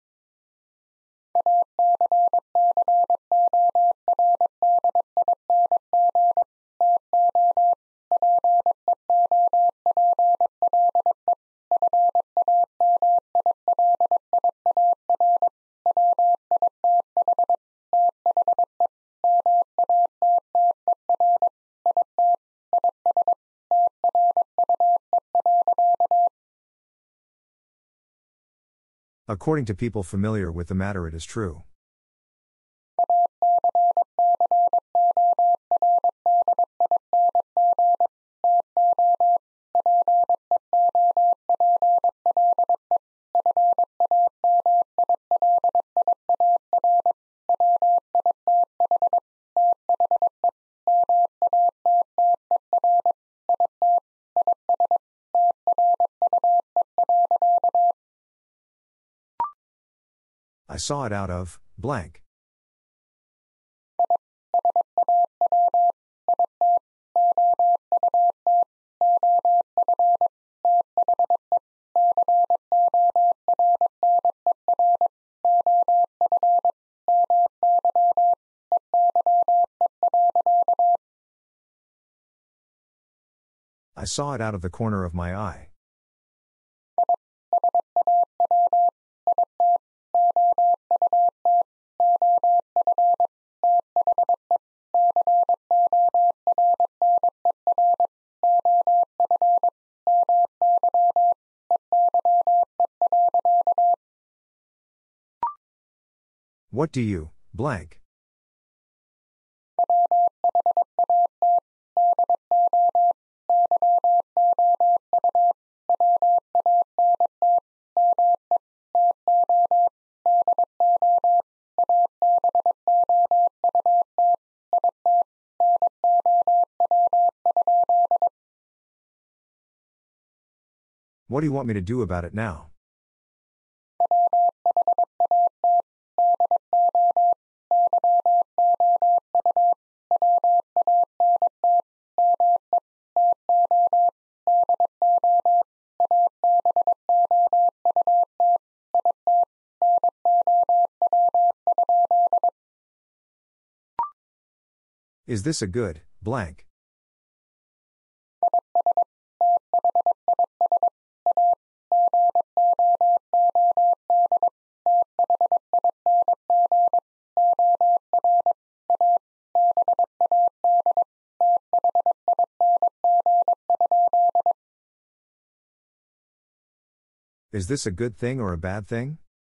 According to people familiar with the matter, it is true. I saw it out of, blank. I saw it out of the corner of my eye. What do you, blank? What do you want me to do about it now? Is this a good, blank? Is this a good thing or a bad thing?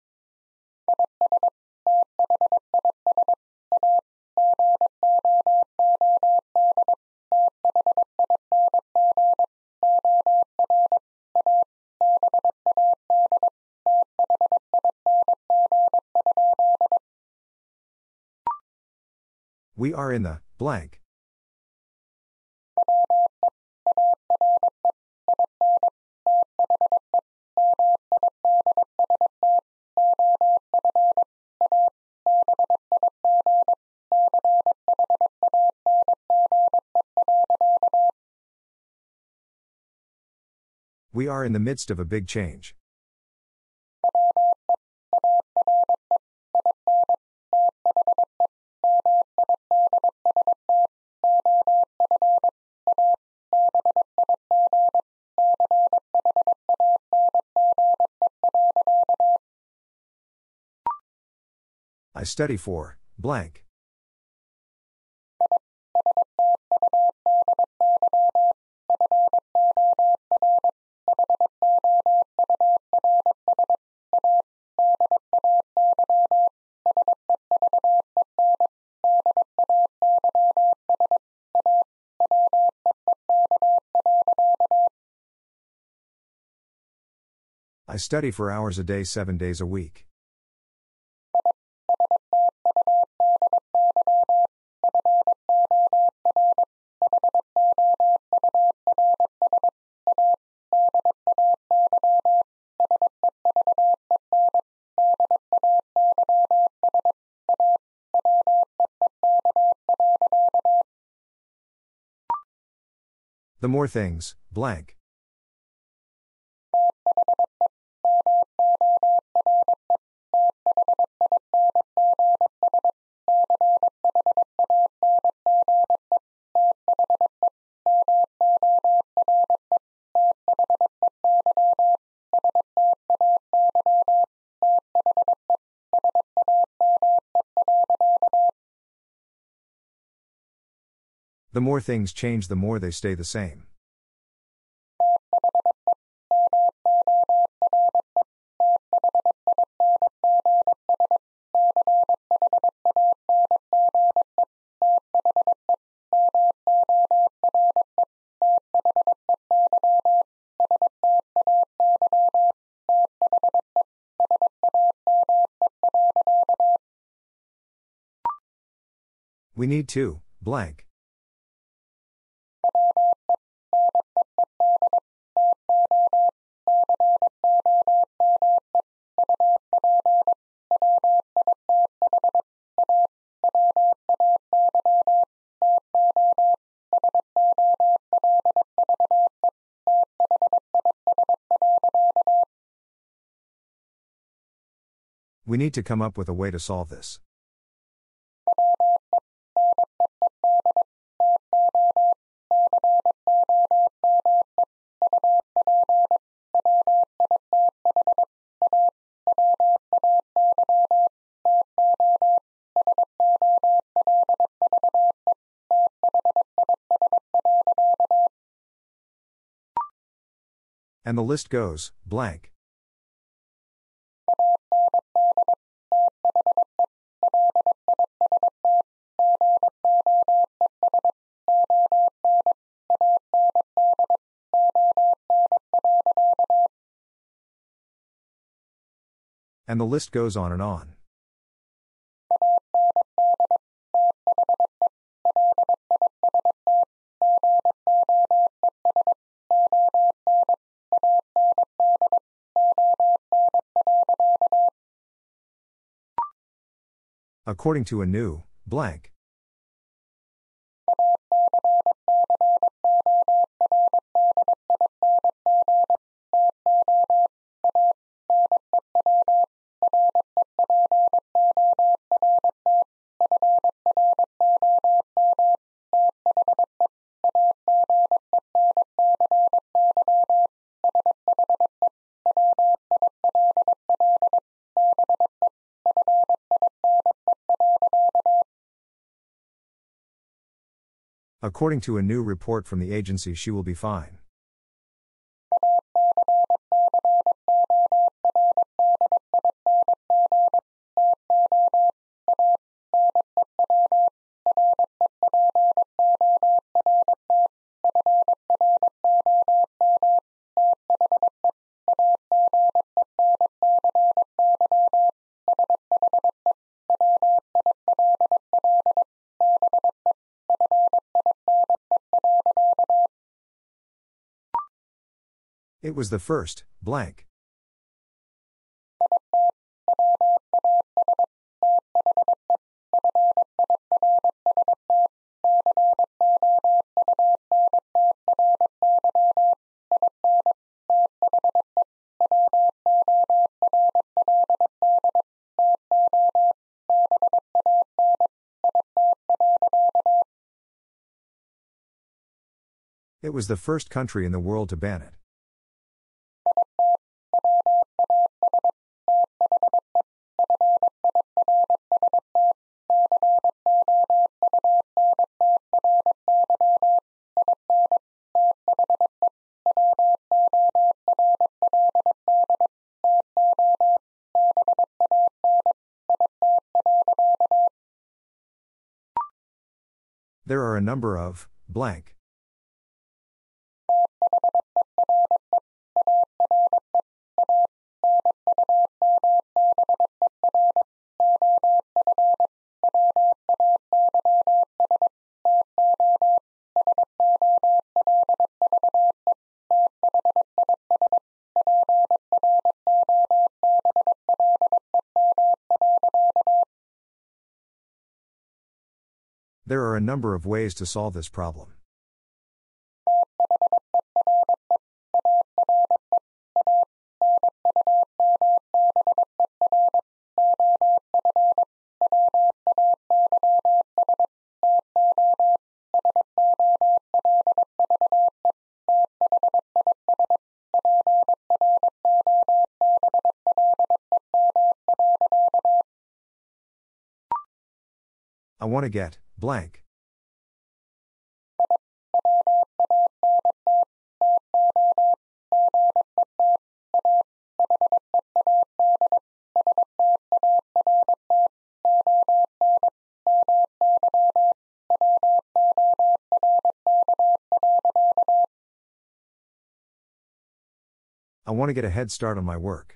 We are in the, blank. We are in the midst of a big change. I study for, blank. I study for hours a day 7 days a week. The more things, blank. The more things change, the more they stay the same. We need to, blank. We need to come up with a way to solve this. And the list goes, blank. And the list goes on and on. According to a new, blank. According to a new report from the agency, she will be fine. It was the first, blank. It was the first country in the world to ban it. There are a number of, blank. There are a number of ways to solve this problem. I want to get blank. I want to get a head start on my work.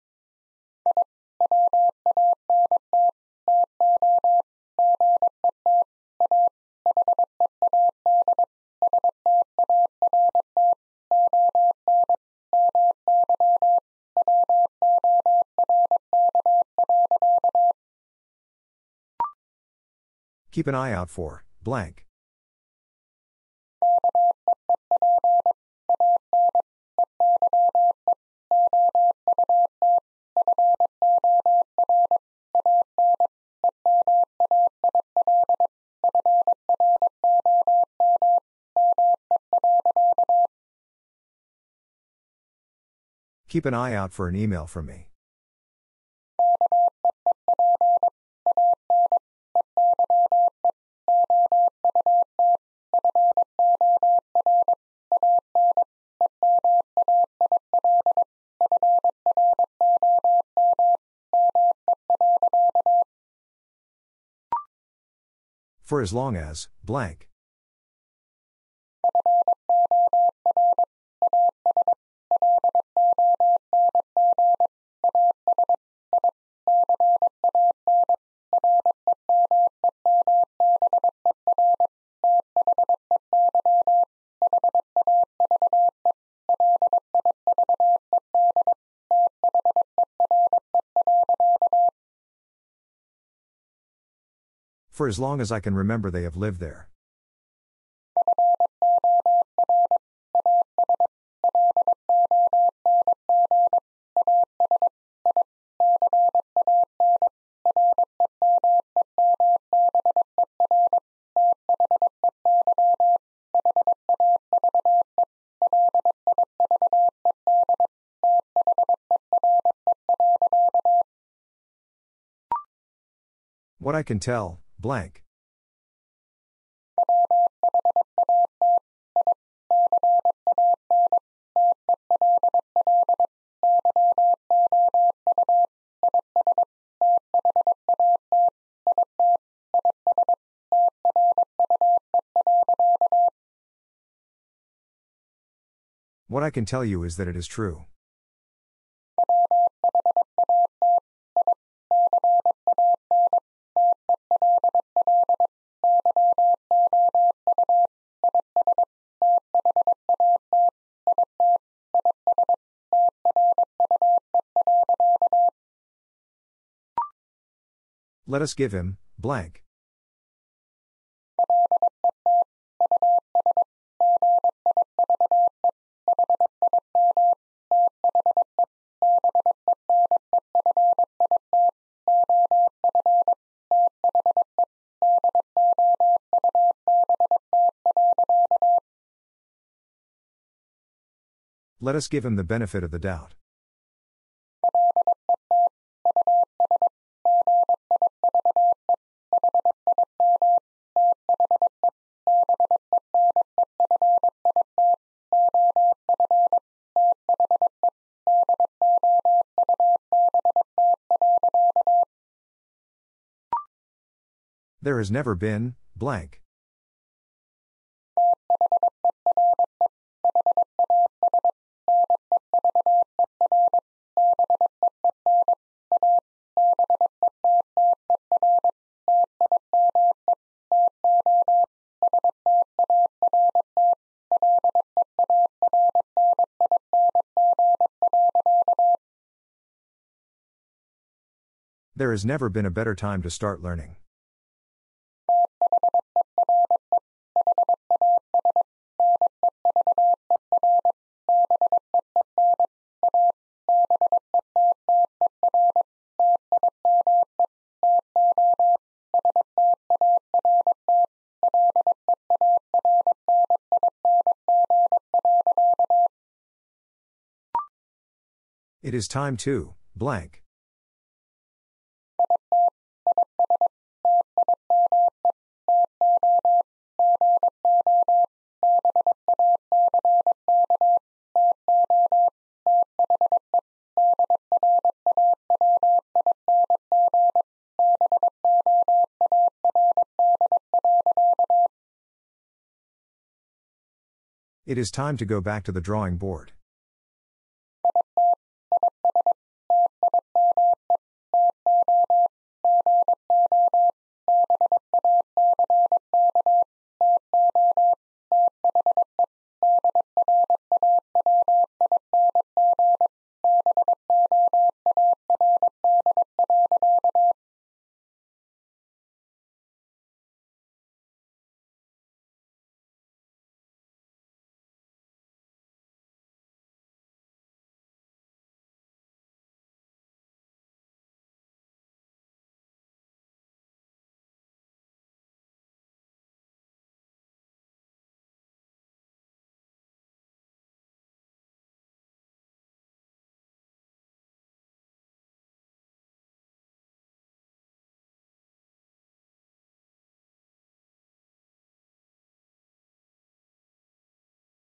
Keep an eye out for blank. Keep an eye out for an email from me. For as long as blank. For as long as I can remember, they have lived there. What I can tell, blank. What I can tell you is that it is true. Let us give him blank. Let us give him the benefit of the doubt. There has never been blank. There has never been a better time to start learning. It is time to, blank. It is time to go back to the drawing board.